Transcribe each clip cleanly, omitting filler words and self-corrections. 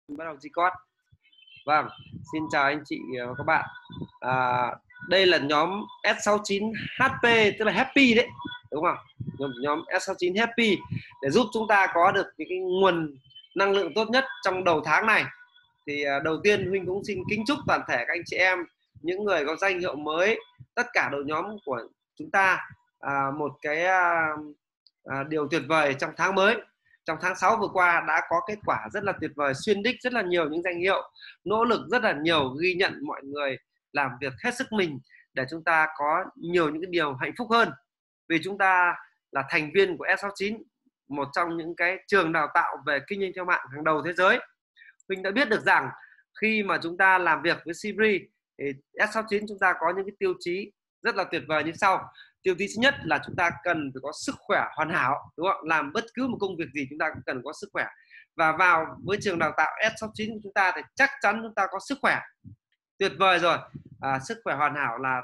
Bắt đầu record. Vâng, xin chào anh chị và các bạn. Đây là nhóm S69HP, tức là Happy đấy, đúng không? Nhóm S69 Happy để giúp chúng ta có được những cái nguồn năng lượng tốt nhất trong đầu tháng này. Thì đầu tiên Huynh cũng xin kính chúc toàn thể các anh chị em, những người có danh hiệu mới, tất cả đội nhóm của chúng ta một cái điều tuyệt vời trong tháng mới. Trong tháng 6 vừa qua đã có kết quả rất là tuyệt vời, xuyên đích rất là nhiều những danh hiệu, nỗ lực rất là nhiều, ghi nhận mọi người làm việc hết sức mình để chúng ta có nhiều những cái điều hạnh phúc hơn. Vì chúng ta là thành viên của S69, một trong những cái trường đào tạo về kinh doanh theo mạng hàng đầu thế giới. Mình đã biết được rằng khi mà chúng ta làm việc với Sibri thì S69 chúng ta có những cái tiêu chí rất là tuyệt vời như sau. Tiêu chí thứ nhất là chúng ta cần phải có sức khỏe hoàn hảo, đúng không? Làm bất cứ một công việc gì chúng ta cũng cần có sức khỏe. Và vào với trường đào tạo S69 của chúng ta thì chắc chắn chúng ta có sức khỏe tuyệt vời rồi. Sức khỏe hoàn hảo là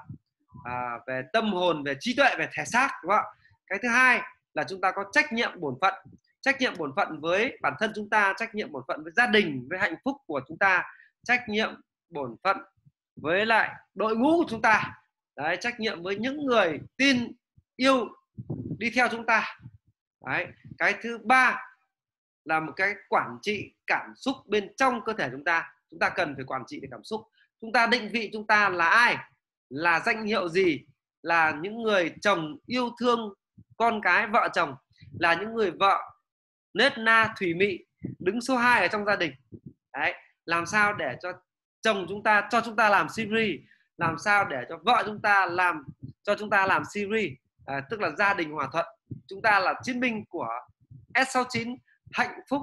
về tâm hồn, về trí tuệ, về thể xác, đúng không? Cái thứ hai là chúng ta có trách nhiệm bổn phận. Trách nhiệm bổn phận với bản thân chúng ta, trách nhiệm bổn phận với gia đình, với hạnh phúc của chúng ta, trách nhiệm bổn phận với lại đội ngũ của chúng ta. Đấy, trách nhiệm với những người tin yêu đi theo chúng ta. Đấy. Cái thứ ba là một cái quản trị cảm xúc bên trong cơ thể chúng ta. Chúng ta cần phải quản trị được cảm xúc. Chúng ta định vị chúng ta là ai, là danh hiệu gì, là những người chồng yêu thương con cái, vợ chồng, là những người vợ nết na thủy mị, đứng số 2 ở trong gia đình. Đấy, làm sao để cho chồng chúng ta cho chúng ta làm Siri, làm sao để cho vợ chúng ta làm cho chúng ta làm Siri, tức là gia đình hòa thuận. Chúng ta là chiến binh của S69 hạnh phúc,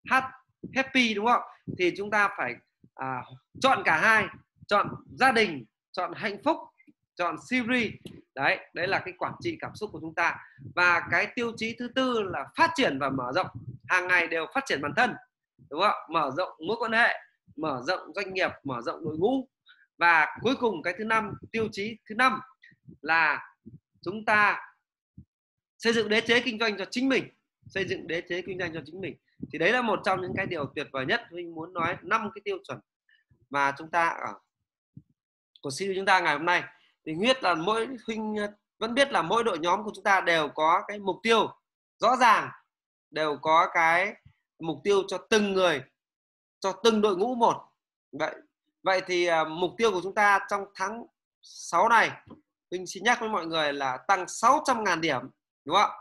happy, đúng không? Thì chúng ta phải chọn cả hai, chọn gia đình, chọn hạnh phúc, chọn Siri. Đấy là cái quản trị cảm xúc của chúng ta. Và cái tiêu chí thứ tư là phát triển và mở rộng. Hàng ngày đều phát triển bản thân, đúng không? Mở rộng mối quan hệ, mở rộng doanh nghiệp, mở rộng đội ngũ. Và cuối cùng cái thứ năm, tiêu chí thứ năm là chúng ta xây dựng đế chế kinh doanh cho chính mình. Xây dựng đế chế kinh doanh cho chính mình. Thì đấy là một trong những cái điều tuyệt vời nhất. Mình muốn nói 5 cái tiêu chuẩn mà chúng ta ở của Siri chúng ta ngày hôm nay. Thì Huyết là Huynh vẫn biết là mỗi đội nhóm của chúng ta đều có cái mục tiêu rõ ràng, đều có cái mục tiêu cho từng người, cho từng đội ngũ một. Vậy thì mục tiêu của chúng ta trong tháng 6 này, Huynh xin nhắc với mọi người là tăng 600.000 điểm, đúng không?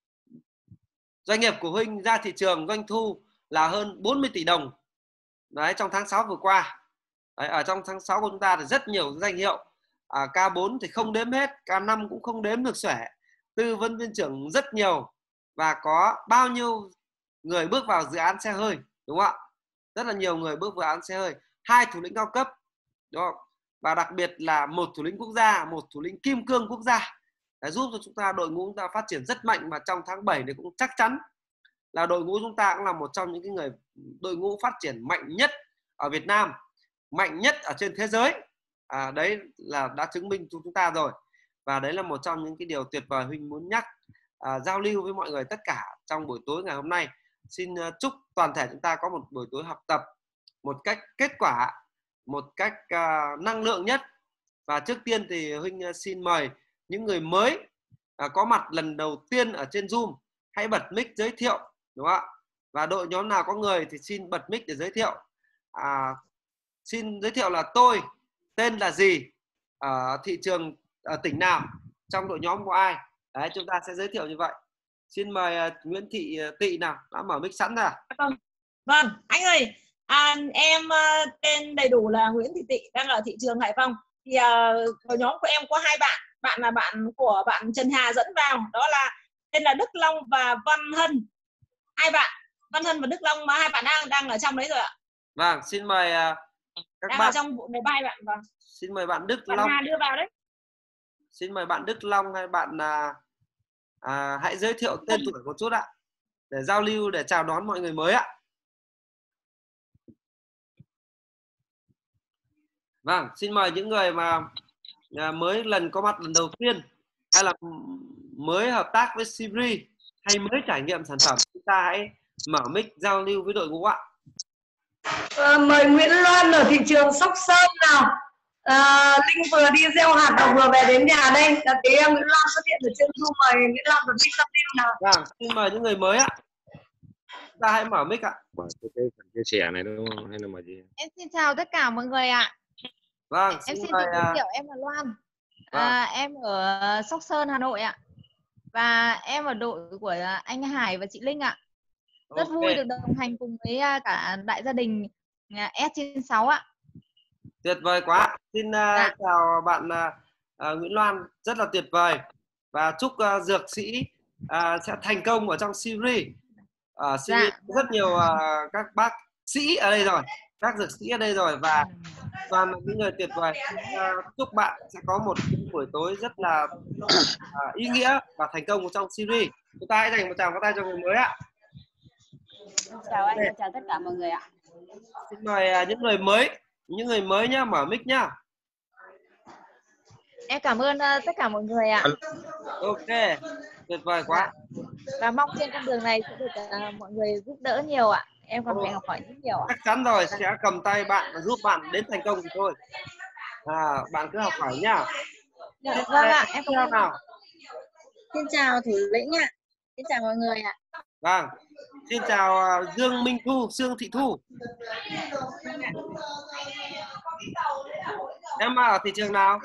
Doanh nghiệp của Huynh ra thị trường doanh thu là hơn 40 tỷ đồng. Đấy, trong tháng 6 vừa qua. Đấy, ở trong tháng 6 của chúng ta thì rất nhiều danh hiệu. K4 thì không đếm hết, K5 cũng không đếm được xuể. Tư vấn viên trưởng rất nhiều. Và có bao nhiêu người bước vào dự án xe hơi, đúng không ạ? Rất là nhiều người bước vào dự án xe hơi. 2 thủ lĩnh cao cấp, đúng không? Và đặc biệt là 1 thủ lĩnh quốc gia, 1 thủ lĩnh kim cương quốc gia. Để giúp cho chúng ta, đội ngũ chúng ta phát triển rất mạnh. Và trong tháng 7 này cũng chắc chắn là đội ngũ chúng ta cũng là một trong những cái người đội ngũ phát triển mạnh nhất ở Việt Nam, mạnh nhất ở trên thế giới. Đấy là đã chứng minh cho chúng ta rồi. Và đấy là một trong những cái điều tuyệt vời Huynh muốn nhắc, giao lưu với mọi người tất cả trong buổi tối ngày hôm nay. Xin chúc toàn thể chúng ta có một buổi tối học tập một cách kết quả, một cách năng lượng nhất. Và trước tiên thì Huynh xin mời những người mới có mặt lần đầu tiên ở trên Zoom hãy bật mic giới thiệu, đúng không ạ? Và đội nhóm nào có người thì xin bật mic để giới thiệu. Xin giới thiệu là tôi tên là gì, ở thị trường, ở tỉnh nào, trong đội nhóm của ai. Đấy, chúng ta sẽ giới thiệu như vậy. Xin mời Nguyễn Thị Tị nào, đã mở mic sẵn ra. Vâng, anh ơi, em tên đầy đủ là Nguyễn Thị Tị, đang ở thị trường Hải Phòng. Thì đội nhóm của em có 2 bạn. Bạn là bạn của bạn Trần Hà dẫn vào, đó là tên là Đức Long và Văn Hân. 2 bạn, Văn Hân và Đức Long, mà 2 bạn đang ở trong đấy rồi ạ. Vâng, xin mời các đang bạn ở trong bộ này 3 bạn. Vâng. Xin mời bạn Đức Bạn Long. Hà đưa vào đấy. Xin mời bạn Đức Long hay bạn hãy giới thiệu tên tuổi một chút ạ, để giao lưu, để chào đón mọi người mới ạ. Vâng, xin mời những người mà mới có mặt lần đầu tiên, hay là mới hợp tác với Siri, hay mới trải nghiệm sản phẩm, chúng ta hãy mở mic giao lưu với đội ngũ ạ. Mời Nguyễn Loan ở thị trường Sóc Sơn nào. Linh vừa đi gieo hạt và vừa về đến nhà đây. Là thấy Nguyễn Loan xuất hiện ở trên Zoom, mời Nguyễn Loan và Linh nào. Vâng, xin mời những người mới ạ. Chúng ta hãy mở mic ạ. Mở cái phần chia sẻ này đúng không? Hay là mở gì? Em xin chào tất cả mọi người ạ. Vâng, Em xin xin mời tự giới thiệu, em là Loan. Em ở Sóc Sơn, Hà Nội ạ. Và em ở đội của anh Hải và chị Linh ạ. Rất vui được đồng hành cùng với cả đại gia đình S96 ạ. Tuyệt vời quá. Xin chào bạn Nguyễn Loan, rất là tuyệt vời. Và chúc dược sĩ sẽ thành công ở trong series. Series rất nhiều các bác sĩ ở đây rồi, các dược sĩ ở đây rồi, và toàn là những người tuyệt vời. Chúc bạn sẽ có một buổi tối rất là ý nghĩa và thành công trong series. Chúng ta hãy dành một tràng pháo tay cho người mới ạ. Chào anh, chào tất cả mọi người ạ. Xin mời những người mới nhá, mở mic nhá. Em cảm ơn tất cả mọi người ạ. Ok, tuyệt vời quá. Và mong trên con đường này sẽ được mọi người giúp đỡ nhiều ạ. Em còn phải học hỏi rất nhiều ạ. Chắc chắn rồi, sẽ cầm tay bạn và giúp bạn đến thành công thì thôi. Bạn cứ học hỏi nhá. Vâng ạ, em chào nào. Xin chào thủ lĩnh ạ. Xin chào mọi người ạ. Vâng, xin chào Dương Minh Thu, Dương Thị Thu. Em ở thị trường nào?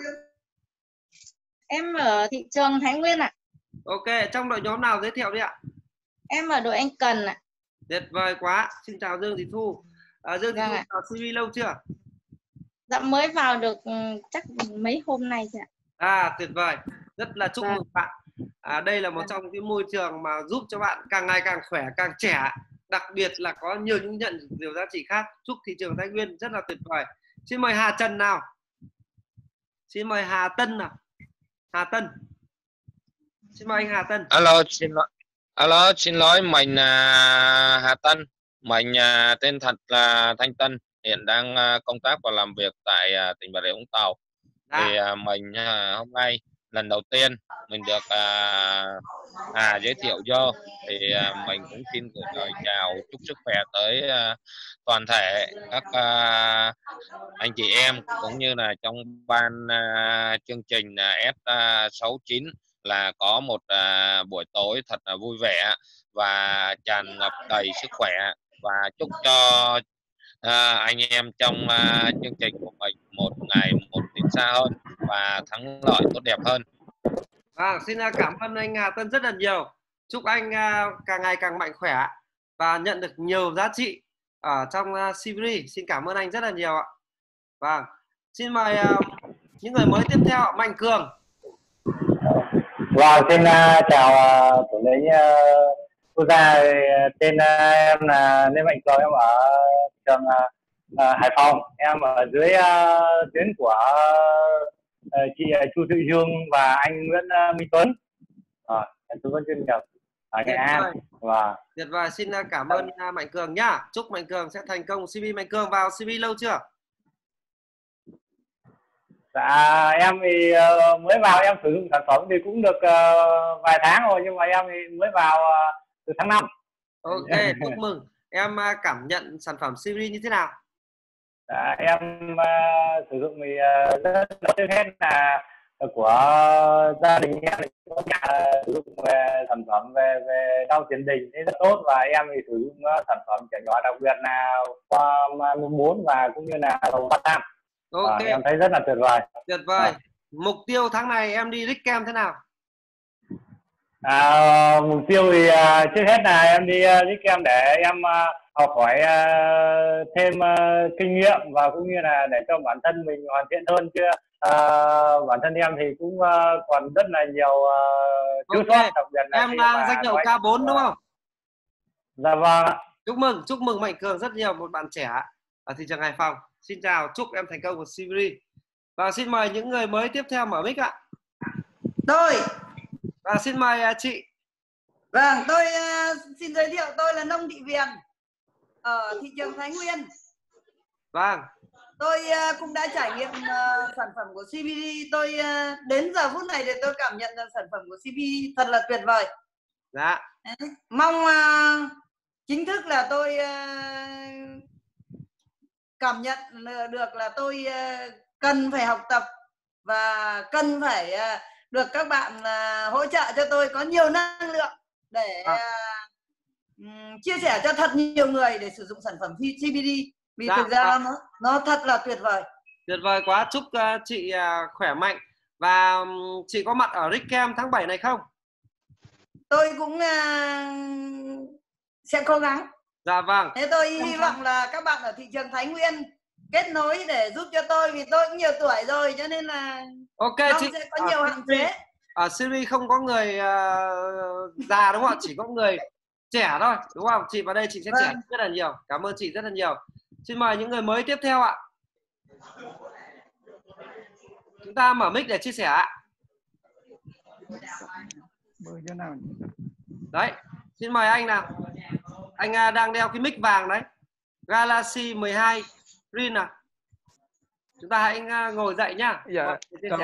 Em ở thị trường Thái Nguyên ạ. Ok, trong đội nhóm nào giới thiệu đi ạ? Em ở đội anh Cần ạ. Tuyệt vời quá, xin chào Dương Thị Thu. Dương Thị Thu vào CV lâu chưa? Dạ mới vào được chắc mấy hôm nay rồi ạ. Tuyệt vời, rất là chúc mừng bạn. Đây là một trong cái môi trường mà giúp cho bạn càng ngày càng khỏe, càng trẻ, đặc biệt là có nhiều những nhiều giá trị khác. Chúc thị trường Thái Nguyên rất là tuyệt vời. Xin mời Hà Trần nào. Xin mời Hà Tân nào. Hà Tân. Xin mời anh Hà Tân. Alo, xin lỗi, mình Hà Tân. Mình tên thật là Thanh Tân, hiện đang công tác và làm việc tại tỉnh Bà Rịa Vũng Tàu. Thì mình hôm nay lần đầu tiên mình được giới thiệu vô, thì mình cũng xin gửi lời chào chúc sức khỏe tới toàn thể các anh chị em cũng như là trong ban chương trình S69 là có một buổi tối thật là vui vẻ và tràn ngập đầy sức khỏe, và chúc cho anh em trong chương trình của mình một ngày một tiến xa hơn và thắng lợi tốt đẹp hơn. Xin cảm ơn anh Hà Tân rất là nhiều. Chúc anh càng ngày càng mạnh khỏe và nhận được nhiều giá trị ở trong series. Xin cảm ơn anh rất là nhiều ạ. Vâng, xin mời những người mới tiếp theo, Mạnh Cường. Vâng, xin chào thủ lĩnh quốc gia. Tên em là Lê Mạnh Cường, em ở trường Hải Phòng. Em ở dưới tuyến của chị Chu Thị Dương và anh Nguyễn Minh Tuấn. Em tư vấn chuyên nghiệp ở Nghệ An. Tuyệt vời, xin cảm ơn Mạnh Cường nhá. Chúc Mạnh Cường sẽ thành công. CV Mạnh Cường vào CV lâu chưa? Dạ, em thì mới vào, em sử dụng sản phẩm thì cũng được vài tháng rồi, nhưng mà em thì mới vào từ tháng 5. Ok, chúc mừng. Em cảm nhận sản phẩm series như thế nào? Dạ, em sử dụng thì rất trước hết là của gia đình em sử dụng về sản phẩm về đau tiền đình thì rất tốt, và em thì sử dụng sản phẩm trẻ nhỏ, đặc biệt là qua 4 và cũng như là dầu Batam. Ok, em thấy rất là tuyệt vời. Tuyệt vời. Mục tiêu tháng này em đi Rick-Kem thế nào? Mục tiêu thì trước hết là em đi Rick-Kem để em học hỏi thêm kinh nghiệm và cũng như là để cho bản thân mình hoàn thiện hơn, chứ bản thân em thì cũng còn rất là nhiều thiếu sót, đặc biệt là em danh hiệu K4 đúng không? Dạ vâng. Chúc mừng Mạnh Cường rất nhiều, một bạn trẻ ở thị trường Hải Phòng. Xin chào, chúc em thành công của series. Và xin mời những người mới tiếp theo mở mic ạ. Tôi. Và xin mời chị. Vâng, tôi xin giới thiệu, tôi là Nông Thị Viền ở thị trường Thái Nguyên. Vâng. Tôi cũng đã trải nghiệm sản phẩm của CBD. Tôi đến giờ phút này thì tôi cảm nhận rằng sản phẩm của CBD thật là tuyệt vời. Dạ. Mong chính thức là tôi cảm nhận được là tôi cần phải học tập và cần phải được các bạn hỗ trợ cho tôi có nhiều năng lượng để chia sẻ cho thật nhiều người để sử dụng sản phẩm CBD, vì thực ra nó thật là tuyệt vời. Tuyệt vời quá, chúc chị khỏe mạnh. Và chị có mặt ở Richcamp tháng 7 này không? Tôi cũng sẽ cố gắng. Dạ vâng. Thế tôi hy vọng là các bạn ở thị trường Thái Nguyên kết nối để giúp cho tôi, vì tôi cũng nhiều tuổi rồi cho nên là ok chị sẽ có nhiều hạn chế. Ở series không có người già đúng không ạ? Chỉ có người trẻ thôi đúng không? Chị vào đây chị sẽ trẻ rất là nhiều. Cảm ơn chị rất là nhiều. Xin mời những người mới tiếp theo ạ. Chúng ta mở mic để chia sẻ ạ. Đấy, xin mời anh nào. Anh đang đeo cái mic vàng đấy, Galaxy 12 Green à. Chúng ta hãy ngồi dậy nhá. Dạ,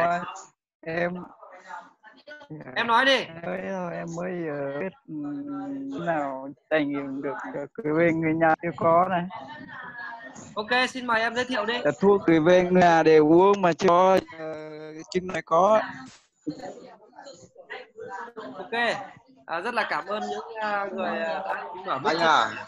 em nói đi. Em mới biết nào trải nghiệm được cười về người nhà chưa có này. Ok, xin mời em giới thiệu đi. Thuốc cười về người nhà để uống mà cho chứng này có. Ok, rất là cảm ơn những người đã mở mic. Anh à.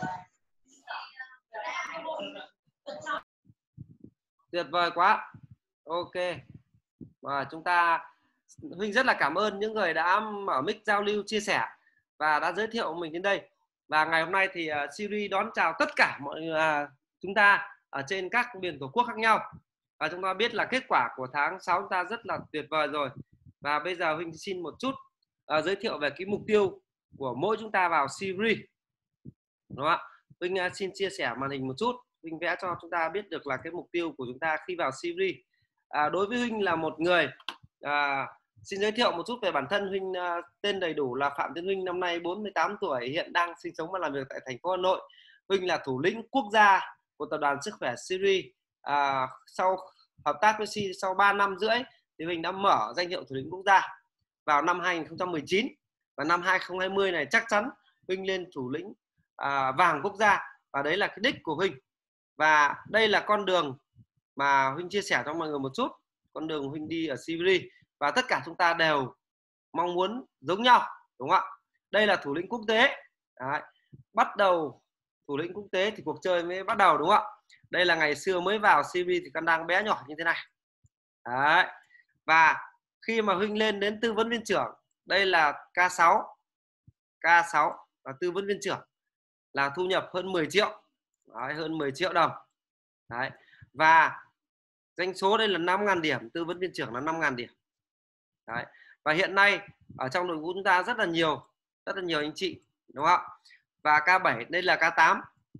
Tuyệt vời quá. Ok. Và chúng ta, Huynh rất là cảm ơn những người đã mở mic giao lưu chia sẻ và đã giới thiệu mình đến đây. Và ngày hôm nay thì Siri đón chào tất cả mọi người, chúng ta ở trên các miền tổ quốc khác nhau. Và chúng ta biết là kết quả của tháng 6 chúng ta rất là tuyệt vời rồi. Và bây giờ Huynh xin một chút giới thiệu về cái mục tiêu của mỗi chúng ta vào Siri. Đúng không ạ? Huynh xin chia sẻ màn hình một chút. Huynh vẽ cho chúng ta biết được là cái mục tiêu của chúng ta khi vào Siri. Đối với Huynh là một người, xin giới thiệu một chút về bản thân. Huynh tên đầy đủ là Phạm Tiến Huynh, năm nay 48 tuổi, hiện đang sinh sống và làm việc tại thành phố Hà Nội. Huynh là thủ lĩnh quốc gia của tập đoàn Sức khỏe Siri. Sau hợp tác với Siri sau 3 năm rưỡi thì Huynh đã mở danh hiệu thủ lĩnh quốc gia vào năm 2019, và năm 2020 này chắc chắn Huynh lên thủ lĩnh vàng quốc gia, và đấy là cái đích của Huynh. Và đây là con đường mà Huynh chia sẻ cho mọi người một chút, con đường Huynh đi ở Siri, và tất cả chúng ta đều mong muốn giống nhau, đúng không ạ? Đây là thủ lĩnh quốc tế. Đấy. Bắt đầu thủ lĩnh quốc tế thì cuộc chơi mới bắt đầu, đúng không ạ? Đây là ngày xưa mới vào Siri thì con đang bé nhỏ như thế này. Đấy. Và khi mà Huynh lên đến tư vấn viên trưởng, đây là K6 là tư vấn viên trưởng, là thu nhập hơn 10 triệu. Đấy, hơn 10 triệu đồng. Đấy. Và doanh số đây là 5.000 điểm, tư vấn viên trưởng là 5.000 điểm. Đấy. Và hiện nay ở trong đội ngũ chúng ta rất là nhiều anh chị, đúng không? Và K7 đây là K8.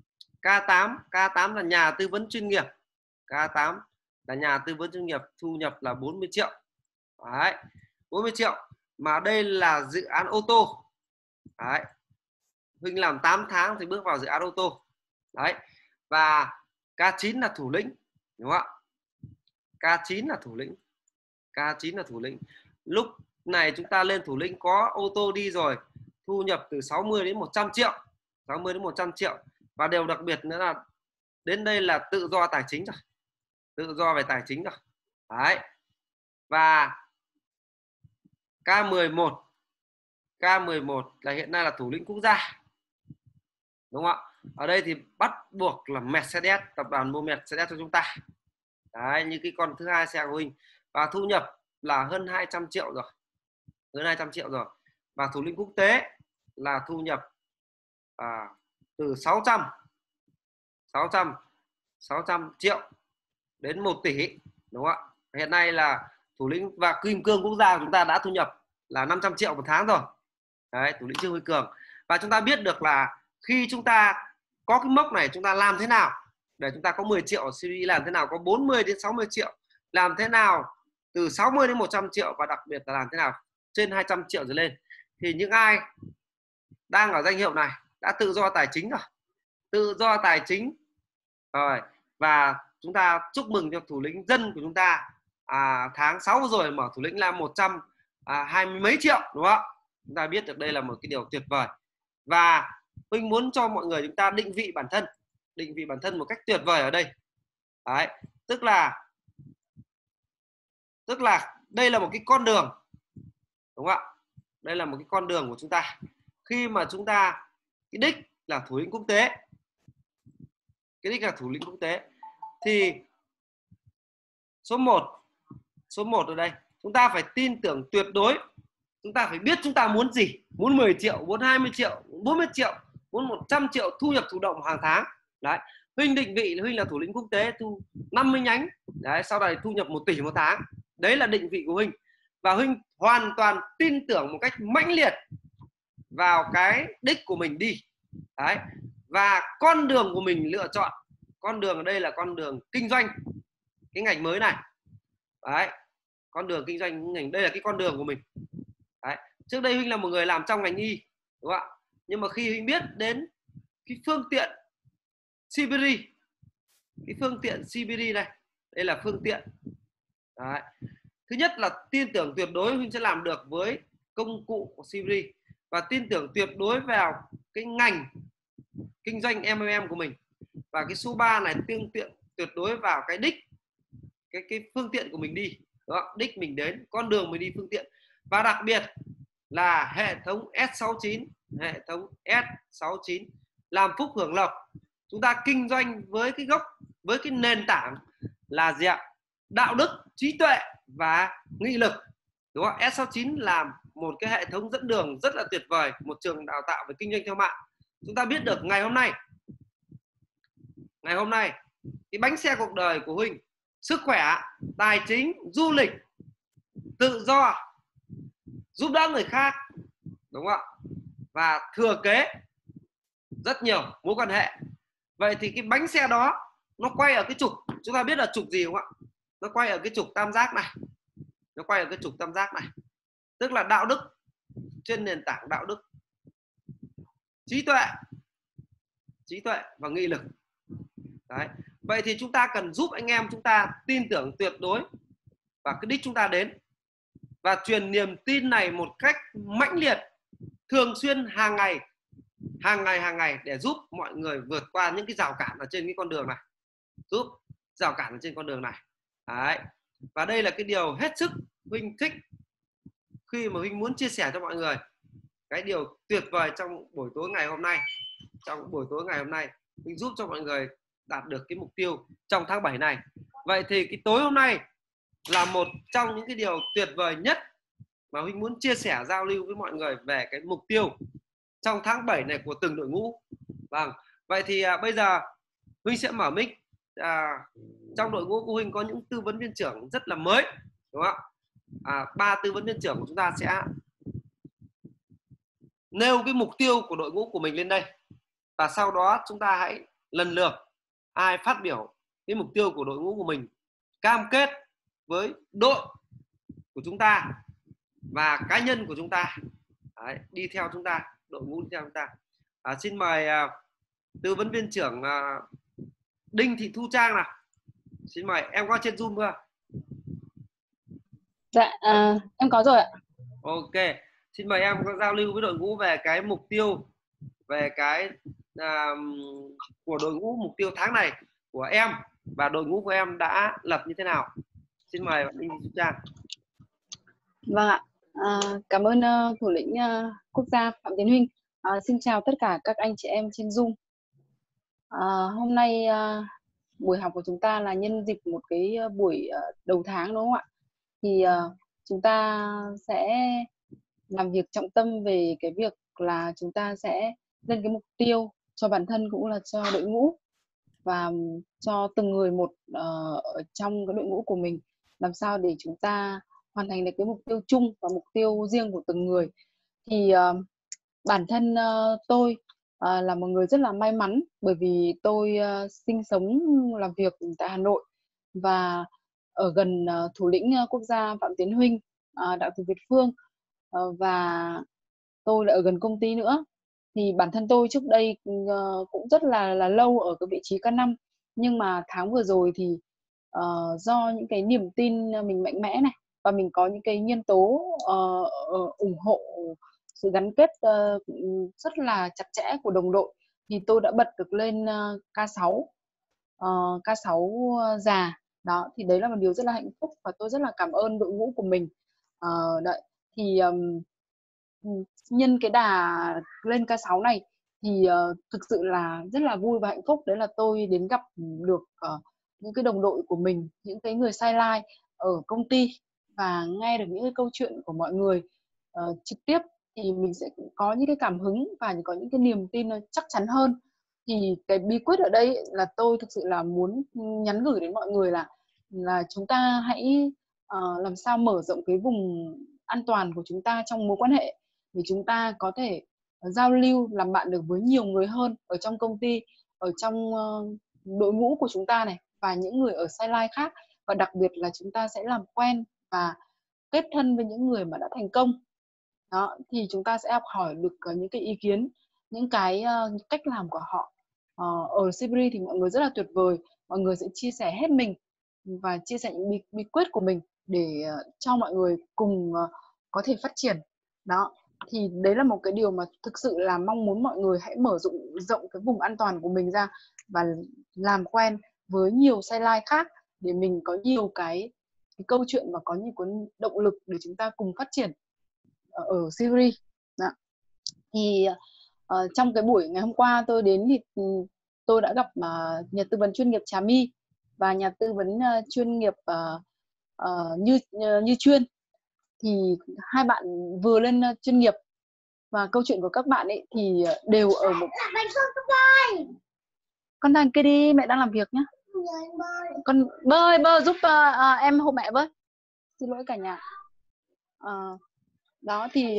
K8 là nhà tư vấn chuyên nghiệp. K8 là nhà tư vấn chuyên nghiệp, thu nhập là 40 triệu. Đấy. 40 triệu. Mà đây là dự án ô tô. Đấy. Huynh làm 8 tháng thì bước vào dự án ô tô. Đấy. Và K9 là thủ lĩnh, đúng không ạ? K9 là thủ lĩnh. Lúc này chúng ta lên thủ lĩnh có ô tô đi rồi, thu nhập từ 60 đến 100 triệu. 60 đến 100 triệu. Và điều đặc biệt nữa là đến đây là tự do tài chính rồi. Tự do về tài chính rồi. Đấy. Và K11 là hiện nay là thủ lĩnh quốc gia. Đúng không ạ? Ở đây thì bắt buộc là Mercedes, tập đoàn mua Mercedes cho chúng ta. Đấy, như cái con thứ hai xe của Huynh. Và thu nhập là hơn 200 triệu rồi. Hơn 200 triệu rồi. Và thủ lĩnh quốc tế là thu nhập từ 600 triệu đến 1 tỷ. Đúng không ạ? Hiện nay là thủ lĩnh và kim cương quốc gia của chúng ta đã thu nhập là 500 triệu một tháng rồi. Đấy, thủ lĩnh Trương Huy Cường. Và chúng ta biết được là khi chúng ta có cái mốc này, chúng ta làm thế nào để chúng ta có 10 triệu ở Siri, làm thế nào có 40 đến 60 triệu, làm thế nào từ 60 đến 100 triệu, và đặc biệt là làm thế nào trên 200 triệu trở lên. Thì những ai đang ở danh hiệu này đã tự do tài chính rồi. Tự do tài chính rồi. Và chúng ta chúc mừng cho thủ lĩnh dân của chúng ta. Tháng 6 rồi mở thủ lĩnh là 120 mấy triệu, đúng không? Chúng ta biết được đây là một cái điều tuyệt vời. Và Huynh muốn cho mọi người chúng ta định vị bản thân một cách tuyệt vời ở đây. Đấy, tức là đây là một cái con đường, đúng không ạ? Đây là một cái con đường của chúng ta. Khi mà chúng ta cái đích là thủ lĩnh quốc tế, thì số 1 ở đây chúng ta phải tin tưởng tuyệt đối. Chúng ta phải biết chúng ta muốn gì, muốn 10 triệu, muốn 20 triệu, 40 triệu, muốn 100 triệu thu nhập thụ động hàng tháng. Đấy, Huynh định vị Huynh là thủ lĩnh quốc tế, thu 50 nhánh. Đấy, sau này thu nhập 1 tỷ một tháng. Đấy là định vị của Huynh. Và Huynh hoàn toàn tin tưởng một cách mãnh liệt vào cái đích của mình đi. Đấy, và con đường của mình lựa chọn, con đường ở đây là con đường kinh doanh, cái ngành mới này. Đấy, con đường kinh doanh ngành, đây là cái con đường của mình. Đấy, trước đây Huynh là một người làm trong ngành y, đúng không ạ? Nhưng mà khi Huynh biết đến cái phương tiện CBD, này, đây là phương tiện. Đấy, thứ nhất là tin tưởng tuyệt đối Huynh sẽ làm được với công cụ của CBD, và tin tưởng tuyệt đối vào cái ngành kinh doanh MLM của mình. Và cái số 3 này tin tưởng tuyệt đối vào cái đích, cái phương tiện của mình đi, đó, đích mình đến, con đường mình đi, phương tiện. Và đặc biệt là hệ thống S69 làm phúc hưởng lộc. Chúng ta kinh doanh với cái gốc, với cái nền tảng là gì ạ? Đạo đức, trí tuệ và nghị lực, đúng không? S69 là một cái hệ thống dẫn đường rất là tuyệt vời, một trường đào tạo về kinh doanh theo mạng. Chúng ta biết được ngày hôm nay cái bánh xe cuộc đời của Huynh, sức khỏe, tài chính, du lịch, tự do, giúp đỡ người khác, đúng không ạ? Và thừa kế rất nhiều mối quan hệ. Vậy thì cái bánh xe đó nó quay ở cái trục, chúng ta biết là trục gì không ạ? Nó quay ở cái trục tam giác này. Tức là đạo đức, trên nền tảng đạo đức, trí tuệ và nghị lực. Đấy. Vậy thì chúng ta cần giúp anh em chúng ta tin tưởng tuyệt đối vào cái đích chúng ta đến, và truyền niềm tin này một cách mãnh liệt, thường xuyên, hàng ngày để giúp mọi người vượt qua những cái rào cản ở trên cái con đường này, Đấy. Và đây là cái điều hết sức Huynh thích khi mà Huynh muốn chia sẻ cho mọi người cái điều tuyệt vời trong buổi tối ngày hôm nay. Huynh giúp cho mọi người đạt được cái mục tiêu trong tháng 7 này. Vậy thì cái tối hôm nay là một trong những cái điều tuyệt vời nhất mà Huynh muốn chia sẻ, giao lưu với mọi người về cái mục tiêu trong tháng 7 này của từng đội ngũ. Vâng, vậy thì bây giờ Huynh sẽ mở mic. Trong đội ngũ của Huynh có những tư vấn viên trưởng rất là mới, đúng không ạ? 3 tư vấn viên trưởng của chúng ta sẽ nêu cái mục tiêu của đội ngũ của mình lên đây, và sau đó chúng ta hãy lần lượt ai phát biểu cái mục tiêu của đội ngũ của mình, cam kết với đội của chúng ta và cá nhân của chúng ta. Đấy, đi theo chúng ta, đội ngũ đi theo chúng ta. Xin mời tư vấn viên trưởng Đinh Thị Thu Trang nào. Xin mời, em có trên Zoom chưa? Dạ, em có rồi ạ. Ok, xin mời em có giao lưu với đội ngũ về cái mục tiêu, về cái của đội ngũ, mục tiêu tháng này của em và đội ngũ của em đã lập như thế nào. Xin mời bạn Đinh Thị Thu Trang. Vâng ạ, cảm ơn thủ lĩnh quốc gia Phạm Tiến Huynh. Xin chào tất cả các anh chị em trên Zoom. Hôm nay buổi học của chúng ta là nhân dịp một cái buổi đầu tháng, đúng không ạ? Thì chúng ta sẽ làm việc trọng tâm về cái việc là chúng ta sẽ lên cái mục tiêu cho bản thân cũng là cho đội ngũ, và cho từng người một ở trong cái đội ngũ của mình, làm sao để chúng ta hoàn thành được cái mục tiêu chung và mục tiêu riêng của từng người. Thì bản thân tôi là một người rất là may mắn, bởi vì tôi sinh sống làm việc tại Hà Nội và ở gần thủ lĩnh quốc gia Phạm Tiến Huynh, Đặng Thị Việt Phương, và tôi lại ở gần công ty nữa. Thì bản thân tôi trước đây cũng rất là lâu ở cái vị trí K5, nhưng mà tháng vừa rồi thì do những cái niềm tin mình mạnh mẽ này, và mình có những cái nhân tố ủng hộ, sự gắn kết rất là chặt chẽ của đồng đội, thì tôi đã bật được lên K6. K6 già. Đó thì đấy là một điều rất là hạnh phúc và tôi rất là cảm ơn đội ngũ của mình. Đấy thì nhân cái đà lên K6 này thì thực sự là rất là vui và hạnh phúc. Đấy là tôi đến gặp được những cái đồng đội của mình, những cái người sideline ở công ty và nghe được những cái câu chuyện của mọi người trực tiếp, thì mình sẽ có những cái cảm hứng và có những cái niềm tin nó chắc chắn hơn. Thì cái bí quyết ở đây là tôi thực sự là muốn nhắn gửi đến mọi người là chúng ta hãy làm sao mở rộng cái vùng an toàn của chúng ta trong mối quan hệ để chúng ta có thể giao lưu, làm bạn được với nhiều người hơn ở trong công ty, ở trong đội ngũ của chúng ta này, và những người ở sideline khác. Và đặc biệt là chúng ta sẽ làm quen và kết thân với những người mà đã thành công. Đó, thì chúng ta sẽ học hỏi được những cái ý kiến, những cái cách làm của họ. Ở Sibri thì mọi người rất là tuyệt vời, mọi người sẽ chia sẻ hết mình và chia sẻ những bí quyết của mình để cho mọi người cùng có thể phát triển. Đó, thì đấy là một cái điều mà thực sự là mong muốn mọi người hãy mở rộng cái vùng an toàn của mình ra và làm quen với nhiều sideline khác để mình có nhiều cái câu chuyện và có nhiều cái động lực để chúng ta cùng phát triển ở Sibri. Thì trong cái buổi ngày hôm qua tôi đến thì tôi đã gặp nhà tư vấn chuyên nghiệp Trà My và nhà tư vấn chuyên nghiệp Như Chuyên. Thì hai bạn vừa lên chuyên nghiệp và câu chuyện của các bạn ấy thì đều ở một... Con đang kia đi, mẹ đang làm việc nhá. Con bơi giúp em hộ mẹ với. Xin lỗi cả nhà. Đó thì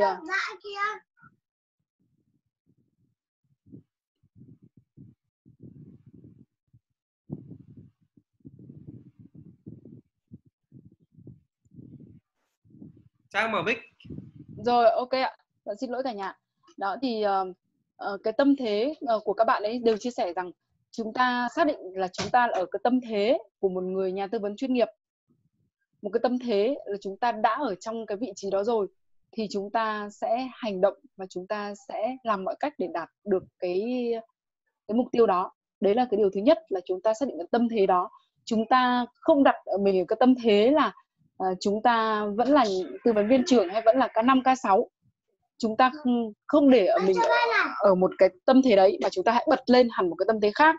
Trang mở mic. Rồi, ok ạ. Xin lỗi cả nhà. Đó thì cái tâm thế của các bạn ấy đều chia sẻ rằng chúng ta xác định là chúng ta ở cái tâm thế của một người nhà tư vấn chuyên nghiệp. Một cái tâm thế là chúng ta đã ở trong cái vị trí đó rồi thì chúng ta sẽ hành động và chúng ta sẽ làm mọi cách để đạt được cái mục tiêu đó. Đấy là cái điều thứ nhất, là chúng ta xác định cái tâm thế đó. Chúng ta không đặt ở mình ở cái tâm thế là chúng ta vẫn là tư vấn viên trưởng hay vẫn là K5, K6. Chúng ta không để ở mình ở một cái tâm thế đấy, mà chúng ta hãy bật lên hẳn một cái tâm thế khác.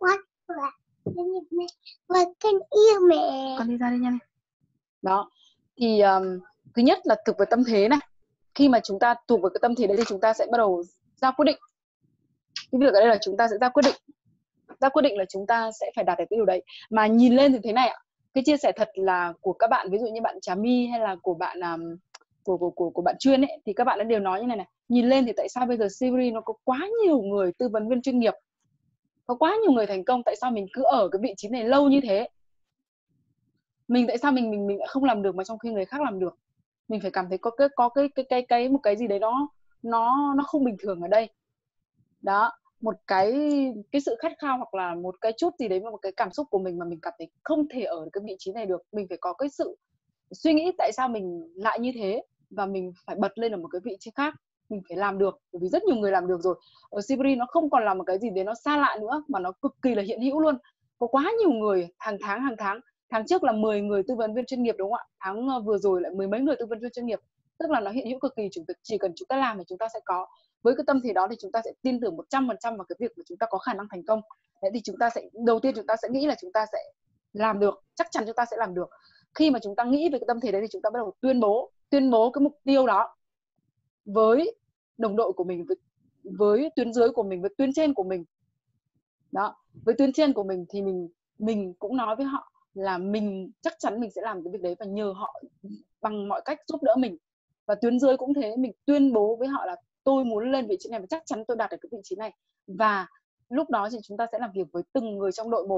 Con đi ra đi nhanh. Đó thì thứ nhất là thuộc về tâm thế này. Khi mà chúng ta thuộc về cái tâm thế đấy thì chúng ta sẽ bắt đầu ra quyết định. Cái việc ở đây là chúng ta sẽ ra quyết định. Ra quyết định là chúng ta sẽ phải đạt được cái điều đấy. Mà nhìn lên thì thế này ạ, cái chia sẻ thật là của các bạn, ví dụ như bạn Trà My hay là của bạn của bạn Chuyên ấy, thì các bạn đã đều nói như này này. Nhìn lên thì tại sao bây giờ Sibri nó có quá nhiều người tư vấn viên chuyên nghiệp, có quá nhiều người thành công, tại sao mình cứ ở cái vị trí này lâu như thế? Tại sao mình lại không làm được mà trong khi người khác làm được? Mình phải cảm thấy có cái một cái gì đấy nó không bình thường ở đây. Đó, một cái sự khát khao hoặc là một cái chút gì đấy, một cái cảm xúc của mình mà mình cảm thấy không thể ở cái vị trí này được. Mình phải có cái sự suy nghĩ tại sao mình lại như thế và mình phải bật lên ở một cái vị trí khác. Mình phải làm được, bởi vì rất nhiều người làm được rồi. Ở Sibri nó không còn là một cái gì đấy nó xa lạ nữa, mà nó cực kỳ là hiện hữu luôn. Có quá nhiều người hàng tháng. Tháng trước là 10 người tư vấn viên chuyên nghiệp, đúng không ạ? Tháng vừa rồi lại 10 mấy người tư vấn viên chuyên nghiệp. Tức là nó hiện hữu cực kỳ, chỉ cần chúng ta làm thì chúng ta sẽ có. Với cái tâm thế đó thì chúng ta sẽ tin tưởng 100% vào cái việc mà chúng ta có khả năng thành công. Thế thì chúng ta sẽ, đầu tiên chúng ta sẽ nghĩ là chúng ta sẽ làm được, chắc chắn chúng ta sẽ làm được. Khi mà chúng ta nghĩ về cái tâm thế đấy thì chúng ta bắt đầu tuyên bố cái mục tiêu đó với đồng đội của mình, với tuyến dưới của mình, với tuyến trên của mình. Đó, với tuyến trên của mình thì mình cũng nói với họ là mình chắc chắn mình sẽ làm cái việc đấy và nhờ họ bằng mọi cách giúp đỡ mình. Và tuyến dưới cũng thế, mình tuyên bố với họ là tôi muốn lên vị trí này và chắc chắn tôi đạt được cái vị trí này. Và lúc đó thì chúng ta sẽ làm việc với từng người trong đội một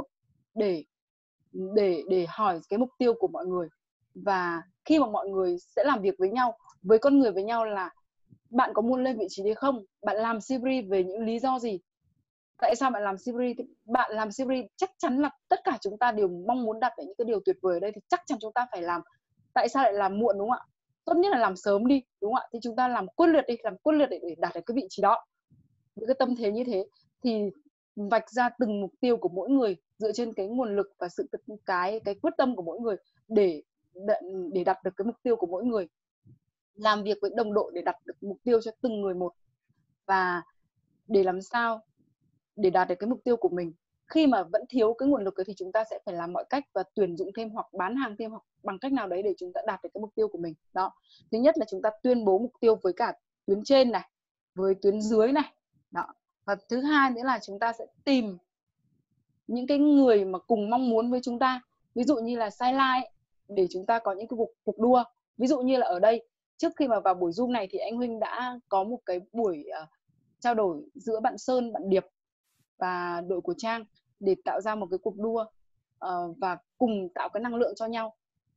để hỏi cái mục tiêu của mọi người. Và khi mà mọi người sẽ làm việc với nhau, với con người với nhau, là bạn có muốn lên vị trí đấy không? Bạn làm Sibri về những lý do gì? Tại sao bạn làm Sibri? Bạn làm Sibri chắc chắn là tất cả chúng ta đều mong muốn đạt được những cái điều tuyệt vời ở đây, thì chắc chắn chúng ta phải làm. Tại sao lại làm muộn, đúng không ạ? Tốt nhất là làm sớm đi, đúng không ạ? Thì chúng ta làm quyết liệt đi, làm quyết liệt để đạt được cái vị trí đó. Với cái tâm thế như thế thì vạch ra từng mục tiêu của mỗi người dựa trên cái nguồn lực và cái quyết tâm của mỗi người để đạt được cái mục tiêu của mỗi người, làm việc với đồng đội để đạt được mục tiêu cho từng người một, và để làm sao để đạt được cái mục tiêu của mình. Khi mà vẫn thiếu cái nguồn lực ấy, thì chúng ta sẽ phải làm mọi cách và tuyển dụng thêm hoặc bán hàng thêm hoặc bằng cách nào đấy để chúng ta đạt được cái mục tiêu của mình. Đó, thứ nhất là chúng ta tuyên bố mục tiêu với cả tuyến trên này, với tuyến dưới này. Đó, và thứ hai nữa là chúng ta sẽ tìm những cái người mà cùng mong muốn với chúng ta, ví dụ như là sideline, để chúng ta có những cái cuộc đua. Ví dụ như là ở đây, trước khi mà vào buổi Zoom này thì anh Huynh đã có một cái buổi trao đổi giữa bạn Sơn, bạn Điệp và đội của Trang để tạo ra một cái cuộc đua và cùng tạo cái năng lượng cho nhau,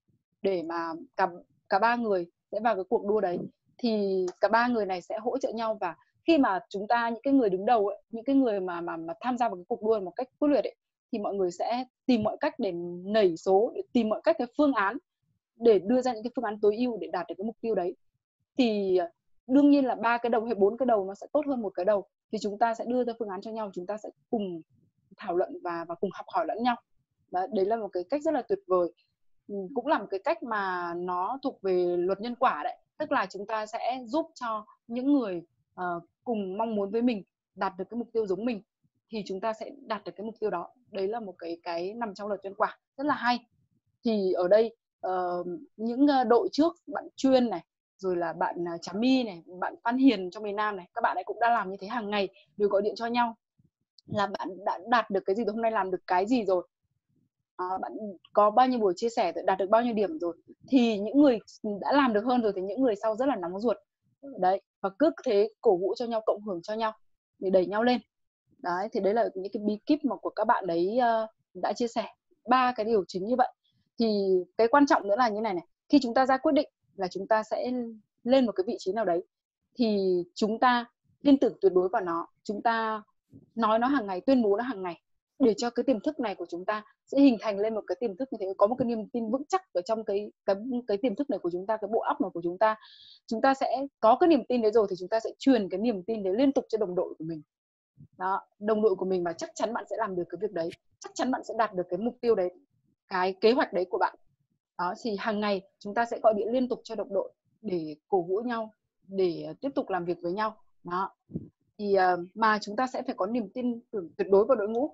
để mà cả ba người sẽ vào cái cuộc đua đấy. Thì cả ba người này sẽ hỗ trợ nhau, và khi mà chúng ta, những cái người đứng đầu ấy, những cái người mà tham gia vào cái cuộc đua một cách quyết liệt ấy, thì mọi người sẽ tìm mọi cách để nảy số, để tìm mọi cách cái phương án để đưa ra những cái phương án tối ưu để đạt được cái mục tiêu đấy. Thì đương nhiên là 3 cái đầu hay 4 cái đầu nó sẽ tốt hơn một cái đầu, thì chúng ta sẽ đưa ra phương án cho nhau, chúng ta sẽ cùng thảo luận và cùng học hỏi lẫn nhau. Đấy là một cái cách rất là tuyệt vời, cũng là một cái cách mà nó thuộc về luật nhân quả đấy, tức là chúng ta sẽ giúp cho những người cùng mong muốn với mình đạt được cái mục tiêu giống mình, thì chúng ta sẽ đạt được cái mục tiêu đó. Đấy là một cái nằm trong luật nhân quả rất là hay. Thì ở đây những đội trước, bạn Chuyên này, rồi là bạn Trà My này, bạn Phan Hiền trong miền Nam này, các bạn ấy cũng đã làm như thế hàng ngày, đều gọi điện cho nhau là bạn đã đạt được cái gì rồi, hôm nay làm được cái gì rồi, bạn có bao nhiêu buổi chia sẻ rồi, đạt được bao nhiêu điểm rồi. Thì những người đã làm được hơn rồi thì những người sau rất là nóng ruột đấy, và cứ thế cổ vũ cho nhau, cộng hưởng cho nhau để đẩy nhau lên. Đấy, thì đấy là những cái bí kíp mà của các bạn đấy đã chia sẻ, 3 cái điều chính như vậy. Thì cái quan trọng nữa là như này này, khi chúng ta ra quyết định là chúng ta sẽ lên một cái vị trí nào đấy, thì chúng ta tin tưởng tuyệt đối vào nó, chúng ta nói nó hàng ngày, tuyên bố nó hàng ngày, để cho cái tiềm thức này của chúng ta sẽ hình thành lên một cái tiềm thức như thế, có một cái niềm tin vững chắc ở trong cái tiềm thức này của chúng ta, cái bộ óc này của chúng ta sẽ có cái niềm tin đấy rồi, thì chúng ta sẽ truyền cái niềm tin đấy liên tục cho đồng đội của mình. Đó, đồng đội của mình, mà chắc chắn bạn sẽ làm được cái việc đấy, chắc chắn bạn sẽ đạt được cái mục tiêu đấy, cái kế hoạch đấy của bạn. Đó, thì hàng ngày chúng ta sẽ gọi điện liên tục cho đồng đội để cổ vũ nhau, để tiếp tục làm việc với nhau. Đó, thì mà chúng ta sẽ phải có niềm tin tưởng tuyệt đối vào đội ngũ,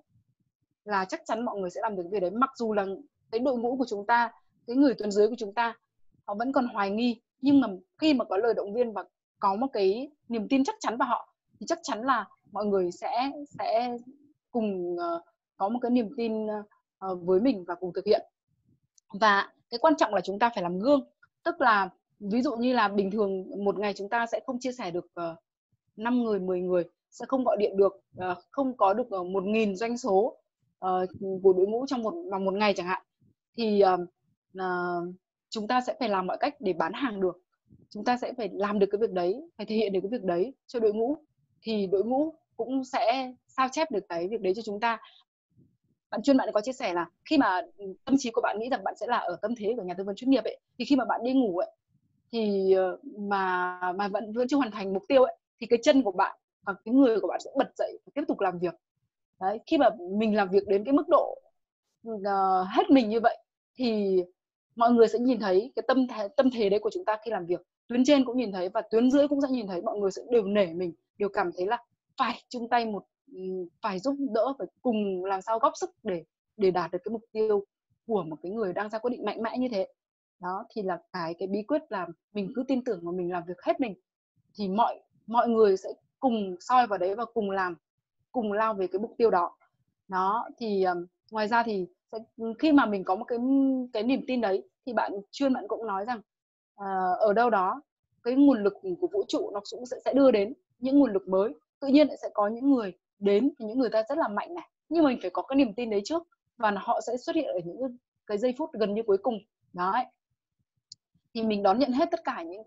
là chắc chắn mọi người sẽ làm được việc đấy, mặc dù là cái đội ngũ của chúng ta, cái người tuyến dưới của chúng ta họ vẫn còn hoài nghi, nhưng mà khi mà có lời động viên và có một cái niềm tin chắc chắn vào họ, thì chắc chắn là mọi người sẽ cùng có một cái niềm tin với mình và cùng thực hiện. Và cái quan trọng là chúng ta phải làm gương, tức là ví dụ như là bình thường một ngày chúng ta sẽ không chia sẻ được 5 người, 10 người, sẽ không gọi điện được, không có được 1.000 doanh số của đội ngũ trong vòng một ngày chẳng hạn, thì chúng ta sẽ phải làm mọi cách để bán hàng được, chúng ta sẽ phải làm được cái việc đấy, phải thể hiện được cái việc đấy cho đội ngũ, thì đội ngũ cũng sẽ sao chép được cái việc đấy cho chúng ta. Bạn Chuyên, bạn có chia sẻ là khi mà tâm trí của bạn nghĩ rằng bạn sẽ là ở tâm thế của nhà tư vấn chuyên nghiệp ấy, thì khi mà bạn đi ngủ ấy, thì mà vẫn chưa hoàn thành mục tiêu ấy, thì cái chân của bạn và cái người của bạn sẽ bật dậy và tiếp tục làm việc. Đấy, khi mà mình làm việc đến cái mức độ hết mình như vậy, thì mọi người sẽ nhìn thấy cái tâm thế đấy của chúng ta khi làm việc. Tuyến trên cũng nhìn thấy và tuyến dưới cũng sẽ nhìn thấy, mọi người sẽ đều nể mình, đều cảm thấy là phải chung tay phải giúp đỡ, phải cùng làm sao góp sức để đạt được cái mục tiêu của một cái người đang ra quyết định mạnh mẽ như thế. Đó, thì là cái bí quyết là mình cứ tin tưởng và mình làm việc hết mình, thì mọi người sẽ cùng soi vào đấy và cùng làm, cùng lao về cái mục tiêu đó. Đó, thì ngoài ra thì khi mà mình có một cái niềm tin đấy, thì bạn Chuyên, bạn cũng nói rằng ở đâu đó cái nguồn lực của vũ trụ nó cũng sẽ đưa đến những nguồn lực mới, tự nhiên sẽ có những người đến, thì những người ta rất là mạnh này, nhưng mình phải có cái niềm tin đấy trước, và họ sẽ xuất hiện ở những cái giây phút gần như cuối cùng. Đấy, thì mình đón nhận hết tất cả những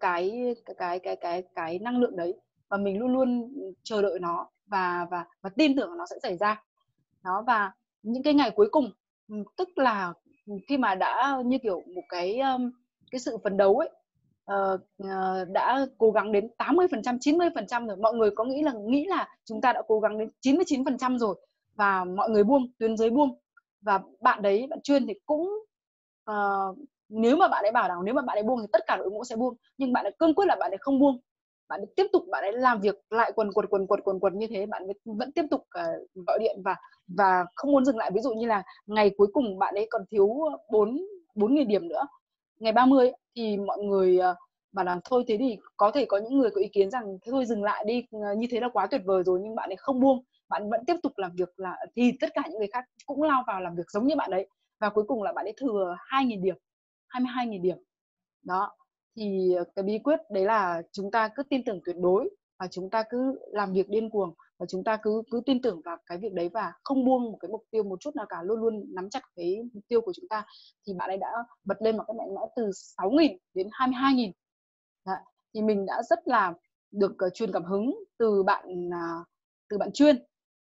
cái năng lượng đấy, và mình luôn luôn chờ đợi nó và tin tưởng nó sẽ xảy ra. Đó, và những cái ngày cuối cùng, tức là khi mà đã như kiểu một cái sự phấn đấu ấy, đã cố gắng đến 80%, 90% rồi, mọi người có nghĩ là chúng ta đã cố gắng đến 99% rồi, và mọi người buông, tuyến dưới buông, và bạn đấy, bạn chuyên thì cũng nếu mà bạn ấy bảo rằng nếu mà bạn ấy buông thì tất cả đội ngũ sẽ buông, nhưng bạn ấy cương quyết là bạn ấy không buông, bạn ấy tiếp tục, bạn ấy làm việc lại quần quật như thế, bạn ấy vẫn tiếp tục gọi điện và không muốn dừng lại. Ví dụ như là ngày cuối cùng bạn ấy còn thiếu 4.000 điểm nữa, ngày 30 thì mọi người bảo là thôi thế thì có thể có những người có ý kiến rằng thế thôi dừng lại đi, như thế là quá tuyệt vời rồi, nhưng bạn ấy không buông, bạn vẫn tiếp tục làm việc, là thì tất cả những người khác cũng lao vào làm việc giống như bạn ấy, và cuối cùng là bạn ấy thừa 2.000 điểm, 22.000 điểm. Đó, thì cái bí quyết đấy là chúng ta cứ tin tưởng tuyệt đối, và chúng ta cứ làm việc điên cuồng, và chúng ta cứ tin tưởng vào cái việc đấy và không buông một cái mục tiêu một chút nào cả, luôn luôn nắm chặt cái mục tiêu của chúng ta. Thì bạn ấy đã bật lên một cái mạnh mẽ từ 6.000 đến 22.000. Thì mình đã rất là được truyền cảm hứng từ bạn chuyên.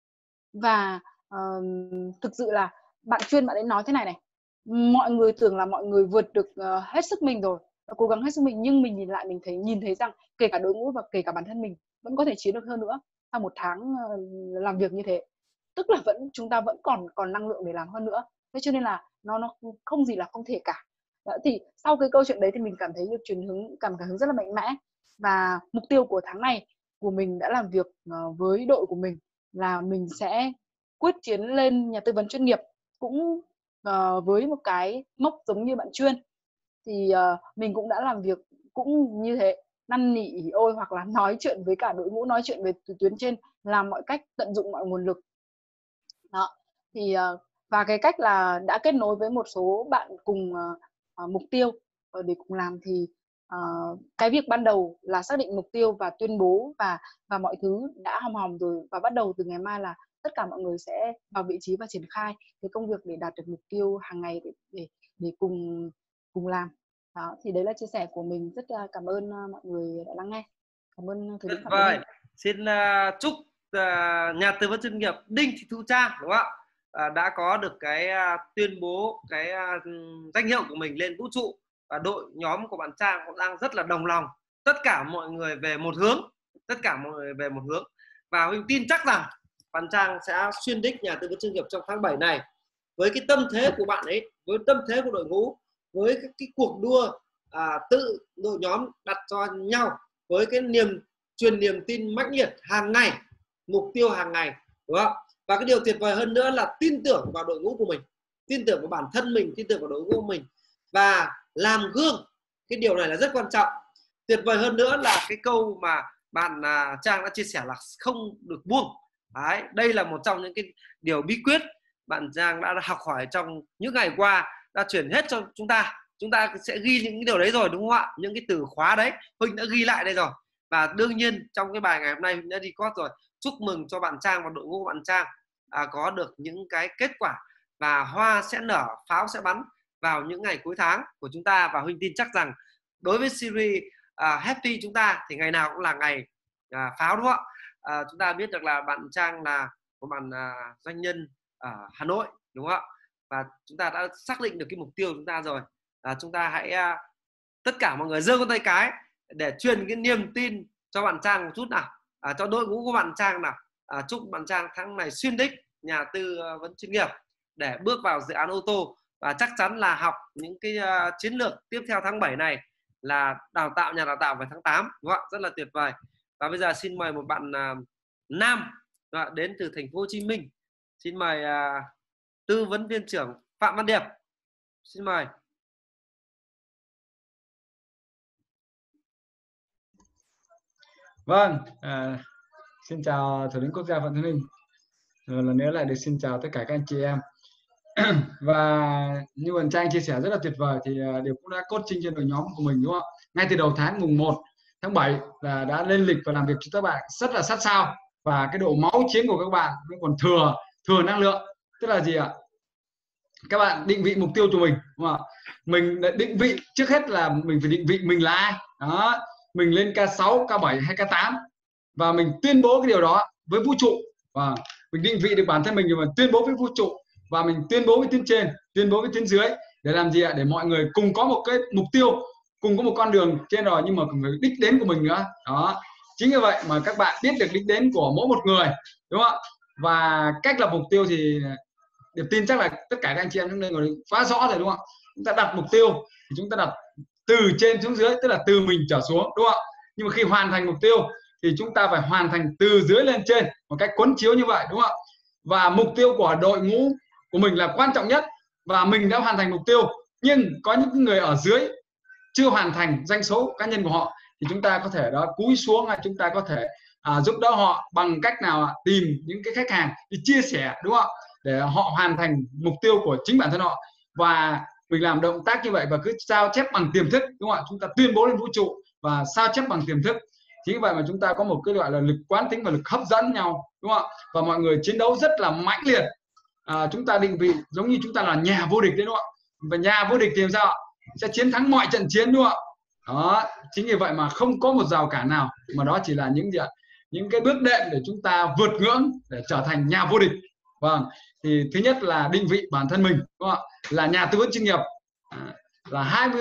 Và thực sự là bạn chuyên, bạn ấy nói thế này này: mọi người tưởng là mọi người vượt được hết sức mình rồi, cố gắng hết sức mình, nhưng mình nhìn lại mình nhìn thấy rằng kể cả đội ngũ và kể cả bản thân mình vẫn có thể chiến được hơn nữa sau một tháng làm việc như thế. Tức là chúng ta vẫn còn năng lượng để làm hơn nữa. Thế cho nên là nó không gì là không thể cả. Đó, thì sau cái câu chuyện đấy thì mình cảm thấy được cảm hứng rất là mạnh mẽ. Và mục tiêu của tháng này của mình đã làm việc với đội của mình là mình sẽ quyết chiến lên nhà tư vấn chuyên nghiệp, cũng với một cái mốc giống như bạn chuyên. Thì mình cũng đã làm việc cũng như thế, năn nỉ ỉ ôi, hoặc là nói chuyện với cả đội ngũ, nói chuyện với tuyến trên, làm mọi cách, tận dụng mọi nguồn lực. Đó, thì và cái cách là đã kết nối với một số bạn cùng mục tiêu để cùng làm. Thì cái việc ban đầu là xác định mục tiêu và tuyên bố và mọi thứ đã hòm rồi, và bắt đầu từ ngày mai là tất cả mọi người sẽ vào vị trí và triển khai cái công việc để đạt được mục tiêu hàng ngày để cùng làm. Đó, thì đấy là chia sẻ của mình. Rất cảm ơn mọi người đã lắng nghe. Cảm ơn Thủ lĩnh Phạm Tiến Linh. Xin chúc nhà tư vấn chuyên nghiệp Đinh Thị Thu Trang, đúng không ạ, đã có được cái tuyên bố cái danh hiệu của mình lên vũ trụ, và đội nhóm của bạn Trang cũng đang rất là đồng lòng, tất cả mọi người về một hướng, và Huynh tin chắc rằng bạn Trang sẽ xuyên đích nhà tư vấn chuyên nghiệp trong tháng 7 này, với cái tâm thế của bạn ấy, với tâm thế của đội ngũ, với cái cuộc đua tự đội nhóm đặt cho nhau, với cái truyền niềm tin mãnh liệt hàng ngày, mục tiêu hàng ngày, đúng không? Và cái điều tuyệt vời hơn nữa là tin tưởng vào đội ngũ của mình, tin tưởng vào bản thân mình, tin tưởng vào đội ngũ của mình, và làm gương. Cái điều này là rất quan trọng. Tuyệt vời hơn nữa là cái câu mà bạn Trang đã chia sẻ là không được buông. Đấy, đây là một trong những cái điều bí quyết bạn Trang đã học hỏi trong những ngày qua, đã chuyển hết cho chúng ta. Chúng ta sẽ ghi những cái điều đấy rồi, đúng không ạ? Những cái từ khóa đấy Huynh đã ghi lại đây rồi. Và đương nhiên trong cái bài ngày hôm nay Huynh đã record rồi. Chúc mừng cho bạn Trang và đội ngũ bạn Trang có được những cái kết quả, và hoa sẽ nở, pháo sẽ bắn vào những ngày cuối tháng của chúng ta. Và Huynh tin chắc rằng đối với series Happy chúng ta thì ngày nào cũng là ngày pháo, đúng không ạ? Chúng ta biết được là bạn Trang là một bạn doanh nhân ở Hà Nội, đúng không ạ? Và chúng ta đã xác định được cái mục tiêu của chúng ta rồi. Chúng ta hãy tất cả mọi người giơ con tay cái để truyền cái niềm tin cho bạn Trang một chút nào, cho đội ngũ của bạn Trang nào. Chúc bạn Trang tháng này xuyên đích nhà tư vấn chuyên nghiệp để bước vào dự án ô tô, và chắc chắn là học những cái chiến lược tiếp theo tháng 7 này là đào tạo nhà đào tạo vào tháng 8, đúng không? Rất là tuyệt vời. Và bây giờ xin mời một bạn nam đến từ thành phố Hồ Chí Minh. Xin mời tư vấn viên trưởng Phạm Văn Điệp. Xin mời. Vâng, xin chào Thủ lĩnh Quốc gia Phạm Tiến Linh. Lần nữa lại được xin chào tất cả các anh chị em. Và như bạn Trang chia sẻ rất là tuyệt vời, thì Điệp cũng đã coaching trên đội nhóm của mình, đúng không ạ? Ngay từ đầu tháng mùng 1 tháng 7 là đã lên lịch và làm việc cho các bạn rất là sát sao, và cái độ máu chiến của các bạn vẫn còn thừa năng lượng. Tức là gì ạ? Các bạn định vị mục tiêu cho mình, đúng không ạ? Mình định vị trước hết là mình phải định vị mình là ai. Đó, mình lên K6, K7 hay K8, và mình tuyên bố cái điều đó với vũ trụ, và mình định vị được bản thân mình rồi mình tuyên bố với vũ trụ, và mình tuyên bố với tuyến trên, tuyên bố với tuyến dưới, để làm gì ạ? Để mọi người cùng có một cái mục tiêu, cùng có một con đường trên rồi, nhưng mà cùng với đích đến của mình nữa. Đó, chính như vậy mà các bạn biết được đích đến của mỗi một người, đúng không ạ? Và cách lập mục tiêu thì Điệp tin chắc là tất cả các anh chị em chúng ta ngồi phá rõ rồi đúng không ạ? Chúng ta đặt mục tiêu thì chúng ta đặt từ trên xuống dưới, tức là từ mình trở xuống đúng không ạ? Nhưng mà khi hoàn thành mục tiêu thì chúng ta phải hoàn thành từ dưới lên trên một cách cuốn chiếu như vậy đúng không ạ? Và mục tiêu của đội ngũ của mình là quan trọng nhất, và mình đã hoàn thành mục tiêu, nhưng có những người ở dưới chưa hoàn thành doanh số cá nhân của họ thì chúng ta có thể đó cúi xuống, hay chúng ta có thể giúp đỡ họ bằng cách nào tìm những cái khách hàng đi chia sẻ đúng không ạ, để họ hoàn thành mục tiêu của chính bản thân họ. Và mình làm động tác như vậy và cứ sao chép bằng tiềm thức đúng không ạ, chúng ta tuyên bố lên vũ trụ và sao chép bằng tiềm thức. Chính vậy mà chúng ta có một cái gọi là lực quán tính và lực hấp dẫn nhau đúng không ạ, và mọi người chiến đấu rất là mãnh liệt. Chúng ta định vị giống như chúng ta là nhà vô địch đấy đúng không ạ, và nhà vô địch thì làm sao ạ? Sẽ chiến thắng mọi trận chiến đúng không ạ? Đó, chính vì vậy mà không có một rào cản nào, mà đó chỉ là những cái bước đệm để chúng ta vượt ngưỡng để trở thành nhà vô địch. Vâng, thì thứ nhất là định vị bản thân mình đúng không ạ? Là nhà tư vấn chuyên nghiệp, là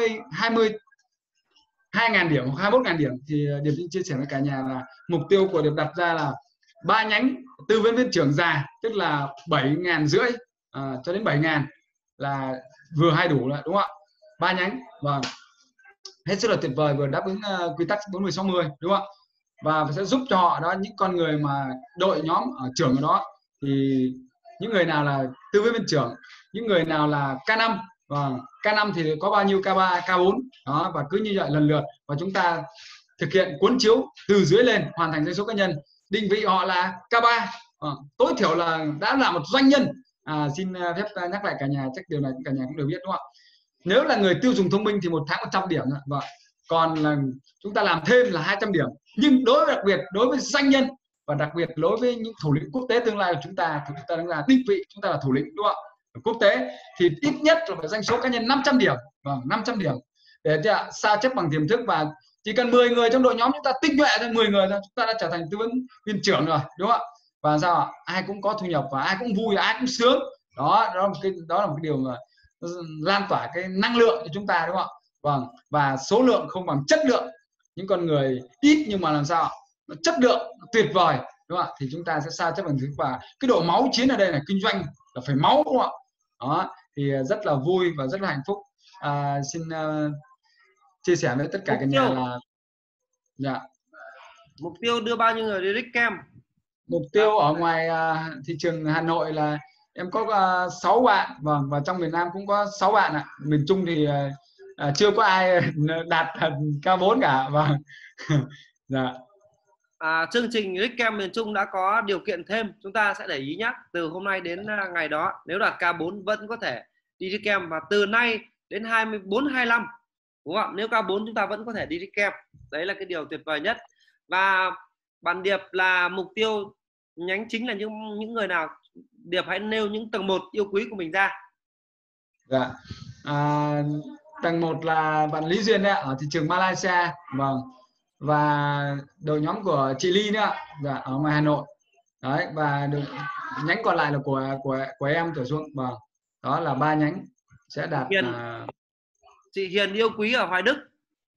22.000 điểm hoặc 21.000 điểm. Thì Điệp chia sẻ với cả nhà là mục tiêu của Điệp đặt ra là 3 nhánh tư vấn viên trưởng già, tức là 7.500 cho đến 7.000 là vừa hay đủ là đúng không ạ? 3 nhánh, vâng, hết sức là tuyệt vời, vừa đáp ứng quy tắc 40-60 đúng không ạ? Và sẽ giúp cho họ đó, những con người mà đội nhóm ở trưởng ở đó, thì những người nào là tư vấn viên trưởng, những người nào là K5, và K5 thì có bao nhiêu K3, K4 đó, và cứ như vậy lần lượt, và chúng ta thực hiện cuốn chiếu từ dưới lên hoàn thành doanh số cá nhân. Định vị họ là K3, tối thiểu là đã là một doanh nhân. Xin phép nhắc lại cả nhà, chắc điều này cả nhà cũng đều biết đúng không ạ? Nếu là người tiêu dùng thông minh thì một tháng 100 điểm, và còn là chúng ta làm thêm là 200 điểm. Nhưng đặc biệt đối với doanh nhân, và đặc biệt đối với những thủ lĩnh quốc tế tương lai của chúng ta đang là định vị chúng ta là thủ lĩnh đúng không ạ? Quốc tế thì ít nhất là phải doanh số cá nhân 500 điểm, 500 điểm để sao chép bằng tiềm thức. Và chỉ cần 10 người trong đội nhóm chúng ta tinh nhuệ ra 10 người thôi, chúng ta đã trở thành tư vấn viên trưởng rồi đúng không ạ? Và sao ạ? Ai cũng có thu nhập và ai cũng vui, ai cũng sướng. Đó là một cái điều mà lan tỏa cái năng lượng cho chúng ta đúng không ạ? Vâng, và số lượng không bằng chất lượng. Những con người ít nhưng mà làm sao nó chất lượng tuyệt vời đúng không ạ? Thì chúng ta sẽ sao chép bằng thứ. Và cái độ máu chiến ở đây là kinh doanh là phải máu đúng không ạ? Đó thì rất là vui và rất là hạnh phúc. Xin chia sẻ với tất cả cả nhà là mục tiêu đưa bao nhiêu người đi Rickcamp? Mục tiêu ở ngoài thị trường Hà Nội là em có 6 bạn, vâng, và trong miền Nam cũng có 6 bạn ạ. Miền Trung thì chưa có ai đạt K4 cả, vâng. Dạ. Chương trình Rickcamp miền Trung đã có điều kiện thêm, chúng ta sẽ để ý nhé. Từ hôm nay đến ngày đó, nếu đạt K4 vẫn có thể đi Rickcamp, và từ nay đến 24-25 đúng không ạ? Nếu K4 chúng ta vẫn có thể đi Rickcamp. Đấy là cái điều tuyệt vời nhất. Và bản Điệp là mục tiêu nhánh chính là những người nào? Điệp hãy nêu những tầng 1 yêu quý của mình ra. Dạ. Tầng 1 là bạn Lý Duyên đấy ạ, ở thị trường Malaysia, vâng. Và đội nhóm của chị Ly nữa, dạ, ở ngoài Hà Nội. Đấy, và nhánh còn lại là của em trở xuống, vâng. Đó là 3 nhánh sẽ đạt. Chị Hiền yêu quý ở Hoài Đức.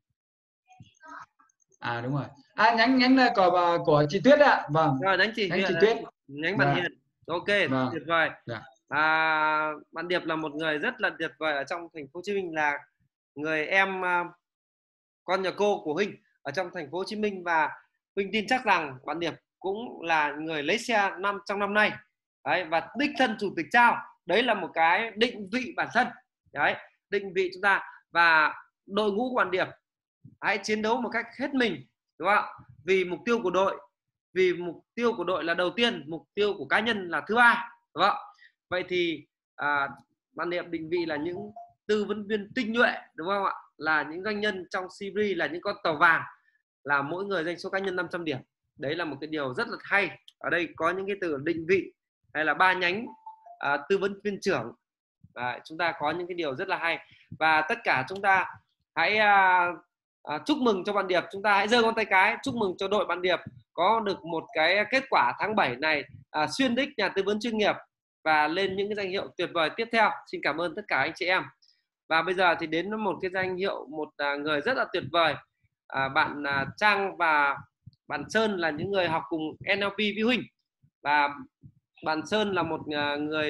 Đúng rồi. Nhánh của chị Tuyết ạ, vâng. Rồi, nhánh chị Tuyết, nhánh bạn Hiền. Ok, vâng. Tuyệt vời. Dạ. Bạn Điệp là một người rất là tuyệt vời ở trong thành phố Hồ Chí Minh, là người em con nhà cô của Huynh ở trong thành phố Hồ Chí Minh, và Huynh tin chắc rằng bạn Điệp cũng là người lấy xe trong năm nay. Đấy, và đích thân chủ tịch trao. Đấy là một cái định vị bản thân. Đấy, định vị chúng ta. Và đội ngũ của bạn Điệp hãy chiến đấu một cách hết mình đúng không ạ? Vì mục tiêu của đội. Vì mục tiêu của đội là đầu tiên, mục tiêu của cá nhân là thứ ba đúng không ạ? Vậy thì bạn Điệp định vị là những tư vấn viên tinh nhuệ đúng không ạ? Là những doanh nhân trong series, là những con tàu vàng, là mỗi người doanh số cá nhân 500 điểm. Đấy là một cái điều rất là hay. Ở đây có những cái từ định vị hay là 3 nhánh tư vấn viên trưởng. Chúng ta có những cái điều rất là hay. Và tất cả chúng ta hãy chúc mừng cho bạn Điệp. Chúng ta hãy giơ ngón tay cái chúc mừng cho đội bạn Điệp có được một cái kết quả tháng 7 này, xuyên đích nhà tư vấn chuyên nghiệp và lên những cái danh hiệu tuyệt vời tiếp theo. Xin cảm ơn tất cả anh chị em. Và bây giờ thì đến một cái danh hiệu, một người rất là tuyệt vời. Bạn Trang và bạn Sơn là những người học cùng NLP với Huynh, và bạn Sơn là một người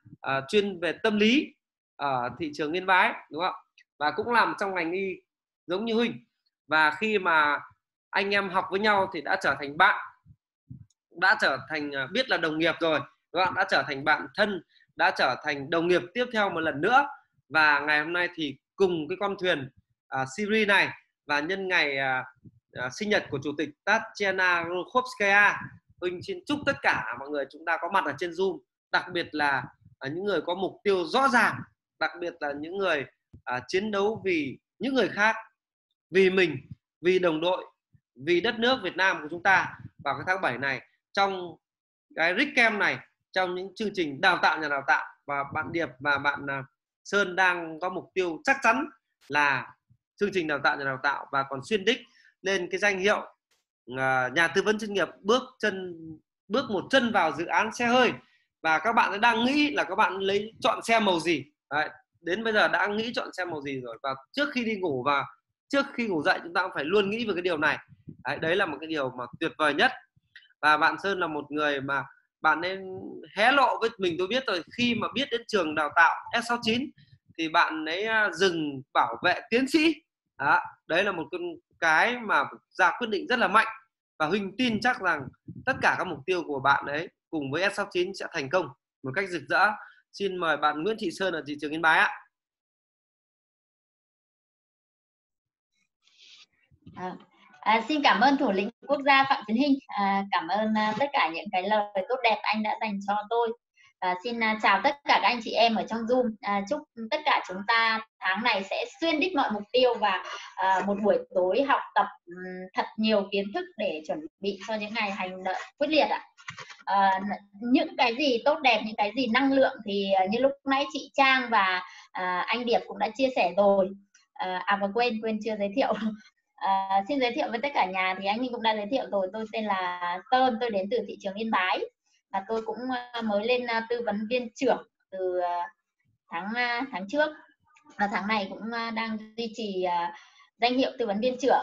chuyên về tâm lý ở thị trường Yên Bái, đúng không? Và cũng làm trong ngành y giống như Huỳnh. Và khi mà anh em học với nhau thì đã trở thành bạn, đã trở thành biết là đồng nghiệp rồi, đúng không? Đã trở thành bạn thân, đã trở thành đồng nghiệp tiếp theo một lần nữa. Và ngày hôm nay thì cùng cái con thuyền series này và nhân ngày sinh nhật của Chủ tịch Tatiana Rokhovskaya, Huỳnh xin chúc tất cả mọi người chúng ta có mặt ở trên Zoom, đặc biệt là những người có mục tiêu rõ ràng, đặc biệt là những người chiến đấu vì những người khác, vì mình, vì đồng đội, vì đất nước Việt Nam của chúng ta vào cái tháng 7 này, trong cái Rickcamp này, trong những chương trình đào tạo nhà đào tạo. Và bạn Điệp và bạn Sơn đang có mục tiêu chắc chắn là chương trình đào tạo nhà đào tạo và còn xuyên đích lên cái danh hiệu nhà tư vấn chuyên nghiệp bước một chân vào dự án xe hơi. Và các bạn đang nghĩ là các bạn chọn xe màu gì. Đấy, đến bây giờ đã nghĩ chọn xe màu gì rồi. Và trước khi đi ngủ và trước khi ngủ dậy chúng ta cũng phải luôn nghĩ về cái điều này. Đấy là một cái điều mà tuyệt vời nhất. Và bạn Sơn là một người mà bạn nên hé lộ với mình, tôi biết rồi. Khi mà biết đến trường đào tạo S69 thì bạn ấy dừng bảo vệ tiến sĩ. Đấy là một cái mà ra quyết định rất là mạnh. Và Huỳnh tin chắc rằng tất cả các mục tiêu của bạn ấy cùng với S69 sẽ thành công một cách rực rỡ. Xin mời bạn Nguyễn Thị Sơn ở thị trường Yên Bái ạ. Xin cảm ơn thủ lĩnh quốc gia Phạm Tiến Hinh. Cảm ơn tất cả những cái lời tốt đẹp anh đã dành cho tôi. Xin chào tất cả các anh chị em ở trong Zoom. Chúc tất cả chúng ta tháng này sẽ xuyên đích mọi mục tiêu và một buổi tối học tập thật nhiều kiến thức để chuẩn bị cho những ngày hành động quyết liệt ạ. Những cái gì tốt đẹp, những cái gì năng lượng thì như lúc nãy chị Trang và anh Điệp cũng đã chia sẻ rồi. Và quên chưa giới thiệu. Xin giới thiệu với tất cả nhà thì anh Minh cũng đã giới thiệu rồi. Tôi tên là Sơn, tôi đến từ thị trường Yên Bái và tôi cũng mới lên tư vấn viên trưởng từ tháng trước và tháng này cũng đang duy trì danh hiệu tư vấn viên trưởng.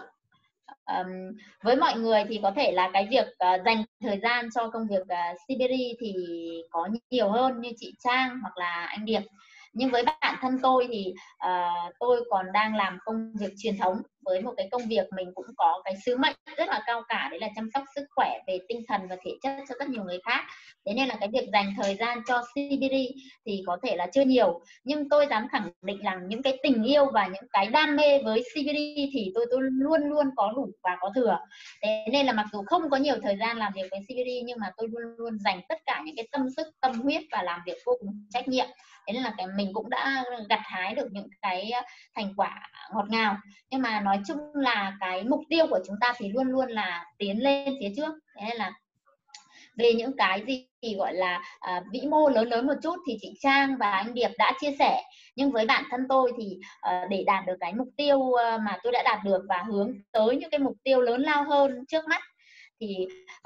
Với mọi người thì có thể là cái việc dành thời gian cho công việc CBD thì có nhiều hơn như chị Trang hoặc là anh Điệp. Nhưng với bản thân tôi thì tôi còn đang làm công việc truyền thống với một cái công việc mình cũng có cái sứ mệnh rất là cao cả, đấy là chăm sóc sức khỏe về tinh thần và thể chất cho rất nhiều người khác. Thế nên là cái việc dành thời gian cho CBD thì có thể là chưa nhiều, nhưng tôi dám khẳng định rằng những cái tình yêu và những cái đam mê với CBD thì tôi luôn luôn có đủ và có thừa. Thế nên là mặc dù không có nhiều thời gian làm việc với CBD nhưng mà tôi luôn luôn dành tất cả những cái tâm sức, tâm huyết và làm việc vô cùng trách nhiệm. Thế nên là mình cũng đã gặt hái được những cái thành quả ngọt ngào. Nhưng mà nói chung là cái mục tiêu của chúng ta thì luôn luôn là tiến lên phía trước. Thế nên là về những cái gì gọi là vĩ mô lớn một chút thì chị Trang và anh Điệp đã chia sẻ. Nhưng với bản thân tôi thì để đạt được cái mục tiêu mà tôi đã đạt được và hướng tới những cái mục tiêu lớn lao hơn trước mắt thì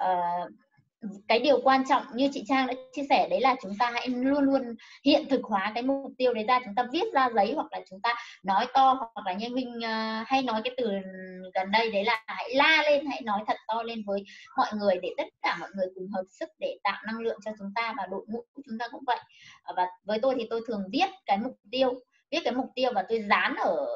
cái điều quan trọng như chị Trang đã chia sẻ đấy là chúng ta hãy luôn luôn hiện thực hóa cái mục tiêu đấy ra. Chúng ta viết ra giấy hoặc là chúng ta nói to, hoặc là như Minh hay nói cái từ gần đây đấy là hãy la lên, hãy nói thật to lên với mọi người để tất cả mọi người cùng hợp sức để tạo năng lượng cho chúng ta, và đội ngũ của chúng ta cũng vậy. Và với tôi thì tôi thường viết cái mục tiêu và tôi dán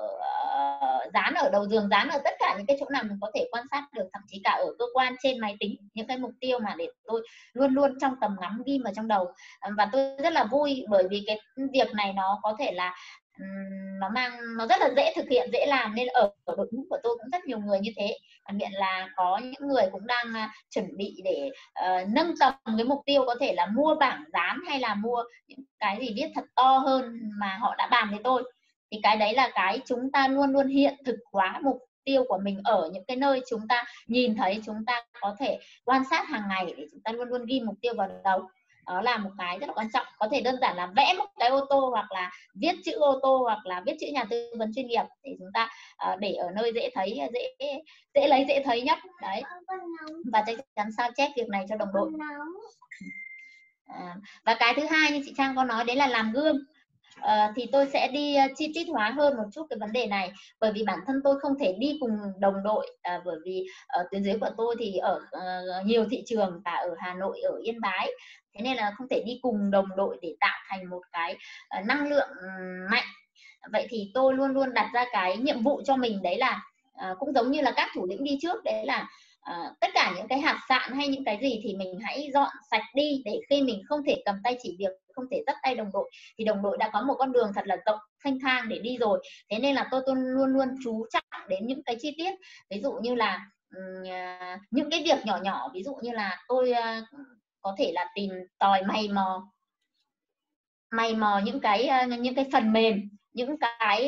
ở đầu giường, dán ở tất cả những cái chỗ nào mình có thể quan sát được, thậm chí cả ở cơ quan, trên máy tính, những cái mục tiêu mà để tôi luôn luôn trong tầm ngắm ghim vào trong đầu. Và tôi rất là vui bởi vì cái việc này nó có thể là nó rất là dễ thực hiện, dễ làm, nên ở đội ngũ của tôi cũng rất nhiều người như thế. Đặc biệt là có những người cũng đang chuẩn bị để nâng tầm cái mục tiêu, có thể là mua bảng dán hay là mua những cái gì viết thật to hơn mà họ đã bàn với tôi. Thì cái đấy là cái chúng ta luôn luôn hiện thực hóa mục tiêu của mình ở những cái nơi chúng ta nhìn thấy, chúng ta có thể quan sát hàng ngày để chúng ta luôn luôn ghi mục tiêu vào đầu. Đó là một cái rất là quan trọng. Có thể đơn giản là vẽ một cái ô tô, hoặc là viết chữ ô tô, hoặc là viết chữ nhà tư vấn chuyên nghiệp để chúng ta để ở nơi dễ thấy, dễ lấy, dễ thấy nhất đấy. Và chắc chắn sao chép việc này cho đồng đội. Và cái thứ hai như chị Trang có nói đấy là làm gương. thì tôi sẽ đi chi tiết hóa hơn một chút cái vấn đề này, bởi vì bản thân tôi không thể đi cùng đồng đội, bởi vì ở tuyến dưới của tôi thì ở nhiều thị trường, cả ở Hà Nội, ở Yên Bái, thế nên là không thể đi cùng đồng đội để tạo thành một cái năng lượng mạnh. Vậy thì tôi luôn luôn đặt ra cái nhiệm vụ cho mình, đấy là cũng giống như là các thủ lĩnh đi trước, đấy là tất cả những cái hạt sạn hay những cái gì thì mình hãy dọn sạch đi, để khi mình không thể cầm tay chỉ việc, không thể dắt tay đồng đội, thì đồng đội đã có một con đường thật là rộng thanh thang để đi rồi. Thế nên là tôi luôn luôn chú trọng đến những cái chi tiết, ví dụ như là những cái việc nhỏ nhỏ, ví dụ như là tôi có thể là tìm tòi mày mò những cái phần mềm, những cái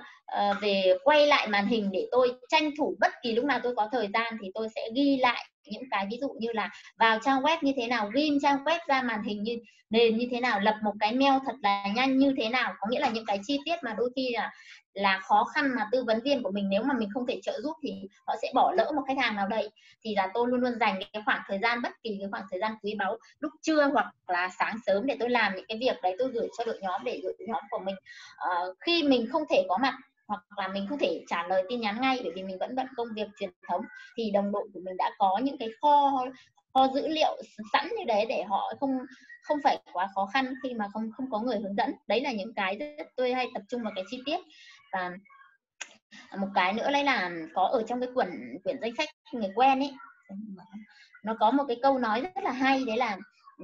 về quay lại màn hình, để tôi tranh thủ bất kỳ lúc nào tôi có thời gian thì tôi sẽ ghi lại những cái, ví dụ như là vào trang web như thế nào, ghim trang web ra màn hình như nền như thế nào, lập một cái mail thật là nhanh như thế nào. Có nghĩa là những cái chi tiết mà đôi khi là khó khăn mà tư vấn viên của mình, nếu mà mình không thể trợ giúp thì họ sẽ bỏ lỡ một khách hàng nào đây, thì là tôi luôn luôn dành cái khoảng thời gian, bất kỳ cái khoảng thời gian quý báu lúc trưa hoặc là sáng sớm để tôi làm những cái việc đấy, tôi gửi cho đội nhóm, để đội nhóm của mình khi mình không thể có mặt hoặc là mình không thể trả lời tin nhắn ngay, bởi vì mình vẫn bận công việc truyền thống, thì đồng đội của mình đã có những cái kho dữ liệu sẵn như đấy, để họ không phải quá khó khăn khi mà không có người hướng dẫn. Đấy là những cái tôi hay tập trung vào cái chi tiết. Và một cái nữa đấy là có ở trong cái quyển danh sách người quen ấy, nó có một cái câu nói rất là hay, đấy là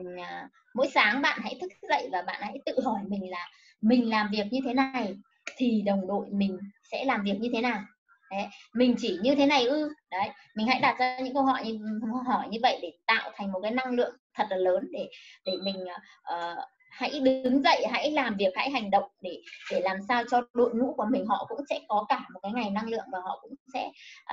mỗi sáng bạn hãy thức dậy và bạn hãy tự hỏi mình là mình làm việc như thế này thì đồng đội mình sẽ làm việc như thế nào. Đấy, mình chỉ như thế này ư? Đấy, mình hãy đặt ra những câu hỏi như vậy để tạo thành một cái năng lượng thật là lớn, để mình hãy đứng dậy, hãy làm việc, hãy hành động để làm sao cho đội ngũ của mình họ cũng sẽ có cả một cái ngày năng lượng, và họ cũng sẽ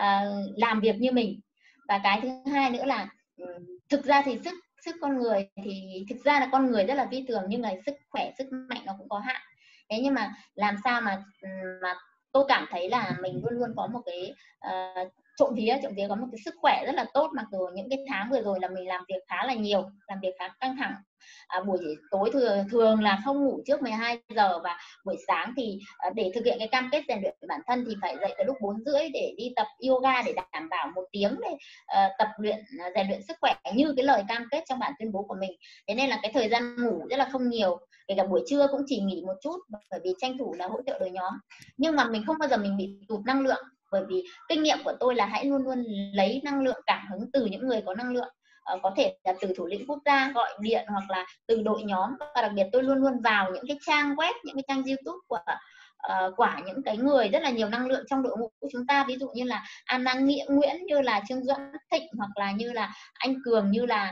làm việc như mình. Và cái thứ hai nữa là thực ra thì sức con người thì thực ra là con người rất là vi thường, nhưng mà sức khỏe, sức mạnh nó cũng có hạn. Thế nhưng mà làm sao mà tôi cảm thấy là mình luôn luôn có một cái trộm vía có một cái sức khỏe rất là tốt, mặc dù những cái tháng vừa rồi là mình làm việc khá là nhiều, làm việc khá căng thẳng. Buổi tối thường là không ngủ trước 12 giờ, và buổi sáng thì để thực hiện cái cam kết rèn luyện bản thân thì phải dậy từ lúc 4:30 để đi tập yoga, để đảm bảo 1 tiếng để tập luyện rèn luyện sức khỏe như cái lời cam kết trong bản tuyên bố của mình. Thế nên là cái thời gian ngủ rất là không nhiều, kể cả buổi trưa cũng chỉ nghỉ một chút, bởi vì tranh thủ là hỗ trợ đội nhóm. Nhưng mà mình không bao giờ mình bị tụt năng lượng, bởi vì kinh nghiệm của tôi là hãy luôn luôn lấy năng lượng, cảm hứng từ những người có năng lượng, có thể là từ thủ lĩnh quốc gia gọi điện, hoặc là từ đội nhóm. Và đặc biệt tôi luôn luôn vào những cái trang web, những cái trang YouTube của những cái người rất là nhiều năng lượng trong đội ngũ của chúng ta, ví dụ như là Anna Nguyễn, như là Trương Doãn Thịnh, hoặc là như là anh Cường, như là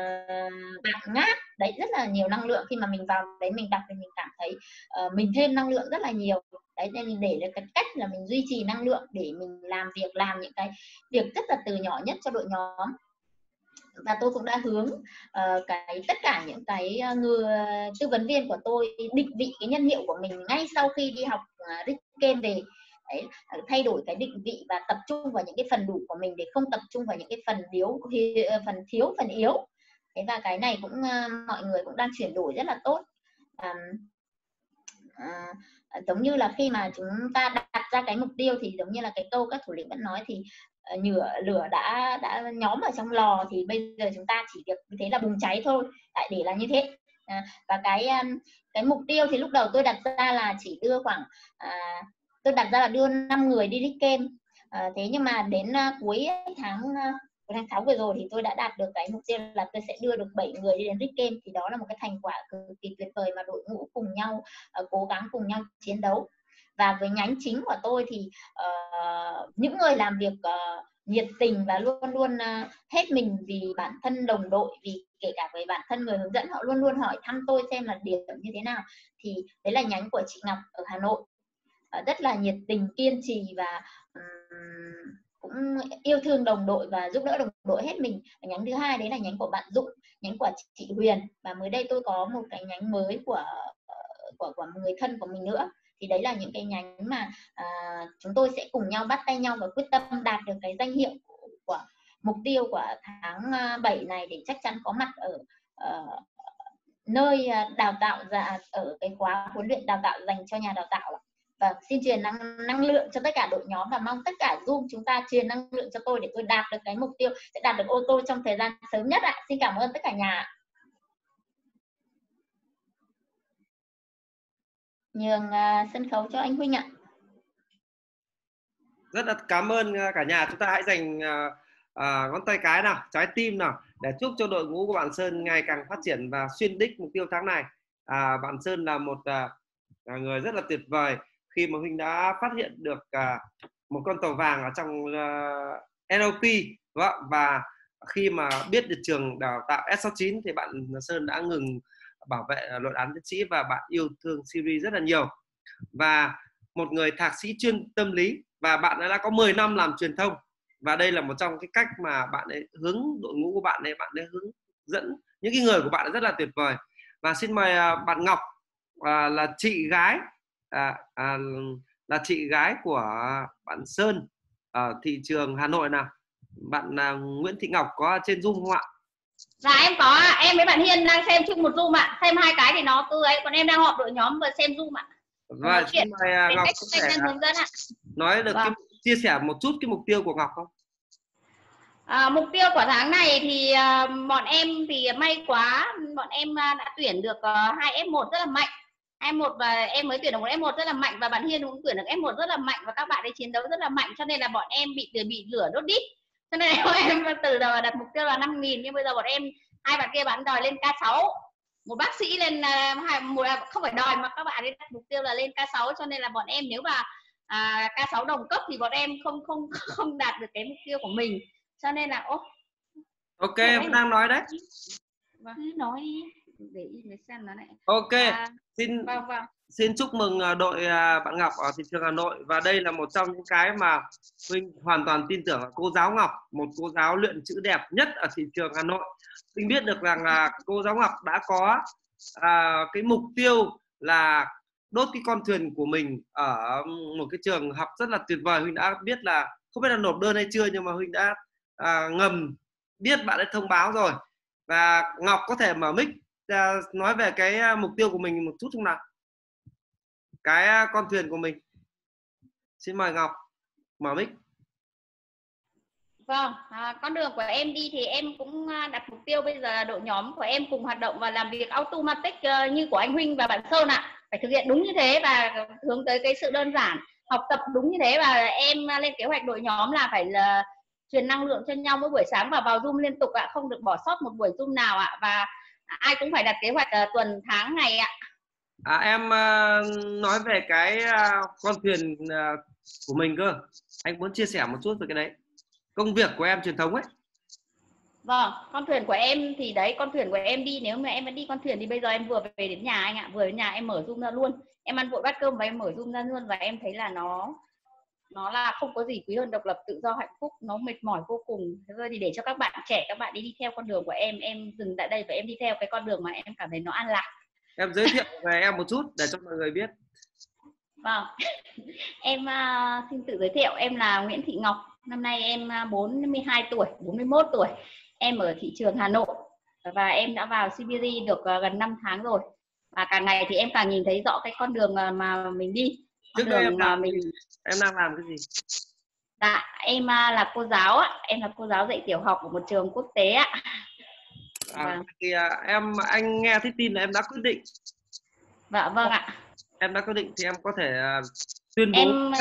bạn Ngát. Đấy, rất là nhiều năng lượng. Khi mà mình vào đấy mình đọc thì mình cảm thấy mình thêm năng lượng rất là nhiều. Đấy, nên để là cái cách là mình duy trì năng lượng để mình làm những cái việc rất là từ nhỏ nhất cho đội nhóm. Và tôi cũng đã hướng tất cả những cái người tư vấn viên của tôi định vị cái nhân hiệu của mình ngay sau khi đi học Ricken về. Đấy, thay đổi cái định vị và tập trung vào những cái phần đủ của mình, để không tập trung vào những cái phần thiếu, phần yếu. Thế và cái này cũng mọi người cũng đang chuyển đổi rất là tốt. Giống như là khi mà chúng ta đặt ra cái mục tiêu thì giống như là cái câu các thủ lĩnh vẫn nói, thì lửa đã nhóm ở trong lò, thì bây giờ chúng ta chỉ việc như thế là bùng cháy thôi, tại để là như thế. Và cái mục tiêu thì lúc đầu tôi đặt ra là chỉ đưa khoảng tôi đặt ra là đưa 5 người đi Ricken. Thế nhưng mà đến cuối tháng 6 vừa rồi thì tôi đã đạt được cái mục tiêu là tôi sẽ đưa được 7 người đi đến Ricken. Thì đó là một cái thành quả cực kỳ tuyệt vời mà đội ngũ cùng nhau cố gắng cùng nhau chiến đấu. Và với nhánh chính của tôi thì những người làm việc nhiệt tình và luôn luôn hết mình vì bản thân đồng đội, vì kể cả với bản thân người hướng dẫn, họ luôn luôn hỏi thăm tôi xem là điểm như thế nào. Thì đấy là nhánh của chị Ngọc ở Hà Nội, rất là nhiệt tình, kiên trì và cũng yêu thương đồng đội và giúp đỡ đồng đội hết mình. Và nhánh thứ hai đấy là nhánh của bạn Dũng, nhánh của chị Huyền. Và mới đây tôi có một cái nhánh mới của người thân của mình nữa. Thì đấy là những cái nhánh mà chúng tôi sẽ cùng nhau bắt tay nhau và quyết tâm đạt được cái danh hiệu của mục tiêu của tháng 7 này, để chắc chắn có mặt ở nơi đào tạo ở cái khóa huấn luyện đào tạo dành cho nhà đào tạo. Và xin truyền năng lượng cho tất cả đội nhóm và mong tất cả Zoom chúng ta truyền năng lượng cho tôi để tôi đạt được cái mục tiêu sẽ đạt được ô tô trong thời gian sớm nhất ạ. Xin cảm ơn tất cả nhà. Nhường sân khấu cho anh Huynh ạ. Rất là cảm ơn cả nhà. Chúng ta hãy dành ngón tay cái nào, trái tim nào để chúc cho đội ngũ của bạn Sơn ngày càng phát triển và xuyên đích mục tiêu tháng này. Bạn Sơn là một người rất là tuyệt vời khi mà Huynh đã phát hiện được một con tàu vàng ở trong NLP, và khi mà biết được trường đào tạo S69 thì bạn Sơn đã ngừng bảo vệ luận án tiến sĩ và bạn yêu thương Siri rất là nhiều. Và một người thạc sĩ chuyên tâm lý, và bạn ấy đã có 10 năm làm truyền thông, và đây là một trong cái cách mà bạn ấy hướng đội ngũ của bạn ấy hướng dẫn những cái người của bạn ấy rất là tuyệt vời. Và xin mời bạn Ngọc, là chị gái là chị gái của bạn Sơn ở thị trường Hà Nội nào. Bạn Nguyễn Thị Ngọc có trên Zoom không ạ? Dạ em có, em với bạn Hiên đang xem chung một Zoom ạ. Xem hai cái thì nó cứ ấy, còn em đang họp đội nhóm và xem Zoom ạ. Và xin mời Ngọc có thể nói được chia sẻ một chút cái mục tiêu của Ngọc không? Mục tiêu của tháng này thì bọn em thì may quá, bọn em đã tuyển được 2 F1 rất là mạnh. F1 và em mới tuyển được một F1 rất là mạnh, và bạn Hiên cũng tuyển được F1 rất là mạnh, và các bạn ấy chiến đấu rất là mạnh, cho nên là bọn em bị lửa đốt đít. Cho nên là em từ đầu đặt mục tiêu là 5.000, nhưng bây giờ bọn em hai bạn kia bạn đòi lên K6. Một bác sĩ lên không phải đòi mà các bạn ấy đặt mục tiêu là lên K6, cho nên là bọn em nếu mà K6 đồng cấp thì bọn em không đạt được cái mục tiêu của mình, cho nên là ok em đang nói đấy. Cứ nói đi để xem nó này. Ok, xin chúc mừng đội bạn Ngọc ở thị trường Hà Nội, và đây là một trong những cái mà Huynh hoàn toàn tin tưởng là cô giáo Ngọc, một cô giáo luyện chữ đẹp nhất ở thị trường Hà Nội. Huynh biết được rằng là cô giáo Ngọc đã có cái mục tiêu là đốt cái con thuyền của mình ở một cái trường học rất là tuyệt vời. Huynh đã biết là không biết là nộp đơn hay chưa, nhưng mà Huynh đã ngầm biết bạn ấy thông báo rồi. Và Ngọc có thể mở mic nói về cái mục tiêu của mình một chút không nào? Cái con thuyền của mình. Xin mời Ngọc mở mic. Vâng, con đường của em đi thì em cũng đặt mục tiêu bây giờ là đội nhóm của em cùng hoạt động và làm việc automatic như của anh Huynh và bạn Sơn ạ. Phải thực hiện đúng như thế và hướng tới cái sự đơn giản, học tập đúng như thế, và em lên kế hoạch đội nhóm là phải là truyền năng lượng cho nhau mỗi buổi sáng và vào Zoom liên tục ạ, không được bỏ sót một buổi Zoom nào ạ, và ai cũng phải đặt kế hoạch tuần tháng ngày ạ. Em nói về cái con thuyền của mình cơ. Anh muốn chia sẻ một chút về cái đấy. Công việc của em truyền thống ấy. Vâng, con thuyền của em thì đấy, con thuyền của em đi, nếu mà em vẫn đi con thuyền thì bây giờ em vừa về đến nhà anh ạ, vừa đến nhà em mở Zoom ra luôn. Em ăn vội bát cơm và em mở Zoom ra luôn, và em thấy là nó là không có gì quý hơn độc lập, tự do, hạnh phúc, nó mệt mỏi vô cùng. Thế rồi thì để cho các bạn trẻ, các bạn đi theo con đường của em dừng tại đây và em đi theo cái con đường mà em cảm thấy nó an lạc. Em giới thiệu về em một chút để cho mọi người biết. Vâng, em xin tự giới thiệu, em là Nguyễn Thị Ngọc, năm nay em 42 tuổi, 41 tuổi. Em ở thị trường Hà Nội và em đã vào CBD được gần 5 tháng rồi. Và càng ngày thì em càng nhìn thấy rõ cái con đường mà mình đi. Trước đây em đang làm cái gì? Dạ, em là cô giáo ạ, em là cô giáo dạy tiểu học ở một trường quốc tế ạ. Thì anh nghe thấy tin là em đã quyết định. Dạ vâng ạ. Em đã quyết định thì em có thể tuyên bố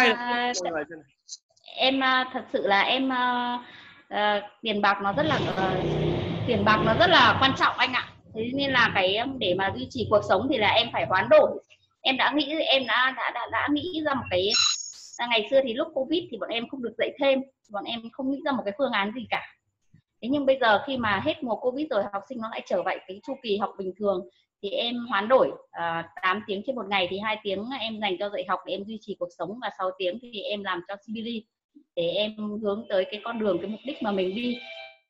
em thật sự là em tiền bạc nó rất là quan trọng anh ạ. Thế nên là cái để mà duy trì cuộc sống thì là em phải hoán đổi. Em đã nghĩ ra một cái ngày xưa thì lúc Covid thì bọn em không được dạy thêm, bọn em không nghĩ ra một cái phương án gì cả. Thế nhưng bây giờ khi mà hết mùa Covid rồi, học sinh nó lại trở lại cái chu kỳ học bình thường thì em hoán đổi 8 tiếng trên một ngày thì 2 tiếng em dành cho dạy học để em duy trì cuộc sống, và 6 tiếng thì em làm cho CBD để em hướng tới cái con đường, cái mục đích mà mình đi.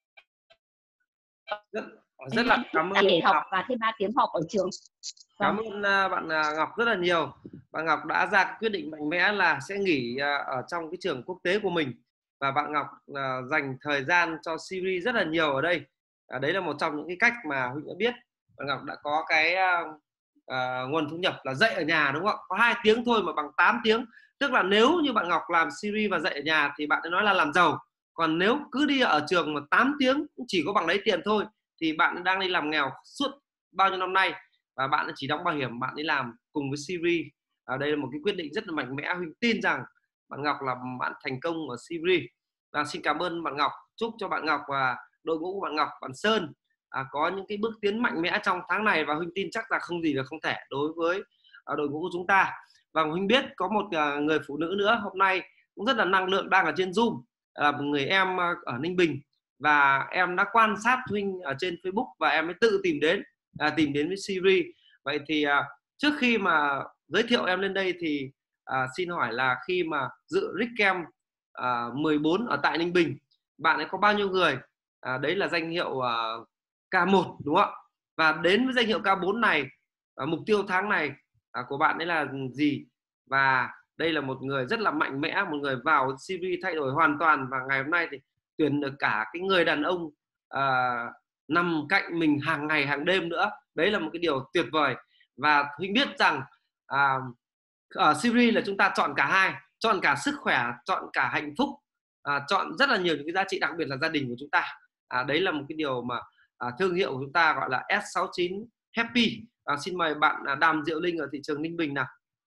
Rất là cảm ơn để học và thêm 3 tiếng học ở trường. Cảm ơn bạn Ngọc rất là nhiều. Bạn Ngọc đã ra quyết định mạnh mẽ là sẽ nghỉ ở trong cái trường quốc tế của mình, và bạn Ngọc dành thời gian cho Siri rất là nhiều ở đây. Đấy là một trong những cái cách mà Huynh đã biết bạn Ngọc đã có cái nguồn thu nhập là dạy ở nhà, đúng không ạ? Có 2 tiếng thôi mà bằng 8 tiếng. Tức là nếu như bạn Ngọc làm series và dạy ở nhà thì bạn ấy nói là làm giàu. Còn nếu cứ đi ở trường mà 8 tiếng cũng chỉ có bằng đấy tiền thôi thì bạn đang đi làm nghèo suốt bao nhiêu năm nay, và bạn ấy chỉ đóng bảo hiểm, bạn ấy làm cùng với series. Đây là một cái quyết định rất là mạnh mẽ. Huỳnh tin rằng bạn Ngọc là bạn thành công ở series. Và xin cảm ơn bạn Ngọc, chúc cho bạn Ngọc và đội ngũ của bạn Ngọc, bạn Sơn có những cái bước tiến mạnh mẽ trong tháng này, và Huỳnh tin chắc là không gì là không thể đối với đội ngũ của chúng ta. Và Huỳnh biết có một người phụ nữ nữa hôm nay cũng rất là năng lượng đang ở trên Zoom, là một người em ở Ninh Bình, và em đã quan sát Huỳnh ở trên Facebook và em mới tự tìm đến với series. Vậy thì trước khi mà giới thiệu em lên đây thì xin hỏi là khi mà dự RICKCamp 14 ở tại Ninh Bình, bạn ấy có bao nhiêu người? Đấy là danh hiệu K1 đúng không ạ? Và đến với danh hiệu K4 này, mục tiêu tháng này của bạn ấy là gì? Và đây là một người rất là mạnh mẽ, một người vào series thay đổi hoàn toàn, và ngày hôm nay thì tuyển được cả cái người đàn ông nằm cạnh mình hàng ngày hàng đêm nữa. Đấy là một cái điều tuyệt vời. Và Huỳnh biết rằng ở series là chúng ta chọn cả hai, chọn cả sức khỏe, chọn cả hạnh phúc, chọn rất là nhiều những cái giá trị, đặc biệt là gia đình của chúng ta. Đấy là một cái điều mà thương hiệu của chúng ta gọi là S69 Happy. Xin mời bạn Đàm Diệu Linh ở thị trường Ninh Bình nào.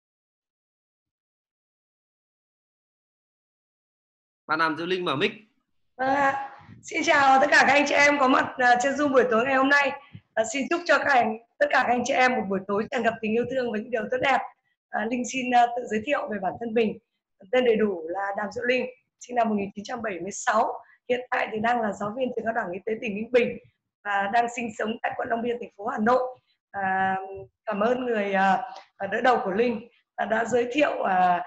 Bạn Đàm Diệu Linh mở mic. Xin chào tất cả các anh chị em có mặt trên Zoom buổi tối ngày hôm nay. Xin chúc cho tất cả các anh chị em một buổi tối tràn ngập tình yêu thương và những điều tốt đẹp. Linh xin tự giới thiệu về bản thân mình. Tên đầy đủ là Đàm Diệu Linh, sinh năm 1976. Hiện tại thì đang là giáo viên trường Cao đẳng Y tế tỉnh Ninh Bình và đang sinh sống tại quận Long Biên, thành phố Hà Nội. Cảm ơn người đỡ đầu của Linh đã giới thiệu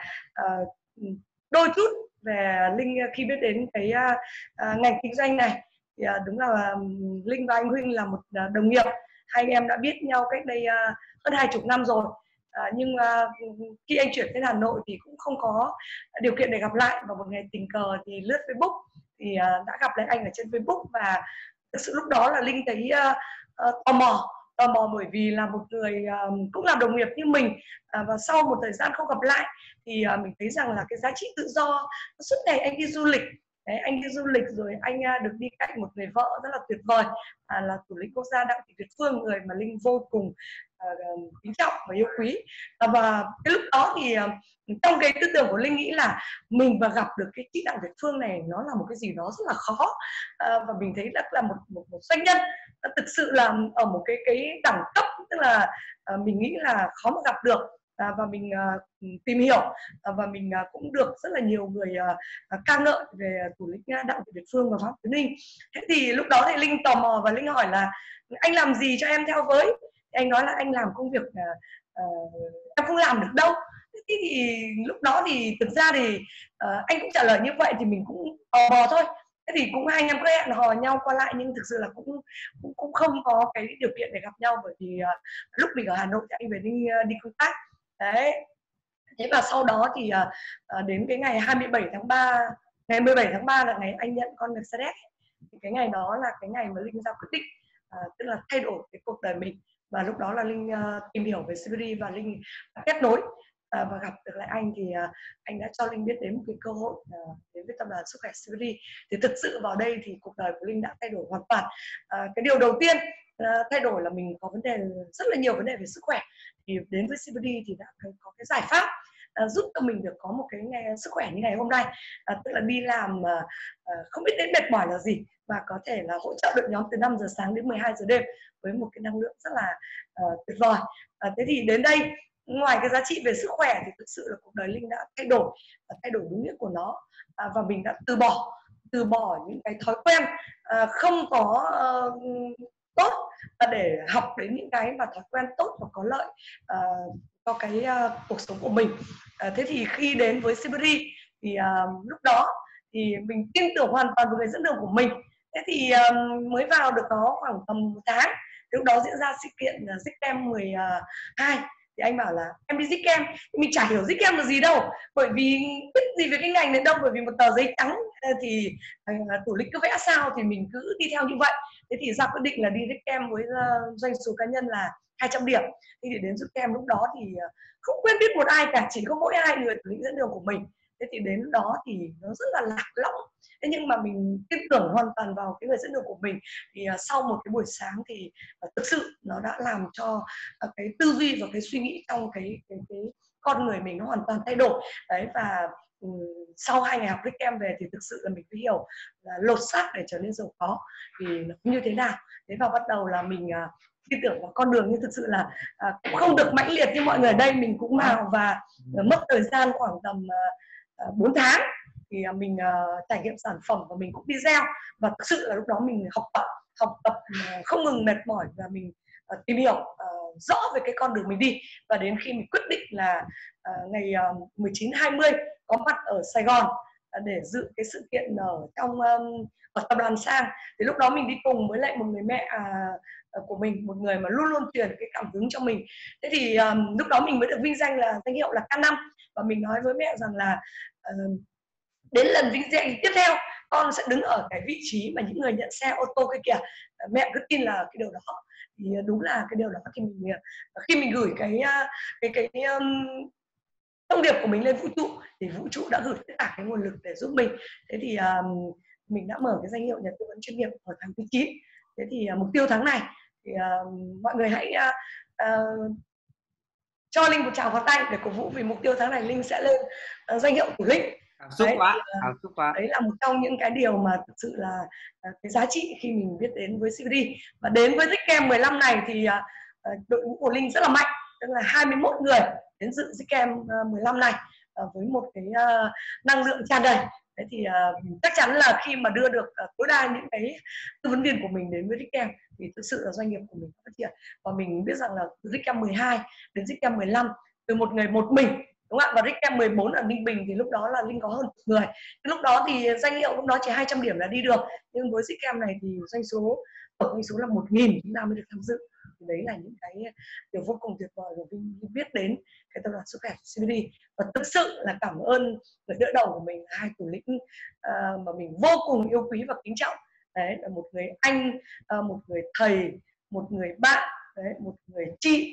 đôi chút về Linh khi biết đến cái ngành kinh doanh này. Thì đúng là Linh và anh Huỳnh là một đồng nghiệp, hai anh em đã biết nhau cách đây hơn 20 năm rồi. Nhưng khi anh chuyển đến Hà Nội thì cũng không có điều kiện để gặp lại, và một ngày tình cờ thì lướt Facebook thì đã gặp lại anh ở trên Facebook, và thực sự lúc đó là Linh thấy tò mò bởi vì là một người cũng làm đồng nghiệp như mình, và sau một thời gian không gặp lại thì mình thấy rằng là cái giá trị tự do. Suốt ngày anh đi du lịch, anh đi du lịch rồi anh được đi cạnh một người vợ rất là tuyệt vời, là thủ lĩnh quốc gia Đặng Thị Việt Phương, người mà Linh vô cùng kính trọng và yêu quý. Và cái lúc đó thì trong cái tư tưởng của Linh nghĩ là mình và gặp được cái chị Đặng Việt Phương này nó là một cái gì đó rất là khó, và mình thấy là một doanh nhân thực sự là ở một cái đẳng cấp, tức là mình nghĩ là khó mà gặp được. Và mình tìm hiểu và mình cũng được rất là nhiều người ca ngợi về thủ lĩnh Đặng Thị Việt Phương và Phạm Tuấn Ninh. Thế thì lúc đó thì Linh tò mò và Linh hỏi là anh làm gì cho em theo với? Thì anh nói là anh làm công việc em không làm được đâu. Thế thì lúc đó thì thực ra thì anh cũng trả lời như vậy thì mình cũng tò mò thôi. Thế thì cũng hai anh em cứ hẹn hò nhau qua lại, nhưng thực sự là cũng không có cái điều kiện để gặp nhau, bởi vì lúc mình ở Hà Nội thì anh về đi công tác. Đấy. Thế và sau đó thì đến cái ngày 27 tháng 3, ngày 17 tháng 3 là ngày anh nhận con Mercedes. Thì cái ngày đó là cái ngày mà Linh ra quyết định, tức là thay đổi cái cuộc đời mình. Và lúc đó là Linh tìm hiểu về series và Linh kết nối và gặp được lại anh, thì anh đã cho Linh biết đến một cái cơ hội đến với tập đoàn Sức khỏe series. Thì thực sự vào đây thì cuộc đời của Linh đã thay đổi hoàn toàn. Cái điều đầu tiên thay đổi là mình có vấn đề, rất là nhiều vấn đề về sức khỏe, thì đến với series thì đã có cái giải pháp giúp cho mình được có một cái sức khỏe như ngày hôm nay, tức là đi làm không biết đến mệt mỏi là gì, và có thể là hỗ trợ đội nhóm từ 5 giờ sáng đến 12 giờ đêm với một cái năng lượng rất là tuyệt vời. Thế thì đến đây, ngoài cái giá trị về sức khỏe thì thực sự là cuộc đời Linh đã thay đổi đúng nghĩa của nó, và mình đã từ bỏ những cái thói quen không có tốt để học đến những cái mà thói quen tốt và có lợi cho cái cuộc sống của mình. Thế thì khi đến với series thì lúc đó thì mình tin tưởng hoàn toàn vào người dẫn đường của mình. Thế thì mới vào được có khoảng tầm 1 tháng, lúc đó diễn ra sự kiện RICKCamp 12 thì anh bảo là em đi RICKCamp, mình chả hiểu RICKCamp là gì đâu, bởi vì biết gì về cái ngành này đâu, bởi vì một tờ giấy trắng thì thủ lĩnh cứ vẽ sao thì mình cứ đi theo như vậy. Thế thì ra quyết định là đi Bootcamp với doanh số cá nhân là 200 điểm. Thì đến Bootcamp lúc đó thì không quen biết một ai cả, chỉ có mỗi 2 người thủ lĩnh dẫn đường của mình. Thế thì đến đó thì nó rất là lạc lõng. Thế nhưng mà mình tin tưởng hoàn toàn vào cái người dẫn đường của mình. Thì sau một cái buổi sáng thì thực sự nó đã làm cho cái tư duy và cái suy nghĩ trong cái con người mình nó hoàn toàn thay đổi. Đấy, và sau 2 ngày học Bootcamp về thì thực sự là mình mới hiểu là lột xác để trở nên giàu có thì nó như thế nào. Thế và bắt đầu là mình tin tưởng vào con đường, nhưng thực sự là cũng không được mãnh liệt như mọi người đây. Mình cũng vào và mất thời gian khoảng tầm 4 tháng thì mình trải nghiệm sản phẩm và mình cũng video. Và thực sự là lúc đó mình học tập không ngừng mệt mỏi và mình tìm hiểu rõ về cái con đường mình đi. Và đến khi mình quyết định là ngày 19-20 có mặt ở Sài Gòn để dự cái sự kiện ở tập đoàn Sang, thì lúc đó mình đi cùng với lại một người mẹ của mình, một người mà luôn luôn truyền cái cảm hứng cho mình. Thế thì lúc đó mình mới được vinh danh là danh hiệu là K5, và mình nói với mẹ rằng là đến lần vinh danh tiếp theo con sẽ đứng ở cái vị trí mà những người nhận xe ô tô kia kìa. Mẹ cứ tin là cái điều đó. Thì đúng là cái điều đó khi mình gửi cái thông điệp của mình lên vũ trụ thì vũ trụ đã gửi tất cả cái nguồn lực để giúp mình. Thế thì mình đã mở cái danh hiệu nhà tư vấn chuyên nghiệp ở tháng thứ 9. Thế thì mục tiêu tháng này thì mọi người hãy cho Linh một tràng pháo tay để cổ vũ, vì mục tiêu tháng này Linh sẽ lên danh hiệu thủ lĩnh. Cảm xúc quá. Đấy là một trong những cái điều mà thực sự là cái giá trị khi mình biết đến với CVD. Và đến với Bootcamp 15 này thì đội ngũ của Linh rất là mạnh, tức là 21 người đến dự Bootcamp 15 này với một cái năng lượng tràn đầy. Thế thì chắc chắn là khi mà đưa được tối đa những cái tư vấn viên của mình đến với Bootcamp thì thực sự là doanh nghiệp của mình phát triển. Và mình biết rằng là từ Bootcamp 12 đến Bootcamp 15, từ một người một mình, đúng không ạ? Và Bootcamp 14 ở Ninh Bình thì lúc đó là Linh có hơn 1 người. Lúc đó thì danh hiệu lúc đó chỉ 200 điểm là đi được, nhưng với Bootcamp này thì doanh số là 1.000 chúng ta mới được tham dự. Thì đấy là những cái điều vô cùng tuyệt vời mà Vinh biết đến cái tập đoàn sức khỏe CVD. Và thực sự là cảm ơn người đỡ đầu của mình, 2 thủ lĩnh mà mình vô cùng yêu quý và kính trọng. Đấy là một người anh, một người thầy, một người bạn, đấy, một người chị.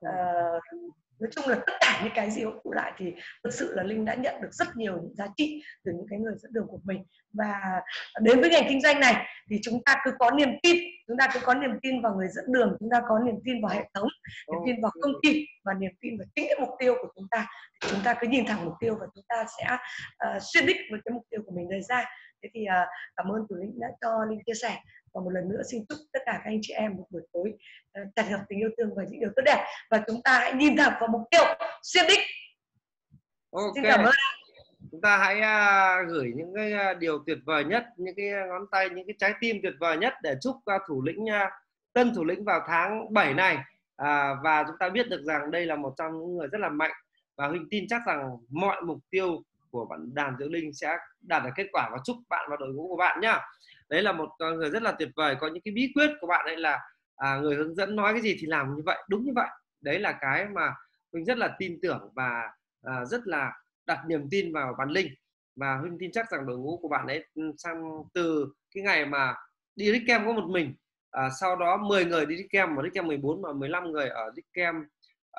Nói chung là tất cả những cái gì hội tụ lại thì thực sự là Linh đã nhận được rất nhiều những giá trị từ những cái người dẫn đường của mình. Và đến với ngành kinh doanh này thì chúng ta cứ có niềm tin, chúng ta cứ có niềm tin vào người dẫn đường, chúng ta có niềm tin vào hệ thống, niềm tin vào công ty và niềm tin vào chính cái mục tiêu của chúng ta. Chúng ta cứ nhìn thẳng mục tiêu và chúng ta sẽ xuyên đích với cái mục tiêu của mình đề ra. Thế thì cảm ơn thủ lĩnh đã cho Linh chia sẻ. Và một lần nữa xin chúc tất cả các anh chị em một buổi tối tràn ngập tình yêu thương và những điều tốt đẹp. Và chúng ta hãy nhìn thẳng vào mục tiêu xuyên đích. Xin cảm ơn. Chúng ta hãy gửi những cái điều tuyệt vời nhất, những cái ngón tay, những cái trái tim tuyệt vời nhất để chúc thủ lĩnh tân thủ lĩnh vào tháng 7 này. Và chúng ta biết được rằng đây là một trong những người rất là mạnh, và Huỳnh tin chắc rằng mọi mục tiêu của bạn Đàm Diệu Linh sẽ đạt được kết quả, và chúc bạn và đội ngũ của bạn nhá. Đấy là một người rất là tuyệt vời, có những cái bí quyết của bạn ấy là người hướng dẫn nói cái gì thì làm như vậy, đúng như vậy. Đấy là cái mà Huỳnh rất là tin tưởng và rất là đặt niềm tin vào bạn Linh. Và Huỳnh tin chắc rằng đội ngũ của bạn ấy sang từ cái ngày mà đi Bootcamp có một mình, sau đó 10 người đi Bootcamp, ở Bootcamp 14 và 15 người ở Bootcamp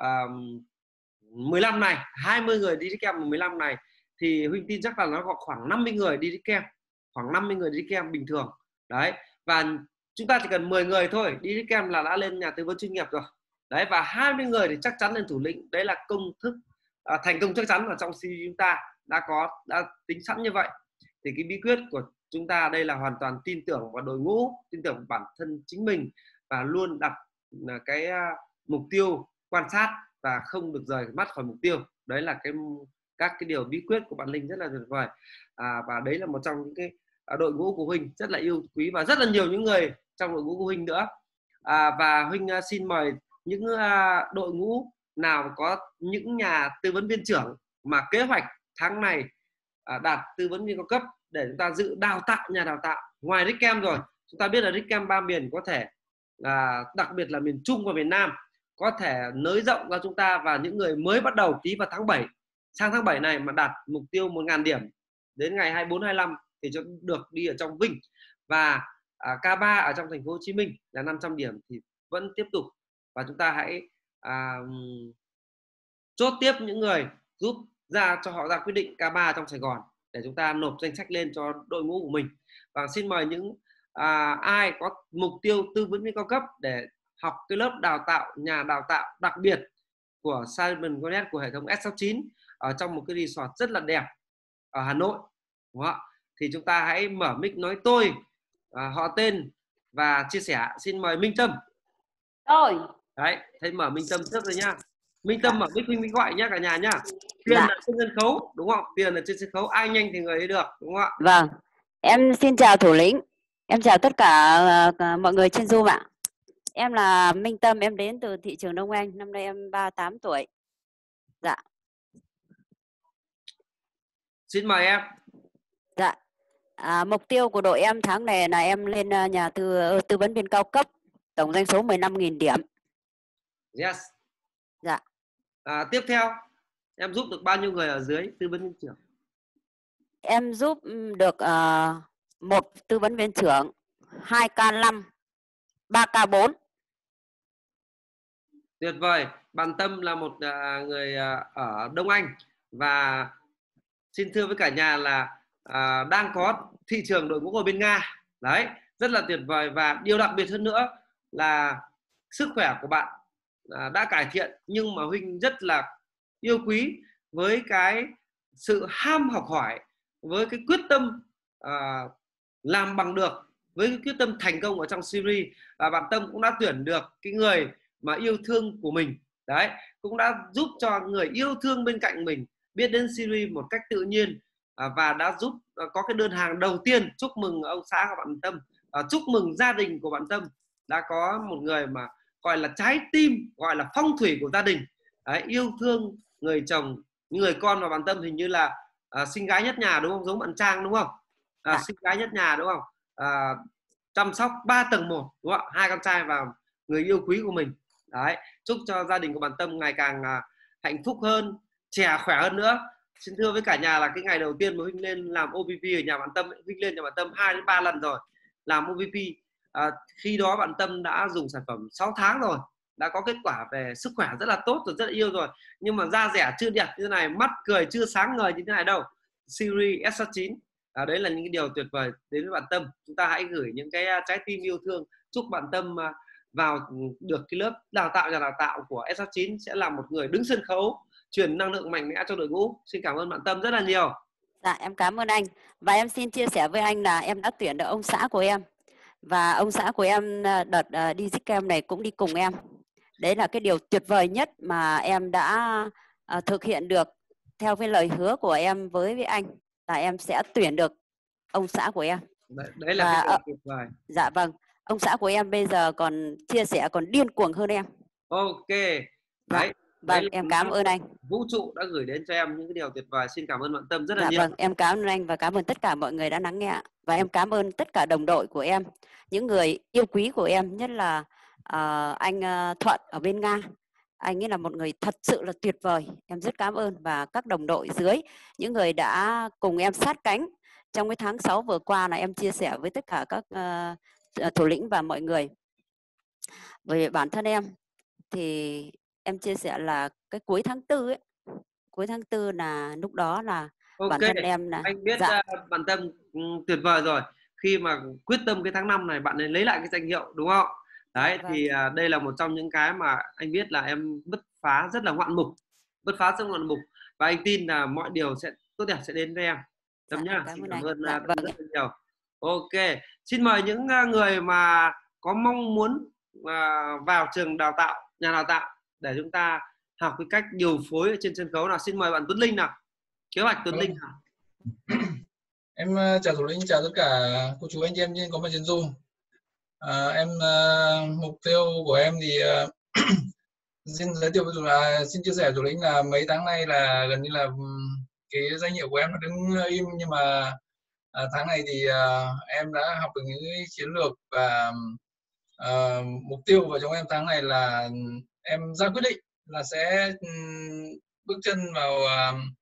15 này, 20 người đi Bootcamp 15 này, thì Huỳnh tin chắc là nó có khoảng 50 người đi Bootcamp, khoảng 50 người đi Bootcamp bình thường. Đấy, và chúng ta chỉ cần 10 người thôi đi Bootcamp là đã lên nhà tư vấn chuyên nghiệp rồi. Đấy, và 20 người thì chắc chắn lên thủ lĩnh. Đấy là công thức thành công chắc chắn ở trong CV chúng ta đã tính sẵn như vậy. Thì cái bí quyết của chúng ta đây là hoàn toàn tin tưởng vào đội ngũ, tin tưởng vào bản thân chính mình, và luôn đặt cái mục tiêu quan sát và không được rời mắt khỏi mục tiêu. Đấy là các cái điều bí quyết của bạn Linh rất là tuyệt vời. Và đấy là một trong những cái đội ngũ của Huỳnh rất là yêu quý, và rất là nhiều những người trong đội ngũ của Huỳnh nữa. Và Huỳnh xin mời những đội ngũ nào có những nhà tư vấn viên trưởng mà kế hoạch tháng này đạt tư vấn viên cao cấp để chúng ta dự đào tạo nhà đào tạo ngoài Bootcamp. Rồi chúng ta biết là Bootcamp 3 miền có thể là đặc biệt là miền Trung và miền Nam có thể nới rộng ra chúng ta, và những người mới bắt đầu ký vào tháng 7 sang tháng 7 này mà đạt mục tiêu 1.000 điểm đến ngày 24-25 thì cho được đi ở trong Vinh, và K3 ở trong thành phố Hồ Chí Minh là 500 điểm thì vẫn tiếp tục. Và chúng ta hãy chốt tiếp những người giúp ra cho họ ra quyết định K3 trong Sài Gòn để chúng ta nộp danh sách lên cho đội ngũ của mình. Và xin mời những ai có mục tiêu tư vấn viên cao cấp để học cái lớp đào tạo, nhà đào tạo đặc biệt của Simon Connect của hệ thống S69 ở trong một cái resort rất là đẹp ở Hà Nội, đúng không? Thì chúng ta hãy mở mic nói tôi, họ tên và chia sẻ. Xin mời Minh Tâm. Rồi. Đấy, thấy mở Minh Tâm trước rồi nhá. Minh Tâm mở mic mình gọi nhá cả nhà nhá. Tiền là trên sân khấu, đúng không? Tiền là trên sân khấu, ai nhanh thì người ấy được, đúng không ạ? Vâng. Em xin chào thủ lĩnh. Em chào tất cả mọi người trên Zoom ạ. Em là Minh Tâm, em đến từ thị trường Đông Anh, năm nay em 38 tuổi. Dạ. Xin mời em. Dạ. Mục tiêu của đội em tháng này là em lên nhà tư vấn viên cao cấp, tổng doanh số 15.000 điểm. Yes. Dạ. Tiếp theo, em giúp được bao nhiêu người ở dưới tư vấn viên trưởng? Em giúp được 1 tư vấn viên trưởng, 2 K5, 3 K4. Tuyệt vời. Bạn Tâm là một người ở Đông Anh và xin thưa với cả nhà là đang có thị trường đội ngũ ở bên Nga. Đấy, rất là tuyệt vời. Và điều đặc biệt hơn nữa là sức khỏe của bạn đã cải thiện, nhưng mà Huynh rất là yêu quý với cái sự ham học hỏi, với cái quyết tâm làm bằng được, với cái quyết tâm thành công ở trong series. Và bạn Tâm cũng đã tuyển được cái người mà yêu thương của mình. Đấy, cũng đã giúp cho người yêu thương bên cạnh mình biết đến series một cách tự nhiên, và đã giúp có cái đơn hàng đầu tiên. Chúc mừng ông xã của bạn Tâm, chúc mừng gia đình của bạn Tâm đã có một người mà gọi là trái tim, gọi là phong thủy của gia đình. Đấy, yêu thương người chồng, người con. Và bạn Tâm hình như là sinh gái nhất nhà đúng không, giống bạn Trang đúng không? Sinh gái nhất nhà đúng không? Chăm sóc 3 tầng 1 đúng không? 2 con trai và người yêu quý của mình. Đấy, chúc cho gia đình của bạn Tâm ngày càng hạnh phúc hơn, trẻ khỏe hơn nữa. Xin thưa với cả nhà là cái ngày đầu tiên mà Huynh lên làm OVP ở nhà bạn Tâm, Huynh lên nhà bạn Tâm 2 đến 3 lần rồi làm OVP. Khi đó bạn Tâm đã dùng sản phẩm 6 tháng rồi, đã có kết quả về sức khỏe rất là tốt rồi, rất là yêu rồi, nhưng mà da dẻ chưa đẹp như thế này, mắt cười chưa sáng ngời như thế này đâu. Series S69 đấy là những cái điều tuyệt vời đến với bạn Tâm. Chúng ta hãy gửi những cái trái tim yêu thương, chúc bạn Tâm vào được cái lớp đào tạo, nhà đào tạo của S69 sẽ là một người đứng sân khấu, truyền năng lượng mạnh mẽ cho đội ngũ. Xin cảm ơn bạn Tâm rất là nhiều. Dạ, em cảm ơn anh. Và em xin chia sẻ với anh là em đã tuyển được ông xã của em. Và ông xã của em đợt đi Zicam này cũng đi cùng em. Đấy là cái điều tuyệt vời nhất mà em đã thực hiện được theo cái lời hứa của em với anh, là em sẽ tuyển được ông xã của em. Đấy là cái điều tuyệt vời. Dạ vâng. Ông xã của em bây giờ còn chia sẻ còn điên cuồng hơn em. Ok. Đấy. Vâng, em cảm ơn anh. Vũ trụ đã gửi đến cho em những cái điều tuyệt vời. Xin cảm ơn bạn Tâm rất là dạ nhiều. Vâng, em cảm ơn anh và cảm ơn tất cả mọi người đã lắng nghe. Và em cảm ơn tất cả đồng đội của em, những người yêu quý của em, nhất là anh Thuận ở bên Nga. Anh ấy là một người thật sự là tuyệt vời. Em rất cảm ơn. Và các đồng đội dưới, những người đã cùng em sát cánh trong cái tháng 6 vừa qua là em chia sẻ với tất cả các thủ lĩnh và mọi người. Về bản thân em thì em chia sẻ là cái cuối tháng 4 ấy, cuối tháng 4 là lúc đó là bản thân em là anh biết. Bạn Tâm tuyệt vời rồi, khi mà quyết tâm cái tháng 5 này bạn ấy lấy lại cái danh hiệu đúng không? Đấy, vâng. Thì đây là một trong những cái mà anh biết là em bứt phá rất là ngoạn mục, và anh tin là mọi điều sẽ tốt đẹp sẽ đến với em. Tâm nhá. Cảm ơn rất là nhiều. Ok, xin mời những người mà có mong muốn vào trường đào tạo, nhà đào tạo để chúng ta học cái cách điều phối ở trên sân khấu nào. Xin mời bạn Tuấn Linh nào. Kế hoạch Tuấn Linh nào. Em chào thủ lĩnh, chào tất cả cô chú anh chị em có mặt trên Zoom. Mục tiêu của em thì xin giới thiệu xin chia sẻ thủ lĩnh là mấy tháng nay là gần như là cái danh hiệu của em nó đứng im, nhưng mà tháng này thì em đã học được những cái chiến lược và mục tiêu của trong em tháng này là em ra quyết định là sẽ bước chân vào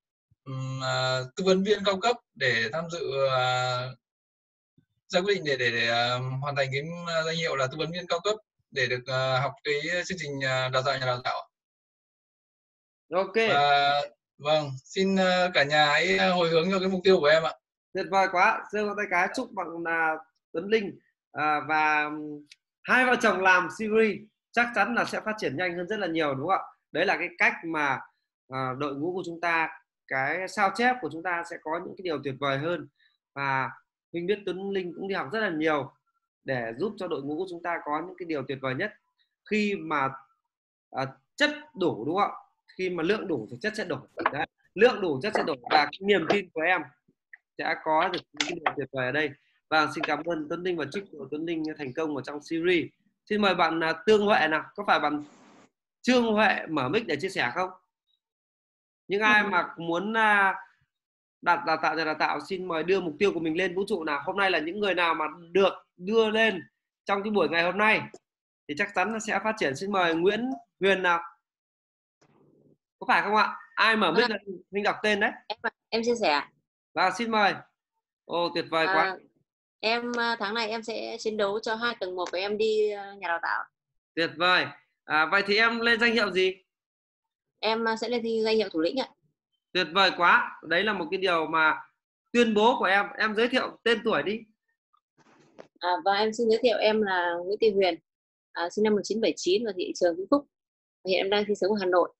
tư vấn viên cao cấp để tham dự ra quyết định để hoàn thành cái danh hiệu là tư vấn viên cao cấp để được học cái chương trình đào tạo nhà đào tạo. Ok. Vâng, xin cả nhà hãy hồi hướng cho cái mục tiêu của em ạ. Tuyệt vời quá, giơ tay cái chúc bạn Tuấn Linh và hai vợ chồng làm series chắc chắn là sẽ phát triển nhanh hơn rất là nhiều, đúng không ạ? Đấy là cái cách mà đội ngũ của chúng ta, cái sao chép của chúng ta sẽ có những cái điều tuyệt vời hơn. Và mình biết Tuấn Linh cũng đi học rất là nhiều để giúp cho đội ngũ của chúng ta có những cái điều tuyệt vời nhất. Khi mà chất đủ, đúng không ạ? Khi mà lượng đủ thì chất sẽ đủ. Đấy. Lượng đủ chất sẽ đủ, và cái niềm tin của em sẽ có được những cái điều tuyệt vời ở đây. Và xin cảm ơn Tuấn Linh và chúc Tuấn Linh thành công ở trong series. Xin mời bạn Tương Huệ nào, có phải bạn Trương Huệ mở mic để chia sẻ không? Những ai mà muốn đào tạo nhà đào tạo xin mời đưa mục tiêu của mình lên vũ trụ nào. Hôm nay là những người nào mà được đưa lên trong cái buổi ngày hôm nay thì chắc chắn nó sẽ phát triển. Xin mời Nguyễn Huyền nào, có phải không ạ? Ai mở mic là mình đọc tên đấy. Em chia sẻ. Và xin mời. Ồ, tuyệt vời quá. Em tháng này em sẽ chiến đấu cho 2 tầng 1 của em đi nhà đào tạo. Tuyệt vời. Vậy thì em lên danh hiệu gì? Em sẽ lên thi danh hiệu thủ lĩnh ạ. Tuyệt vời quá. Đấy là một cái điều mà tuyên bố của em. Em giới thiệu tên tuổi đi. Và em xin giới thiệu, em là Nguyễn Thị Huyền, sinh năm 1979 và thị trường Vĩnh Phúc. Hiện em đang sinh sống ở Hà Nội.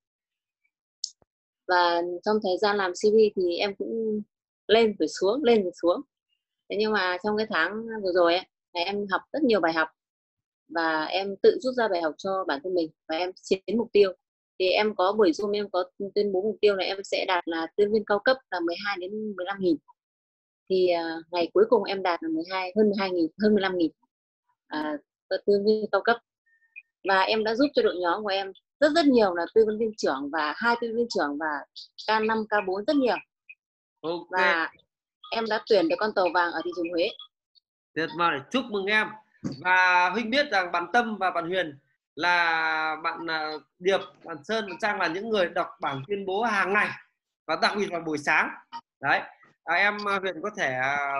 Và trong thời gian làm CV thì em cũng lên rồi xuống, lên rồi xuống. Thế nhưng mà trong cái tháng vừa rồi ấy, em học rất nhiều bài học và em tự rút ra bài học cho bản thân mình và em chiến mục tiêu. Thì em có buổi Zoom, em có tuyên bố mục tiêu này em sẽ đạt là tuyên viên cao cấp là 12 đến 15.000. Thì ngày cuối cùng em đạt là hơn 15.000 tuyên viên cao cấp. Và em đã giúp cho đội nhóm của em rất nhiều là tư vấn viên trưởng và 2 tư vấn viên trưởng và K5, K4 rất nhiều. Okay. Và em đã tuyển được con tàu vàng ở thị trường Huế. Tuyệt vời, chúc mừng em. Và Huynh biết rằng bạn Tâm và bạn Huyền là bạn Điệp, bạn Sơn, bạn Trang là những người đọc bản tuyên bố hàng ngày và đặc biệt vào buổi sáng. Đấy, em Huyền có thể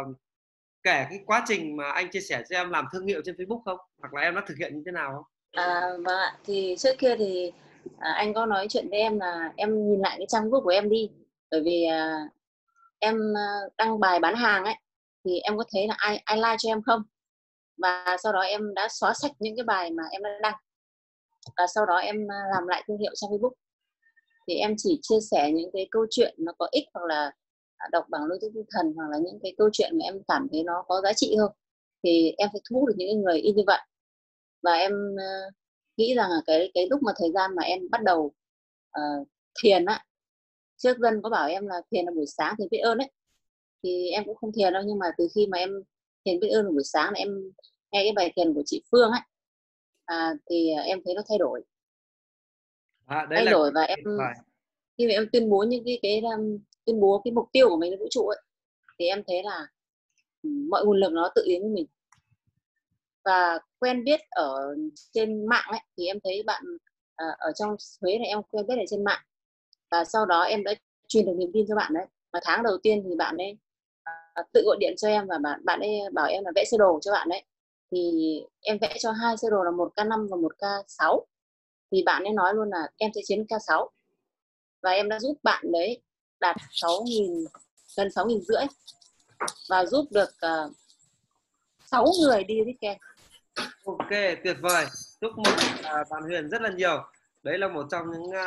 kể cái quá trình mà anh chia sẻ cho em làm thương hiệu trên Facebook không? Hoặc là em đã thực hiện như thế nào không? Vâng ạ, thì trước kia thì anh có nói chuyện với em là em nhìn lại cái trang web của em đi. Bởi vì em đăng bài bán hàng ấy thì em có thấy là ai like cho em không, và sau đó em đã xóa sạch những cái bài mà em đã đăng và sau đó em làm lại thương hiệu trên Facebook. Thì em chỉ chia sẻ những cái câu chuyện nó có ích, hoặc là đọc bảng lối tinh thần, hoặc là những cái câu chuyện mà em cảm thấy nó có giá trị hơn thì em phải thu hút được những người y như vậy. Và em nghĩ rằng là cái lúc mà thời gian mà em bắt đầu thiền á, trước dân có bảo em là thiền là buổi sáng thì biết ơn ấy, thì em cũng không thiền đâu, nhưng mà từ khi mà em thiền biết ơn là buổi sáng là em nghe cái bài thiền của chị Phương ấy, thì em thấy nó thay đổi. Thay đổi và em khi mà em tuyên bố những cái tuyên bố cái mục tiêu của mình với vũ trụ ấy, thì em thấy là mọi nguồn lực nó tự đến với mình. Và quen biết ở trên mạng ấy, thì em thấy bạn ở trong Huế này em quen biết ở trên mạng, và sau đó em đã truyền được niềm tin cho bạn đấy. Và tháng đầu tiên thì bạn ấy tự gọi điện cho em và bạn ấy bảo em là vẽ sơ đồ cho bạn đấy. Thì em vẽ cho 2 sơ đồ là một K5 và một K6. Thì bạn ấy nói luôn là em sẽ chiến K6. Và em đã giúp bạn đấy đạt 6.000, gần 6.500 và giúp được 6 người đi thiết kế. Ok, tuyệt vời. Chúc mừng bạn Huyền rất là nhiều. Đấy là một trong những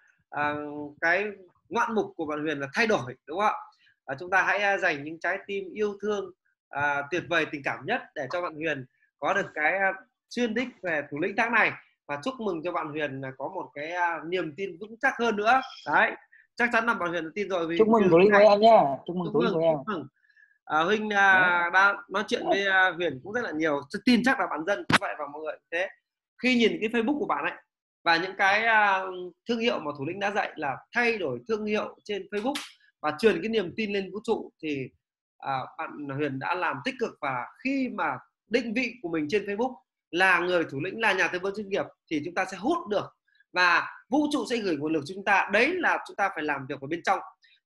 cái ngoạn mục của bạn Huyền là thay đổi, đúng không ạ? Chúng ta hãy dành những trái tim yêu thương tuyệt vời, tình cảm nhất để cho bạn Huyền có được cái chuyên đích về thủ lĩnh tháng này. Và chúc mừng cho bạn Huyền có một cái niềm tin vững chắc hơn nữa. Đấy, chắc chắn là bạn Huyền tin rồi. Chúc mừng thủ lĩnh của em nhé. Chúc mừng thủ lĩnh của em. Huynh đã nói chuyện với Huyền cũng rất là nhiều. Tôi tin chắc là bạn dân cũng vậy và mọi người thế. Khi nhìn cái Facebook của bạn ấy và những cái thương hiệu mà thủ lĩnh đã dạy là thay đổi thương hiệu trên Facebook và truyền cái niềm tin lên vũ trụ, thì bạn Huyền đã làm tích cực. Và khi mà định vị của mình trên Facebook là người thủ lĩnh, là nhà tư vấn chuyên nghiệp, thì chúng ta sẽ hút được và vũ trụ sẽ gửi nguồn lực cho chúng ta. Đấy là chúng ta phải làm việc ở bên trong.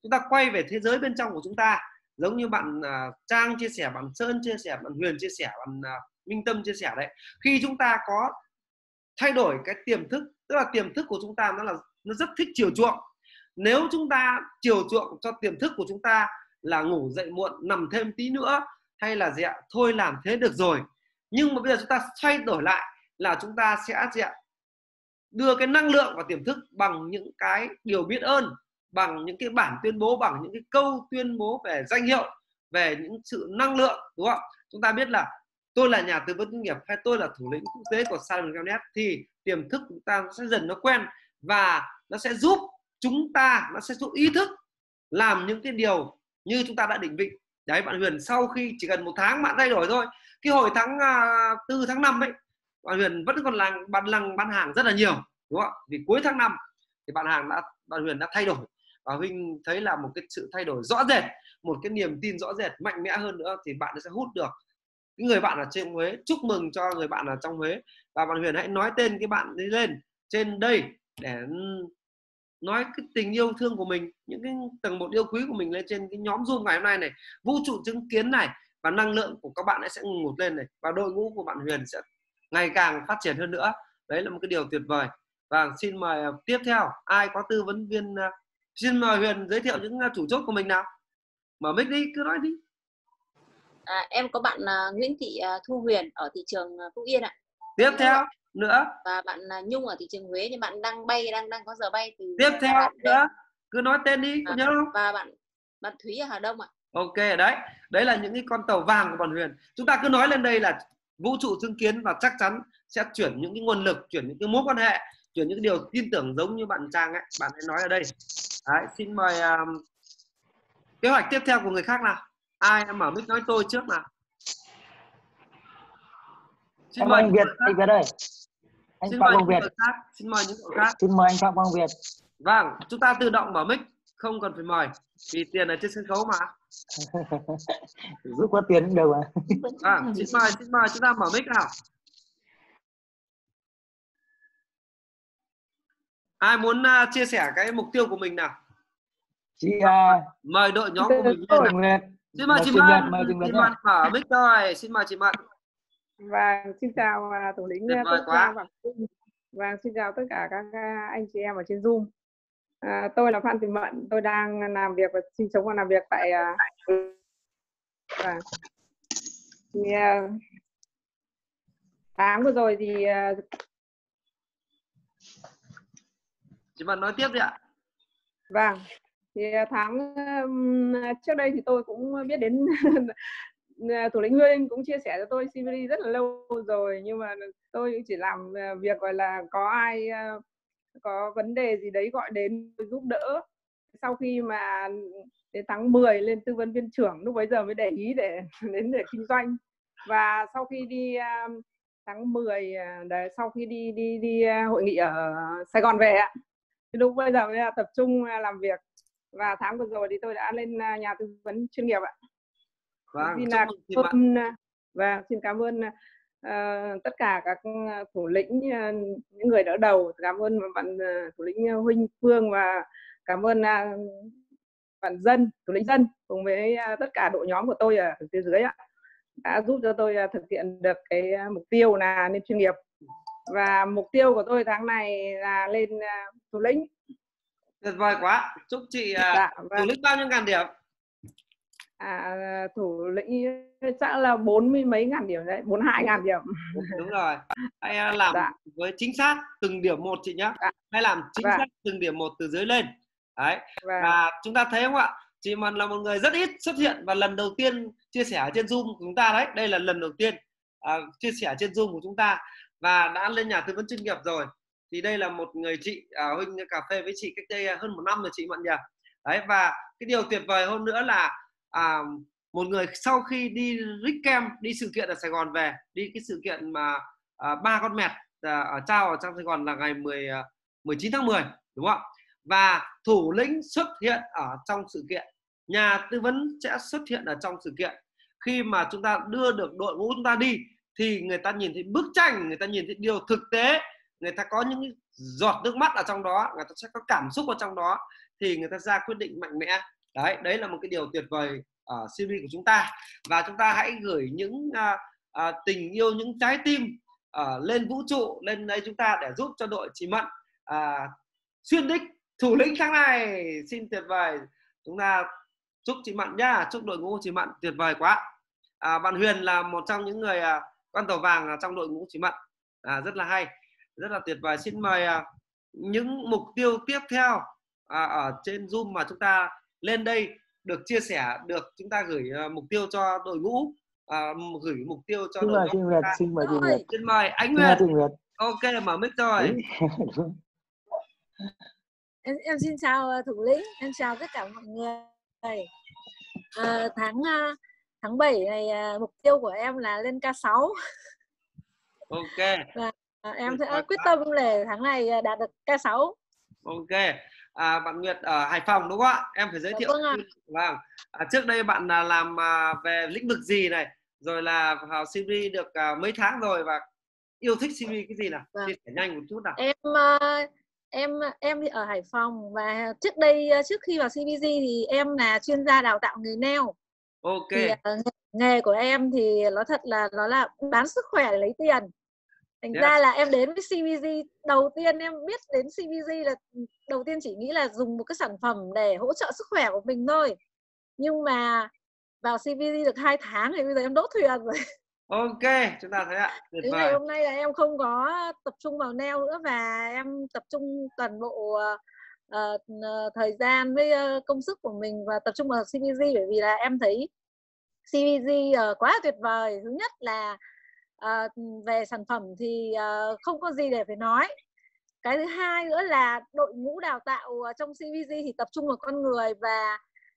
chúng ta quay về thế giới bên trong của chúng ta, giống như bạn Trang chia sẻ, bạn Sơn chia sẻ, bạn Huyền chia sẻ, bạn Minh Tâm chia sẻ đấy. Khi chúng ta có thay đổi cái tiềm thức, tức là tiềm thức của chúng ta nó rất thích chiều chuộng. Nếu chúng ta chiều chuộng cho tiềm thức của chúng ta là ngủ dậy muộn, nằm thêm tí nữa, hay là gì ạ, thôi làm thế được rồi, nhưng mà bây giờ chúng ta xoay đổi lại là chúng ta sẽ gì ạ, đưa cái năng lượng vào tiềm thức bằng những cái điều biết ơn, bằng những cái bản tuyên bố, bằng những cái câu tuyên bố về danh hiệu, về những sự năng lượng, đúng không? Chúng ta biết là tôi là nhà tư vấn doanh nghiệp hay tôi là thủ lĩnh quốc tế của Simon Gallup, thì tiềm thức của chúng ta sẽ dần nó quen và nó sẽ giúp chúng ta, nó sẽ giúp ý thức làm những cái điều như chúng ta đã định vị. Đấy bạn Huyền, sau khi chỉ cần 1 tháng bạn thay đổi thôi. Cái hồi tháng 4 tháng 5 ấy, bạn Huyền vẫn còn bán hàng rất là nhiều, đúng không? Vì cuối tháng 5 thì bạn Huyền đã thay đổi, và Huynh thấy là một cái sự thay đổi rõ rệt, một cái niềm tin rõ rệt, mạnh mẽ hơn nữa, thì bạn sẽ hút được cái người bạn ở trên Huế. Chúc mừng cho người bạn ở trong Huế, và bạn Huyền hãy nói tên cái bạn đi lên trên đây để nói cái tình yêu thương của mình, những cái tầng một yêu quý của mình lên trên cái nhóm Zoom ngày hôm nay này. Vũ trụ chứng kiến này, và năng lượng của các bạn ấy sẽ ngụt lên này, và đội ngũ của bạn Huyền sẽ ngày càng phát triển hơn nữa. Đấy là một cái điều tuyệt vời. Và xin mời tiếp theo, ai có tư vấn viên, xin mời Huyền giới thiệu những chủ chốt của mình nào. Mở mic đi, cứ nói đi. Em có bạn Nguyễn Thị Thu Huyền ở thị trường Phúc Yên ạ. Tiếp theo nữa. Và bạn Nhung ở thị trường Huế, nhưng bạn đang bay, đang có giờ bay từ. Tiếp theo nữa, cứ nói tên đi, có nhớ không? Và bạn Thúy ở Hà Đông ạ. Ok, đấy là những cái con tàu vàng của bạn Huyền. Chúng ta cứ nói lên đây là vũ trụ chứng kiến, và chắc chắn sẽ chuyển những cái nguồn lực, chuyển những cái mối quan hệ, chuyển những cái điều tin tưởng giống như bạn Trang ấy, bạn hãy nói ở đây. Đấy, xin mời kế hoạch tiếp theo của người khác nào. Ai mở mic nói tôi trước nào. Xin mời anh Việt, anh Việt ơi. Anh Phạm Quang Việt. Xin mời những người khác. Xin mời anh Phạm Quang Việt. Vâng, chúng ta tự động mở mic, không cần phải mời, vì tiền ở trên sân khấu mà. Giúp có tiền cũng được mà. Vâng, xin mời chúng ta mở mic nào. Ai muốn chia sẻ cái mục tiêu của mình nào? Chị mời đội nhóm của mình lên nào. Xin mời chị Mận, mở mic rồi, xin mời chị Mận. Và xin chào thủ lĩnh quốc gia và xin chào tất cả các anh chị em ở trên Zoom. Tôi là Phan Thị Mận, tôi đang làm việc và sinh sống và làm việc tại tháng vừa rồi thì chị Mận nói tiếp đi ạ. Vâng, thì tháng trước đây thì tôi cũng biết đến thủ lĩnh Huynh cũng chia sẻ cho tôi CVD rất là lâu rồi, nhưng mà tôi chỉ làm việc gọi là có ai có vấn đề gì đấy gọi đến giúp đỡ. Sau khi mà đến tháng 10 lên tư vấn viên trưởng, lúc bấy giờ mới để ý để kinh doanh. Và sau khi đi tháng 10 sau khi đi hội nghị ở Sài Gòn về ạ, thì lúc bây giờ mới tập trung làm việc. Và tháng vừa rồi thì tôi đã lên nhà tư vấn chuyên nghiệp ạ. Vâng, xin cảm ơn tất cả các thủ lĩnh, những người đỡ đầu. Cảm ơn bạn thủ lĩnh Huỳnh Phương, và cảm ơn bạn Dân, thủ lĩnh Dân, cùng với tất cả đội nhóm của tôi ở phía dưới ạ, đã giúp cho tôi thực hiện được cái mục tiêu là lên chuyên nghiệp. Và mục tiêu của tôi tháng này là lên thủ lĩnh. Tuyệt vời quá. Chúc chị thủ lĩnh bao nhiêu ngàn điểm? Thủ lĩnh chắc là 40 mấy ngàn điểm đấy, 42.000 điểm. Đúng rồi. Hãy làm với chính xác từng điểm một chị nhé. Hãy làm chính xác từng điểm một từ dưới lên. Đấy. Và chúng ta thấy không ạ? Chị Mận là một người rất ít xuất hiện và lần đầu tiên chia sẻ trên Zoom của chúng ta đấy. Đây là lần đầu tiên chia sẻ trên Zoom của chúng ta và đã lên nhà tư vấn chuyên nghiệp rồi. Thì đây là một người chị, Huynh cà phê với chị cách đây hơn 1 năm rồi chị Mận nhỉ. Đấy, và cái điều tuyệt vời hơn nữa là một người sau khi đi Rick đi sự kiện ở Sài Gòn về, đi cái sự kiện mà 3 con mẹt trao ở trong Sài Gòn là ngày 19 tháng 10, đúng không? Và thủ lĩnh xuất hiện ở trong sự kiện, nhà tư vấn sẽ xuất hiện ở trong sự kiện. Khi mà chúng ta đưa được đội ngũ chúng ta đi thì người ta nhìn thấy bức tranh, người ta nhìn thấy điều thực tế, người ta có những giọt nước mắt ở trong đó, người ta sẽ có cảm xúc ở trong đó. thì người ta ra quyết định mạnh mẽ. Đấy là một cái điều tuyệt vời ở CV của chúng ta. Và chúng ta hãy gửi những tình yêu, những trái tim lên vũ trụ, lên đây chúng ta để giúp cho đội chị Mận xuyên đích thủ lĩnh tháng này. Xin tuyệt vời, chúng ta chúc chị Mận nhá, chúc đội ngũ chị Mận tuyệt vời quá. Bạn Huyền là một trong những người con tàu vàng trong đội ngũ chị Mận, rất là hay, rất là tuyệt vời. Xin mời những mục tiêu tiếp theo ở trên Zoom mà chúng ta lên đây được chia sẻ, được chúng ta gửi mục tiêu cho đội ngũ, gửi mục tiêu cho đội ngũ. Xin mời chị Nguyệt. Xin mời anh Nguyệt. Ok, mở mic rồi. Em xin chào thủ lĩnh, em chào tất cả mọi người. Tháng 7 này mục tiêu của em là lên K6. Ok. Và em sẽ quyết tâm để tháng này đạt được K6. Ok. Bạn Nguyệt ở Hải Phòng đúng không ạ? Em phải giới thiệu. Vâng. Trước đây bạn làm về lĩnh vực gì này? Rồi là vào CV được mấy tháng rồi và yêu thích CV cái gì nào? Chia sẻ nhanh một chút nào. Em thì ở Hải Phòng và trước khi vào CVG thì em là chuyên gia đào tạo người nail. Ok. Thì, nghề của em thì nó là bán sức khỏe để lấy tiền. Thành ra là em đến với CVG, đầu tiên em biết đến CVG là đầu tiên chỉ nghĩ là dùng một cái sản phẩm để hỗ trợ sức khỏe của mình thôi. Nhưng mà vào CVG được 2 tháng thì bây giờ em đỗ thuyền rồi. Ok, chúng ta thấy ạ. Tuyệt vời. Ngày hôm nay là em không có tập trung vào nail nữa và em tập trung toàn bộ thời gian với công sức của mình và tập trung vào CVG, bởi vì là em thấy CVG quá tuyệt vời. Thứ nhất là về sản phẩm thì không có gì để phải nói. Cái thứ hai nữa là đội ngũ đào tạo trong CVG thì tập trung vào con người, và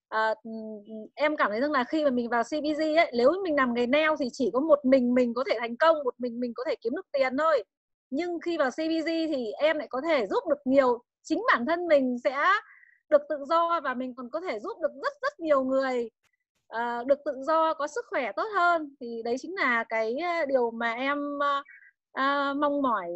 em cảm thấy rằng là khi mà mình vào CVG ấy, nếu mình làm nghề nail thì chỉ có một mình có thể thành công, một mình có thể kiếm được tiền thôi. Nhưng khi vào CVG thì em lại có thể giúp được nhiều, chính bản thân mình sẽ được tự do và mình còn có thể giúp được rất nhiều người được tự do, có sức khỏe tốt hơn. Thì đấy chính là cái điều mà em mong mỏi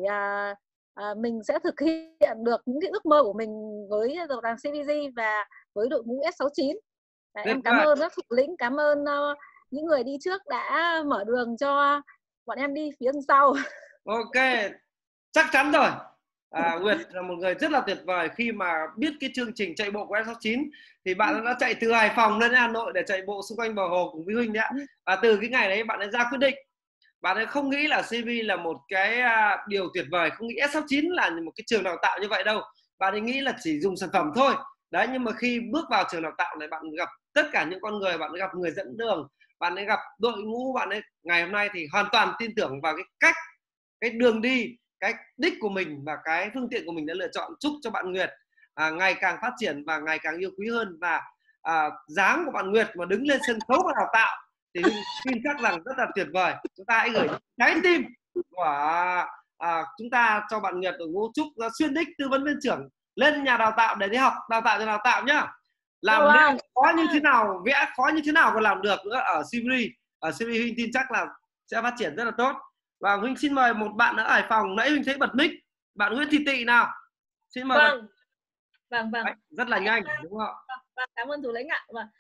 mình sẽ thực hiện được những cái ước mơ của mình với tập đoàn CVG và với đội ngũ S69. Em cảm ơn các thủ lĩnh, cảm ơn những người đi trước đã mở đường cho bọn em đi phía sau. Ok, chắc chắn rồi. Nguyệt là một người rất là tuyệt vời. Khi mà biết cái chương trình chạy bộ của S69 thì bạn đã chạy từ Hải Phòng lên Hà Nội để chạy bộ xung quanh bờ hồ cùng với Huynh đấy ạ. Và từ cái ngày đấy bạn ấy ra quyết định, bạn ấy không nghĩ là CV là một cái điều tuyệt vời, không nghĩ S69 là một cái trường đào tạo như vậy đâu. Bạn ấy nghĩ là chỉ dùng sản phẩm thôi. Đấy, nhưng mà khi bước vào trường đào tạo này, bạn gặp tất cả những con người, bạn gặp người dẫn đường, bạn ấy gặp đội ngũ, bạn ấy ngày hôm nay thì hoàn toàn tin tưởng vào cái cách, cái đường đi, cái đích của mình và cái phương tiện của mình đã lựa chọn. Chúc cho bạn Nguyệt ngày càng phát triển và ngày càng yêu quý hơn. Và dáng của bạn Nguyệt mà đứng lên sân khấu và đào tạo thì tin chắc rằng rất là tuyệt vời. Chúng ta hãy gửi trái tim của chúng ta cho bạn Nguyệt, đội ngũ chúc xuyên đích tư vấn viên trưởng lên nhà đào tạo để đi học đào tạo cho đào tạo nhá. Làm khó như thế nào, vẽ khó như thế nào còn làm được nữa ở CVG. Ở CVG Huynh tin chắc là sẽ phát triển rất là tốt. Và Huynh xin mời một bạn ở Hải Phòng, nãy Huynh thấy bật mic, bạn Nguyễn Thị Tị nào. Xin mời. Vâng. Rất là nhanh đúng không ạ? Vâng, cảm ơn thủ lĩnh ạ. Vâng.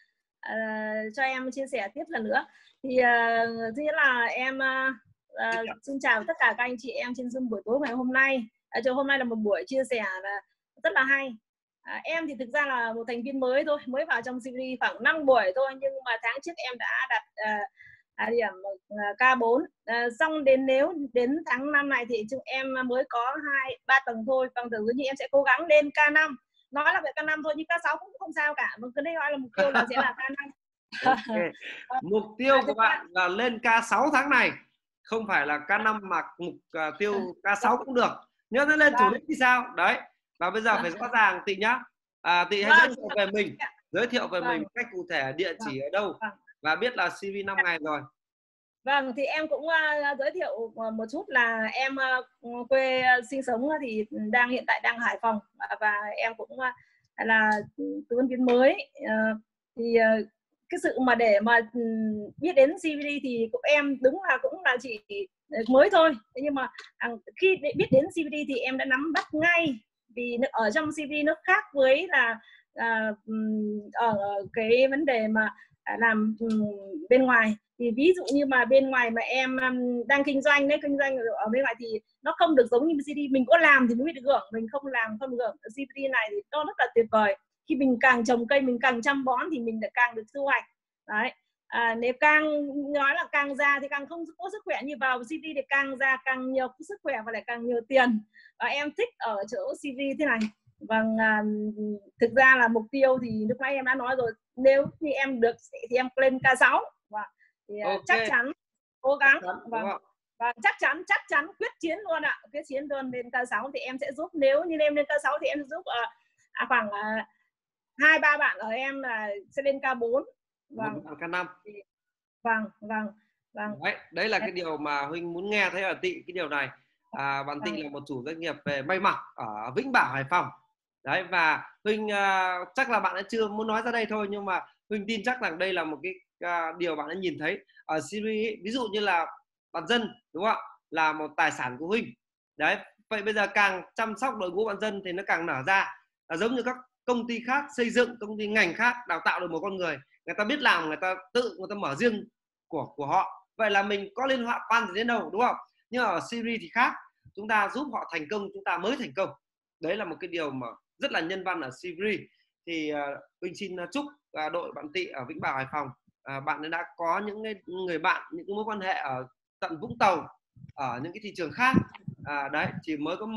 Cho em chia sẻ tiếp lần nữa. Thì thứ nhất là em xin chào tất cả các anh chị em trên Zoom buổi tối ngày hôm nay. Hôm nay là một buổi chia sẻ rất là hay. Em thì thực ra là một thành viên mới thôi, mới vào trong CVG khoảng 5 buổi thôi, nhưng mà tháng trước em đã đặt điểm K4. Xong nếu đến tháng 5 này thì chúng em mới có 2-3 tầng thôi. Bằng tưởng như em sẽ cố gắng lên K5. Nói là về K5 thôi nhưng K6 cũng không sao cả. Mình cứ nói là mục tiêu là sẽ là K5. Okay. Mục tiêu của bạn là lên K6 tháng này, không phải là K5 mà mục tiêu K6 cũng được. Nhớ nó lên thủ lĩnh thì sao? Đấy. Và bây giờ phải rõ ràng Tị nhá. Tị hãy giới thiệu về mình, giới thiệu về mình cách cụ thể, địa chỉ ở đâu và biết là CV 5 ngày rồi. Vâng, thì em cũng giới thiệu một chút là em quê sinh sống thì hiện tại đang Hải Phòng và em cũng là tư vấn viên mới. Thì cái sự mà để mà biết đến CVG thì em đúng là cũng là chỉ mới thôi. Thế nhưng mà khi biết đến CVG thì em đã nắm bắt ngay, vì ở trong CVG nó khác với là ở cái vấn đề mà làm bên ngoài. Thì ví dụ như mà bên ngoài mà em đang kinh doanh đấy, kinh doanh ở bên ngoài thì nó không được giống như CBD. Mình có làm thì mới được hưởng, mình không làm không được hưởng. CBD này thì nó rất là tuyệt vời. Khi mình càng trồng cây, mình càng chăm bón thì mình lại càng được thu hoạch đấy. Nếu càng nói là càng già thì càng không có sức khỏe, như vào CBD thì càng già càng nhiều sức khỏe và lại càng nhiều tiền. Và em thích ở chỗ CBD thế này. Vâng, thực ra là mục tiêu thì lúc nãy em đã nói rồi, nếu như em được thì em lên K6 và thì chắc chắn cố gắng và chắc chắn quyết chiến luôn ạ, quyết chiến luôn. Lên K6 thì em sẽ giúp, nếu như em lên K6 thì em giúp khoảng 2-3 bạn ở em là sẽ lên K4. Vâng, K5. Vâng. Đấy là cái điều mà Huynh muốn nghe thấy ở Tị, cái điều này. Bạn Tị là một chủ doanh nghiệp về may mặc ở Vĩnh Bảo, Hải Phòng. Đấy, và Huynh chắc là bạn đã chưa muốn nói ra đây thôi, nhưng mà Huynh tin chắc rằng đây là một cái điều bạn đã nhìn thấy ở Siri. Ví dụ như là bạn dân, đúng không ạ, là một tài sản của Huynh. Đấy, vậy bây giờ càng chăm sóc đội ngũ bạn dân thì nó càng nở ra. Giống như các công ty khác xây dựng, công ty ngành khác đào tạo được một con người ta biết làm, người ta mở riêng của họ. Vậy là mình có liên quan gì đến đâu, đúng không? Nhưng ở Siri thì khác, chúng ta giúp họ thành công, chúng ta mới thành công. Đấy là một cái điều mà rất là nhân văn ở Siri. Thì Huynh xin chúc đội bạn Tị ở Vĩnh Bảo, Hải Phòng, bạn đã có những người bạn, những mối quan hệ ở tận Vũng Tàu, ở những cái thị trường khác. Đấy, chỉ mới có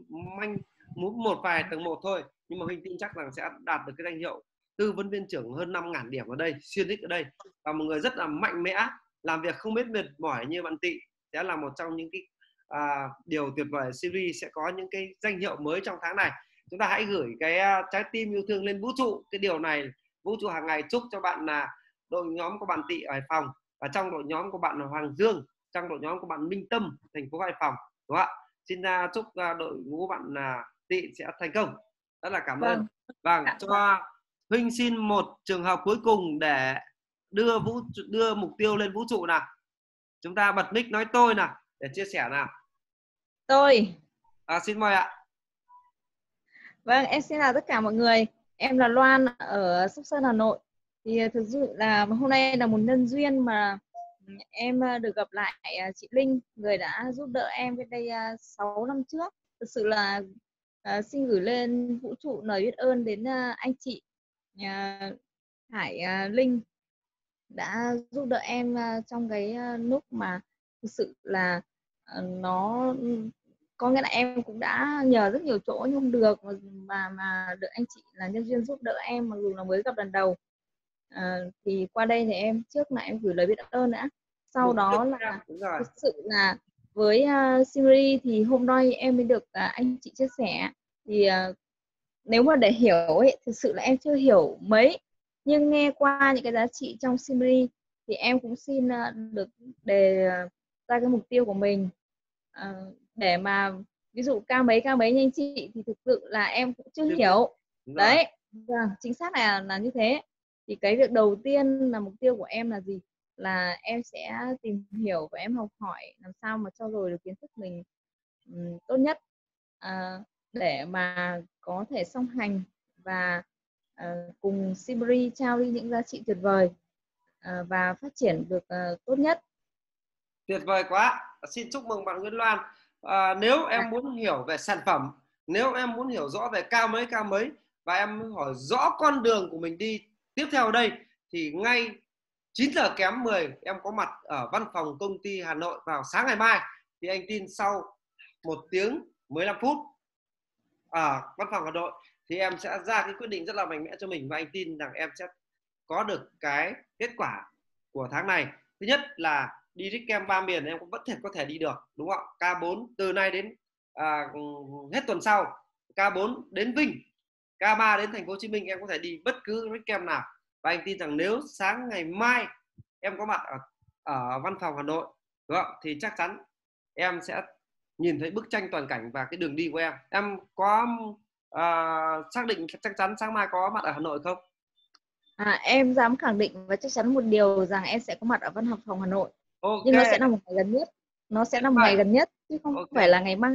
một vài tầng một thôi, nhưng mà Huynh tin chắc rằng sẽ đạt được cái danh hiệu tư vấn viên trưởng hơn 5.000 điểm ở đây, xuyên đích ở đây, và một người rất là mạnh mẽ, làm việc không biết mệt mỏi như bạn Tị sẽ là một trong những cái điều tuyệt vời. Siri sẽ có những cái danh hiệu mới trong tháng này. Chúng ta hãy gửi cái trái tim yêu thương lên vũ trụ. Cái điều này vũ trụ hàng ngày chúc cho bạn là đội nhóm của bạn Tị ở Hải Phòng, và trong đội nhóm của bạn là Hoàng Dương, trong đội nhóm của bạn Minh Tâm, thành phố Hải Phòng, đúng không ạ? Xin chúc đội ngũ bạn Tị sẽ thành công. Rất là cảm ơn. Vâng, cho Huynh xin một trường hợp cuối cùng để đưa mục tiêu lên vũ trụ nào. Chúng ta bật mic nói tôi nào để chia sẻ nào. Tôi. Xin mời ạ. Vâng, em xin chào tất cả mọi người. Em là Loan ở Sóc Sơn, Hà Nội. Thì thực sự là hôm nay là một nhân duyên mà em được gặp lại chị Linh, người đã giúp đỡ em bên đây 6 năm trước. Thực sự là xin gửi lên vũ trụ lời biết ơn đến anh chị Hải, Linh đã giúp đỡ em trong cái lúc mà thực sự là nó có nghĩa là em cũng đã nhờ rất nhiều chỗ nhưng không được, mà được anh chị là nhân duyên giúp đỡ em, mặc dù là mới gặp lần đầu. Thì qua đây thì em trước là em gửi lời biết ơn đã, sau đó là thực sự là với Siri thì hôm nay em mới được anh chị chia sẻ. Thì nếu mà để hiểu ấy, thực sự là em chưa hiểu mấy, nhưng nghe qua những cái giá trị trong Siri thì em cũng xin được đề ra cái mục tiêu của mình, để mà ví dụ cao mấy như anh chị thì thực sự là em cũng chưa hiểu. Đấy, chính xác là như thế. Thì cái việc đầu tiên là mục tiêu của em là gì? Là em sẽ tìm hiểu và em học hỏi làm sao mà trau dồi được kiến thức mình tốt nhất, để mà có thể song hành và cùng Sibri trao đi những giá trị tuyệt vời và phát triển được tốt nhất. Tuyệt vời quá. Xin chúc mừng bạn Nguyễn Loan. Nếu em muốn hiểu về sản phẩm, nếu em muốn hiểu rõ về cao mấy và em hỏi rõ con đường của mình đi tiếp theo ở đây, thì ngay 9 giờ kém 10 em có mặt ở văn phòng công ty Hà Nội vào sáng ngày mai. Thì anh tin sau 1 tiếng 15 phút ở văn phòng Hà Nội thì em sẽ ra cái quyết định rất là mạnh mẽ cho mình, và anh tin rằng em sẽ có được cái kết quả của tháng này. Thứ nhất là đi Richcamp 3 miền em cũng vẫn có thể đi được, đúng không ạ? K4 từ nay đến hết tuần sau, K4 đến Vinh, K3 đến thành phố Hồ Chí Minh, em có thể đi bất cứ Richcamp nào. Và anh tin rằng nếu sáng ngày mai em có mặt ở văn phòng Hà Nội, đúng không? Thì chắc chắn em sẽ nhìn thấy bức tranh toàn cảnh và cái đường đi của em. Em có xác định chắc chắn sáng mai có mặt ở Hà Nội không? Em dám khẳng định và chắc chắn một điều rằng em sẽ có mặt ở văn phòng Hà Nội. Okay. Nhưng nó sẽ là một ngày gần nhất. Nó sẽ là một ngày gần nhất chứ không phải là ngày mai.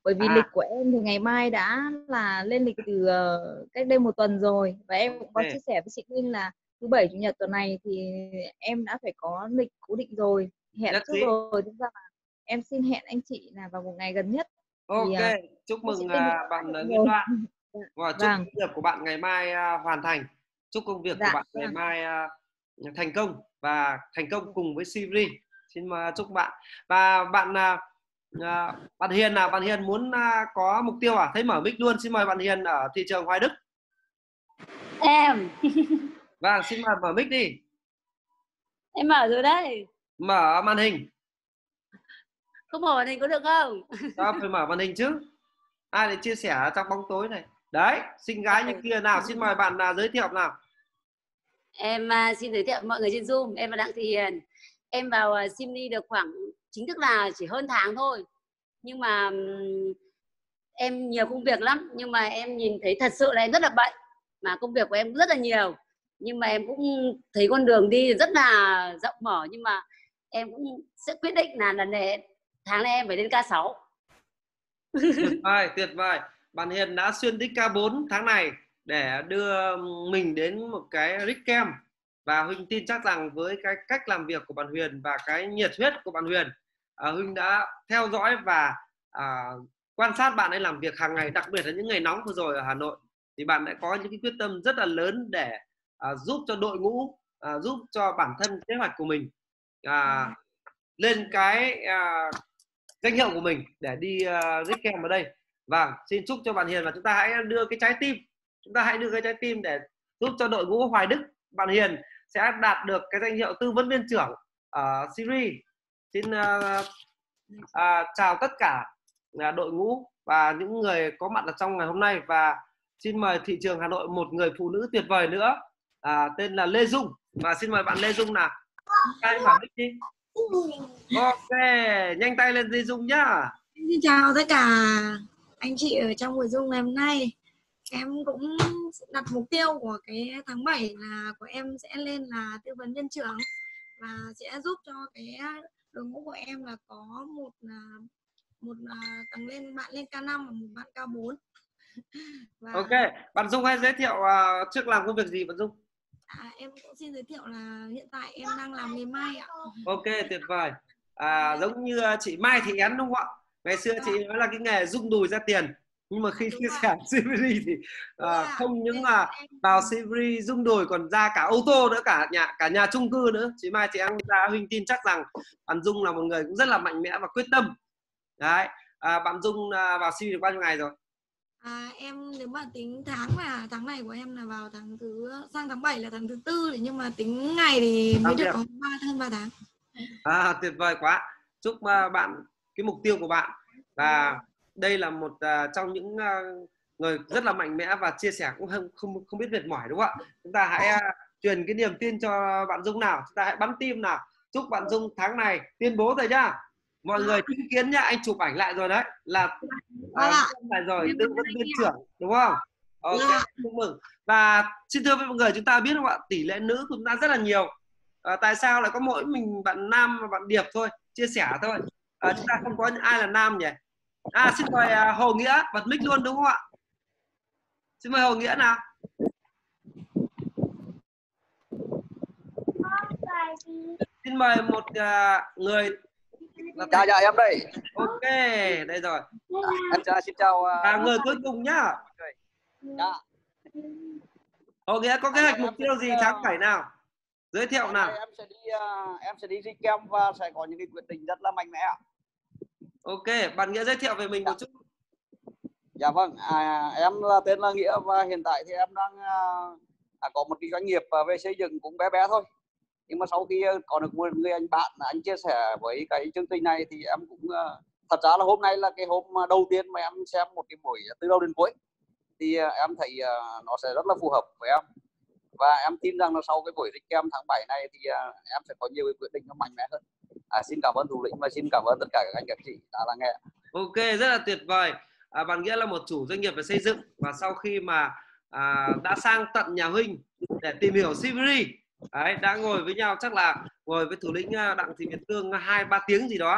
Bởi vì lịch của em thì ngày mai đã là lên lịch từ cách đây 1 tuần rồi, và em cũng có chia sẻ với chị Linh là thứ Bảy Chủ nhật tuần này thì em đã phải có lịch cố định rồi, hẹn trước rồi, thế ra là em xin hẹn anh chị là vào một ngày gần nhất. Ok, thì, chúc mừng bạn Nguyễn Đoan. Và chúc công việc của bạn ngày mai hoàn thành. Chúc công việc của bạn ngày mai thành công và thành công cùng với Sivri. Xin chúc bạn. Và bạn Hiền nào, bạn Hiền muốn có mục tiêu à? Thấy mở mic luôn, xin mời bạn Hiền ở thị trường Hoài Đức. Em. Vâng, xin mời mở mic đi. Em mở rồi đấy. Mở màn hình. Không mở màn hình có được không? Sao phải mở màn hình chứ? Ai để chia sẻ trong bóng tối này. Đấy, xinh gái như kia nào, xin mời bạn giới thiệu nào. Em xin giới thiệu mọi người trên Zoom, em là Đặng Thị Hiền. Em vào Simly được khoảng chính thức là chỉ hơn tháng thôi. Nhưng mà em nhiều công việc lắm, nhưng mà em nhìn thấy thật sự là em rất là bận, mà công việc của em rất là nhiều. Nhưng mà em cũng thấy con đường đi rất là rộng mở, nhưng mà em cũng sẽ quyết định là lần này tháng này em phải lên K6. Tuyệt vời. Bạn Hiền đã xuyên tích K4 tháng này để đưa mình đến một cái Rickcam, và Huynh tin chắc rằng với cái cách làm việc của bạn Huyền và cái nhiệt huyết của bạn Huyền, Huynh đã theo dõi và quan sát bạn ấy làm việc hàng ngày, đặc biệt là những ngày nóng vừa rồi ở Hà Nội, thì bạn đã có những cái quyết tâm rất là lớn để giúp cho đội ngũ, giúp cho bản thân kế hoạch của mình lên cái danh hiệu của mình để đi Rickcam ở đây. Vâng, xin chúc cho bạn Hiền và chúng ta hãy đưa cái trái tim, để giúp cho đội ngũ Hoài Đức. Bạn Hiền sẽ đạt được cái danh hiệu tư vấn viên trưởng ở Siri. Xin chào tất cả đội ngũ và những người có mặt ở trong ngày hôm nay, và xin mời thị trường Hà Nội một người phụ nữ tuyệt vời nữa, tên là Lê Dung. Và xin mời bạn Lê Dung nào. Ai mở mic đi. Ok, nhanh tay lên Lê Dung nhá. Xin chào tất cả anh chị ở trong buổi Zoom ngày hôm nay. Em cũng đặt mục tiêu của cái tháng 7 là của em sẽ lên là tư vấn viên trưởng, và sẽ giúp cho cái đội ngũ của em là có một tầng lên, bạn lên K5 và một bạn K4. Và ok, bạn Dung hãy giới thiệu trước làm công việc gì bạn Dung? Em cũng xin giới thiệu là hiện tại em đang làm nghề may ạ. Ok, tuyệt vời. Giống như chị Mai Thị Én đúng không ạ? Ngày xưa chị nói là cái nghề rung đùi ra tiền, nhưng mà khi chia sẻ Sivri thì không những là vào Sivri rung đùi còn ra cả ô tô nữa, cả nhà chung cư nữa. Chị Mai Thị Én ra, Huynh tin chắc rằng bạn Dung là một người cũng rất là mạnh mẽ và quyết tâm. Đấy, bạn Dung vào Sivri được bao nhiêu ngày rồi? Em nếu mà tính tháng là tháng này của em là vào sang tháng 7 là tháng thứ 4, nhưng mà tính ngày thì mới được có hơn 3 tháng. Tuyệt vời quá. Chúc bạn cái mục tiêu của bạn, và đây là một trong những người rất là mạnh mẽ và chia sẻ cũng không biết mệt mỏi, đúng không ạ? Chúng ta hãy truyền cái niềm tin cho bạn Dung nào, chúng ta hãy bắn tim nào. Chúc bạn Dung tháng này tuyên bố rồi nhá. Mọi người chứng kiến nhá, anh chụp ảnh lại rồi đấy, là lại rồi tư vấn viên trưởng, đúng không? Ok, chúc mừng. Và xin thưa với mọi người, chúng ta biết không ạ, tỷ lệ nữ của chúng ta rất là nhiều. Tại sao lại có mỗi mình bạn Nam và bạn Điệp thôi chia sẻ thôi? Chúng ta không có ai là nam nhỉ? Xin mời Hồ Nghĩa bật mic luôn, đúng không ạ? Xin mời Hồ Nghĩa nào. Xin mời một người. Dạ em đây. Ok, đây rồi. Em xin chào. Người cuối cùng nhá. Dạ. Hồ Nghĩa có kế hoạch mục tiêu gì tháng 7 nào? Giới thiệu nào. Em sẽ đi Rickcam và sẽ có những cái quyết định rất là mạnh mẽ. Ok, bạn Nghĩa giới thiệu về mình một chút. Dạ vâng, em là tên là Nghĩa và hiện tại thì em đang có một cái doanh nghiệp về xây dựng cũng bé bé thôi. Nhưng mà sau khi có được một người anh chia sẻ với cái chương trình này thì em cũng thật ra là hôm nay là cái hôm đầu tiên mà em xem một cái buổi từ đầu đến cuối, thì em thấy nó sẽ rất là phù hợp với em, và em tin rằng là sau cái buổi Rickcam tháng 7 này thì em sẽ có nhiều cái quyết định nó mạnh mẽ hơn. Xin cảm ơn thủ lĩnh và xin cảm ơn tất cả các anh các chị đã lắng nghe. Ok, rất là tuyệt vời. Bạn Nghĩa là một chủ doanh nghiệp về xây dựng, và sau khi mà đã sang tận nhà Huynh để tìm hiểu Sivri, đã ngồi với nhau, chắc là ngồi với thủ lĩnh Đặng Thị Việt Tương 2-3 tiếng gì đó,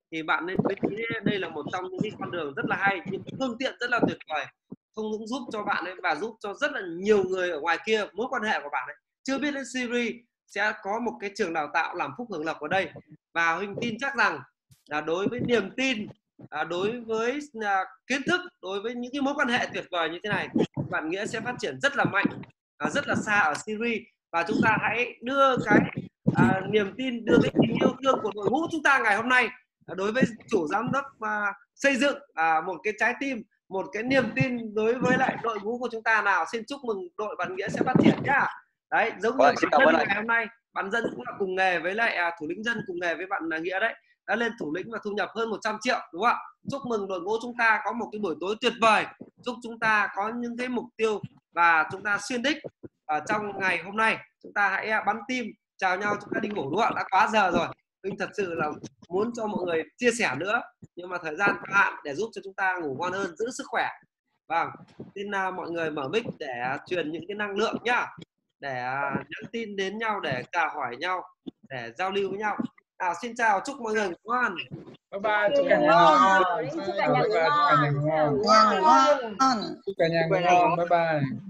thì bạn nên biết đây là một trong những cái con đường rất là hay, những phương tiện rất là tuyệt vời, không những giúp cho bạn ấy và giúp cho rất là nhiều người ở ngoài kia, mối quan hệ của bạn ấy chưa biết đến Siri sẽ có một cái trường đào tạo làm phúc hưởng lộc ở đây. Và Huỳnh tin chắc rằng là đối với niềm tin, đối với kiến thức, đối với những cái mối quan hệ tuyệt vời như thế này, bạn Nghĩa sẽ phát triển rất là mạnh, rất là xa ở Siri. Và chúng ta hãy đưa cái niềm tin, đưa cái tình yêu thương của đội ngũ chúng ta ngày hôm nay đối với chủ giám đốc xây dựng một cái trái tim, một cái niềm tin đối với lại đội ngũ của chúng ta. Nào, xin chúc mừng đội bạn Nghĩa sẽ phát triển nhá. Đấy, giống như bạn Dân ngày hôm nay, bạn Dân cũng là cùng nghề với lại thủ lĩnh Dân, cùng nghề với bạn Nghĩa đấy, đã lên thủ lĩnh và thu nhập hơn 100 triệu, đúng không ạ? Chúc mừng đội ngũ chúng ta có một cái buổi tối tuyệt vời, chúc chúng ta có những cái mục tiêu và chúng ta xuyên đích ở trong ngày hôm nay. Chúng ta hãy bắn tim chào nhau, chúng ta đi ngủ, đúng không ạ? Đã quá giờ rồi. Mình thật sự là muốn cho mọi người chia sẻ nữa, nhưng mà thời gian có hạn để giúp cho chúng ta ngủ ngon hơn, giữ sức khỏe. Vâng, xin mọi người mở mic để truyền những cái năng lượng nhá, để nhắn tin đến nhau, để chào hỏi nhau, để giao lưu với nhau. Nào, xin chào, chúc mọi người ngủ ngon. Bye bye, chúc cả nhà ngủ ngon. Chúc cả nhà ngủ ngon. Chúc cả nhà ngủ ngon. Bye bye.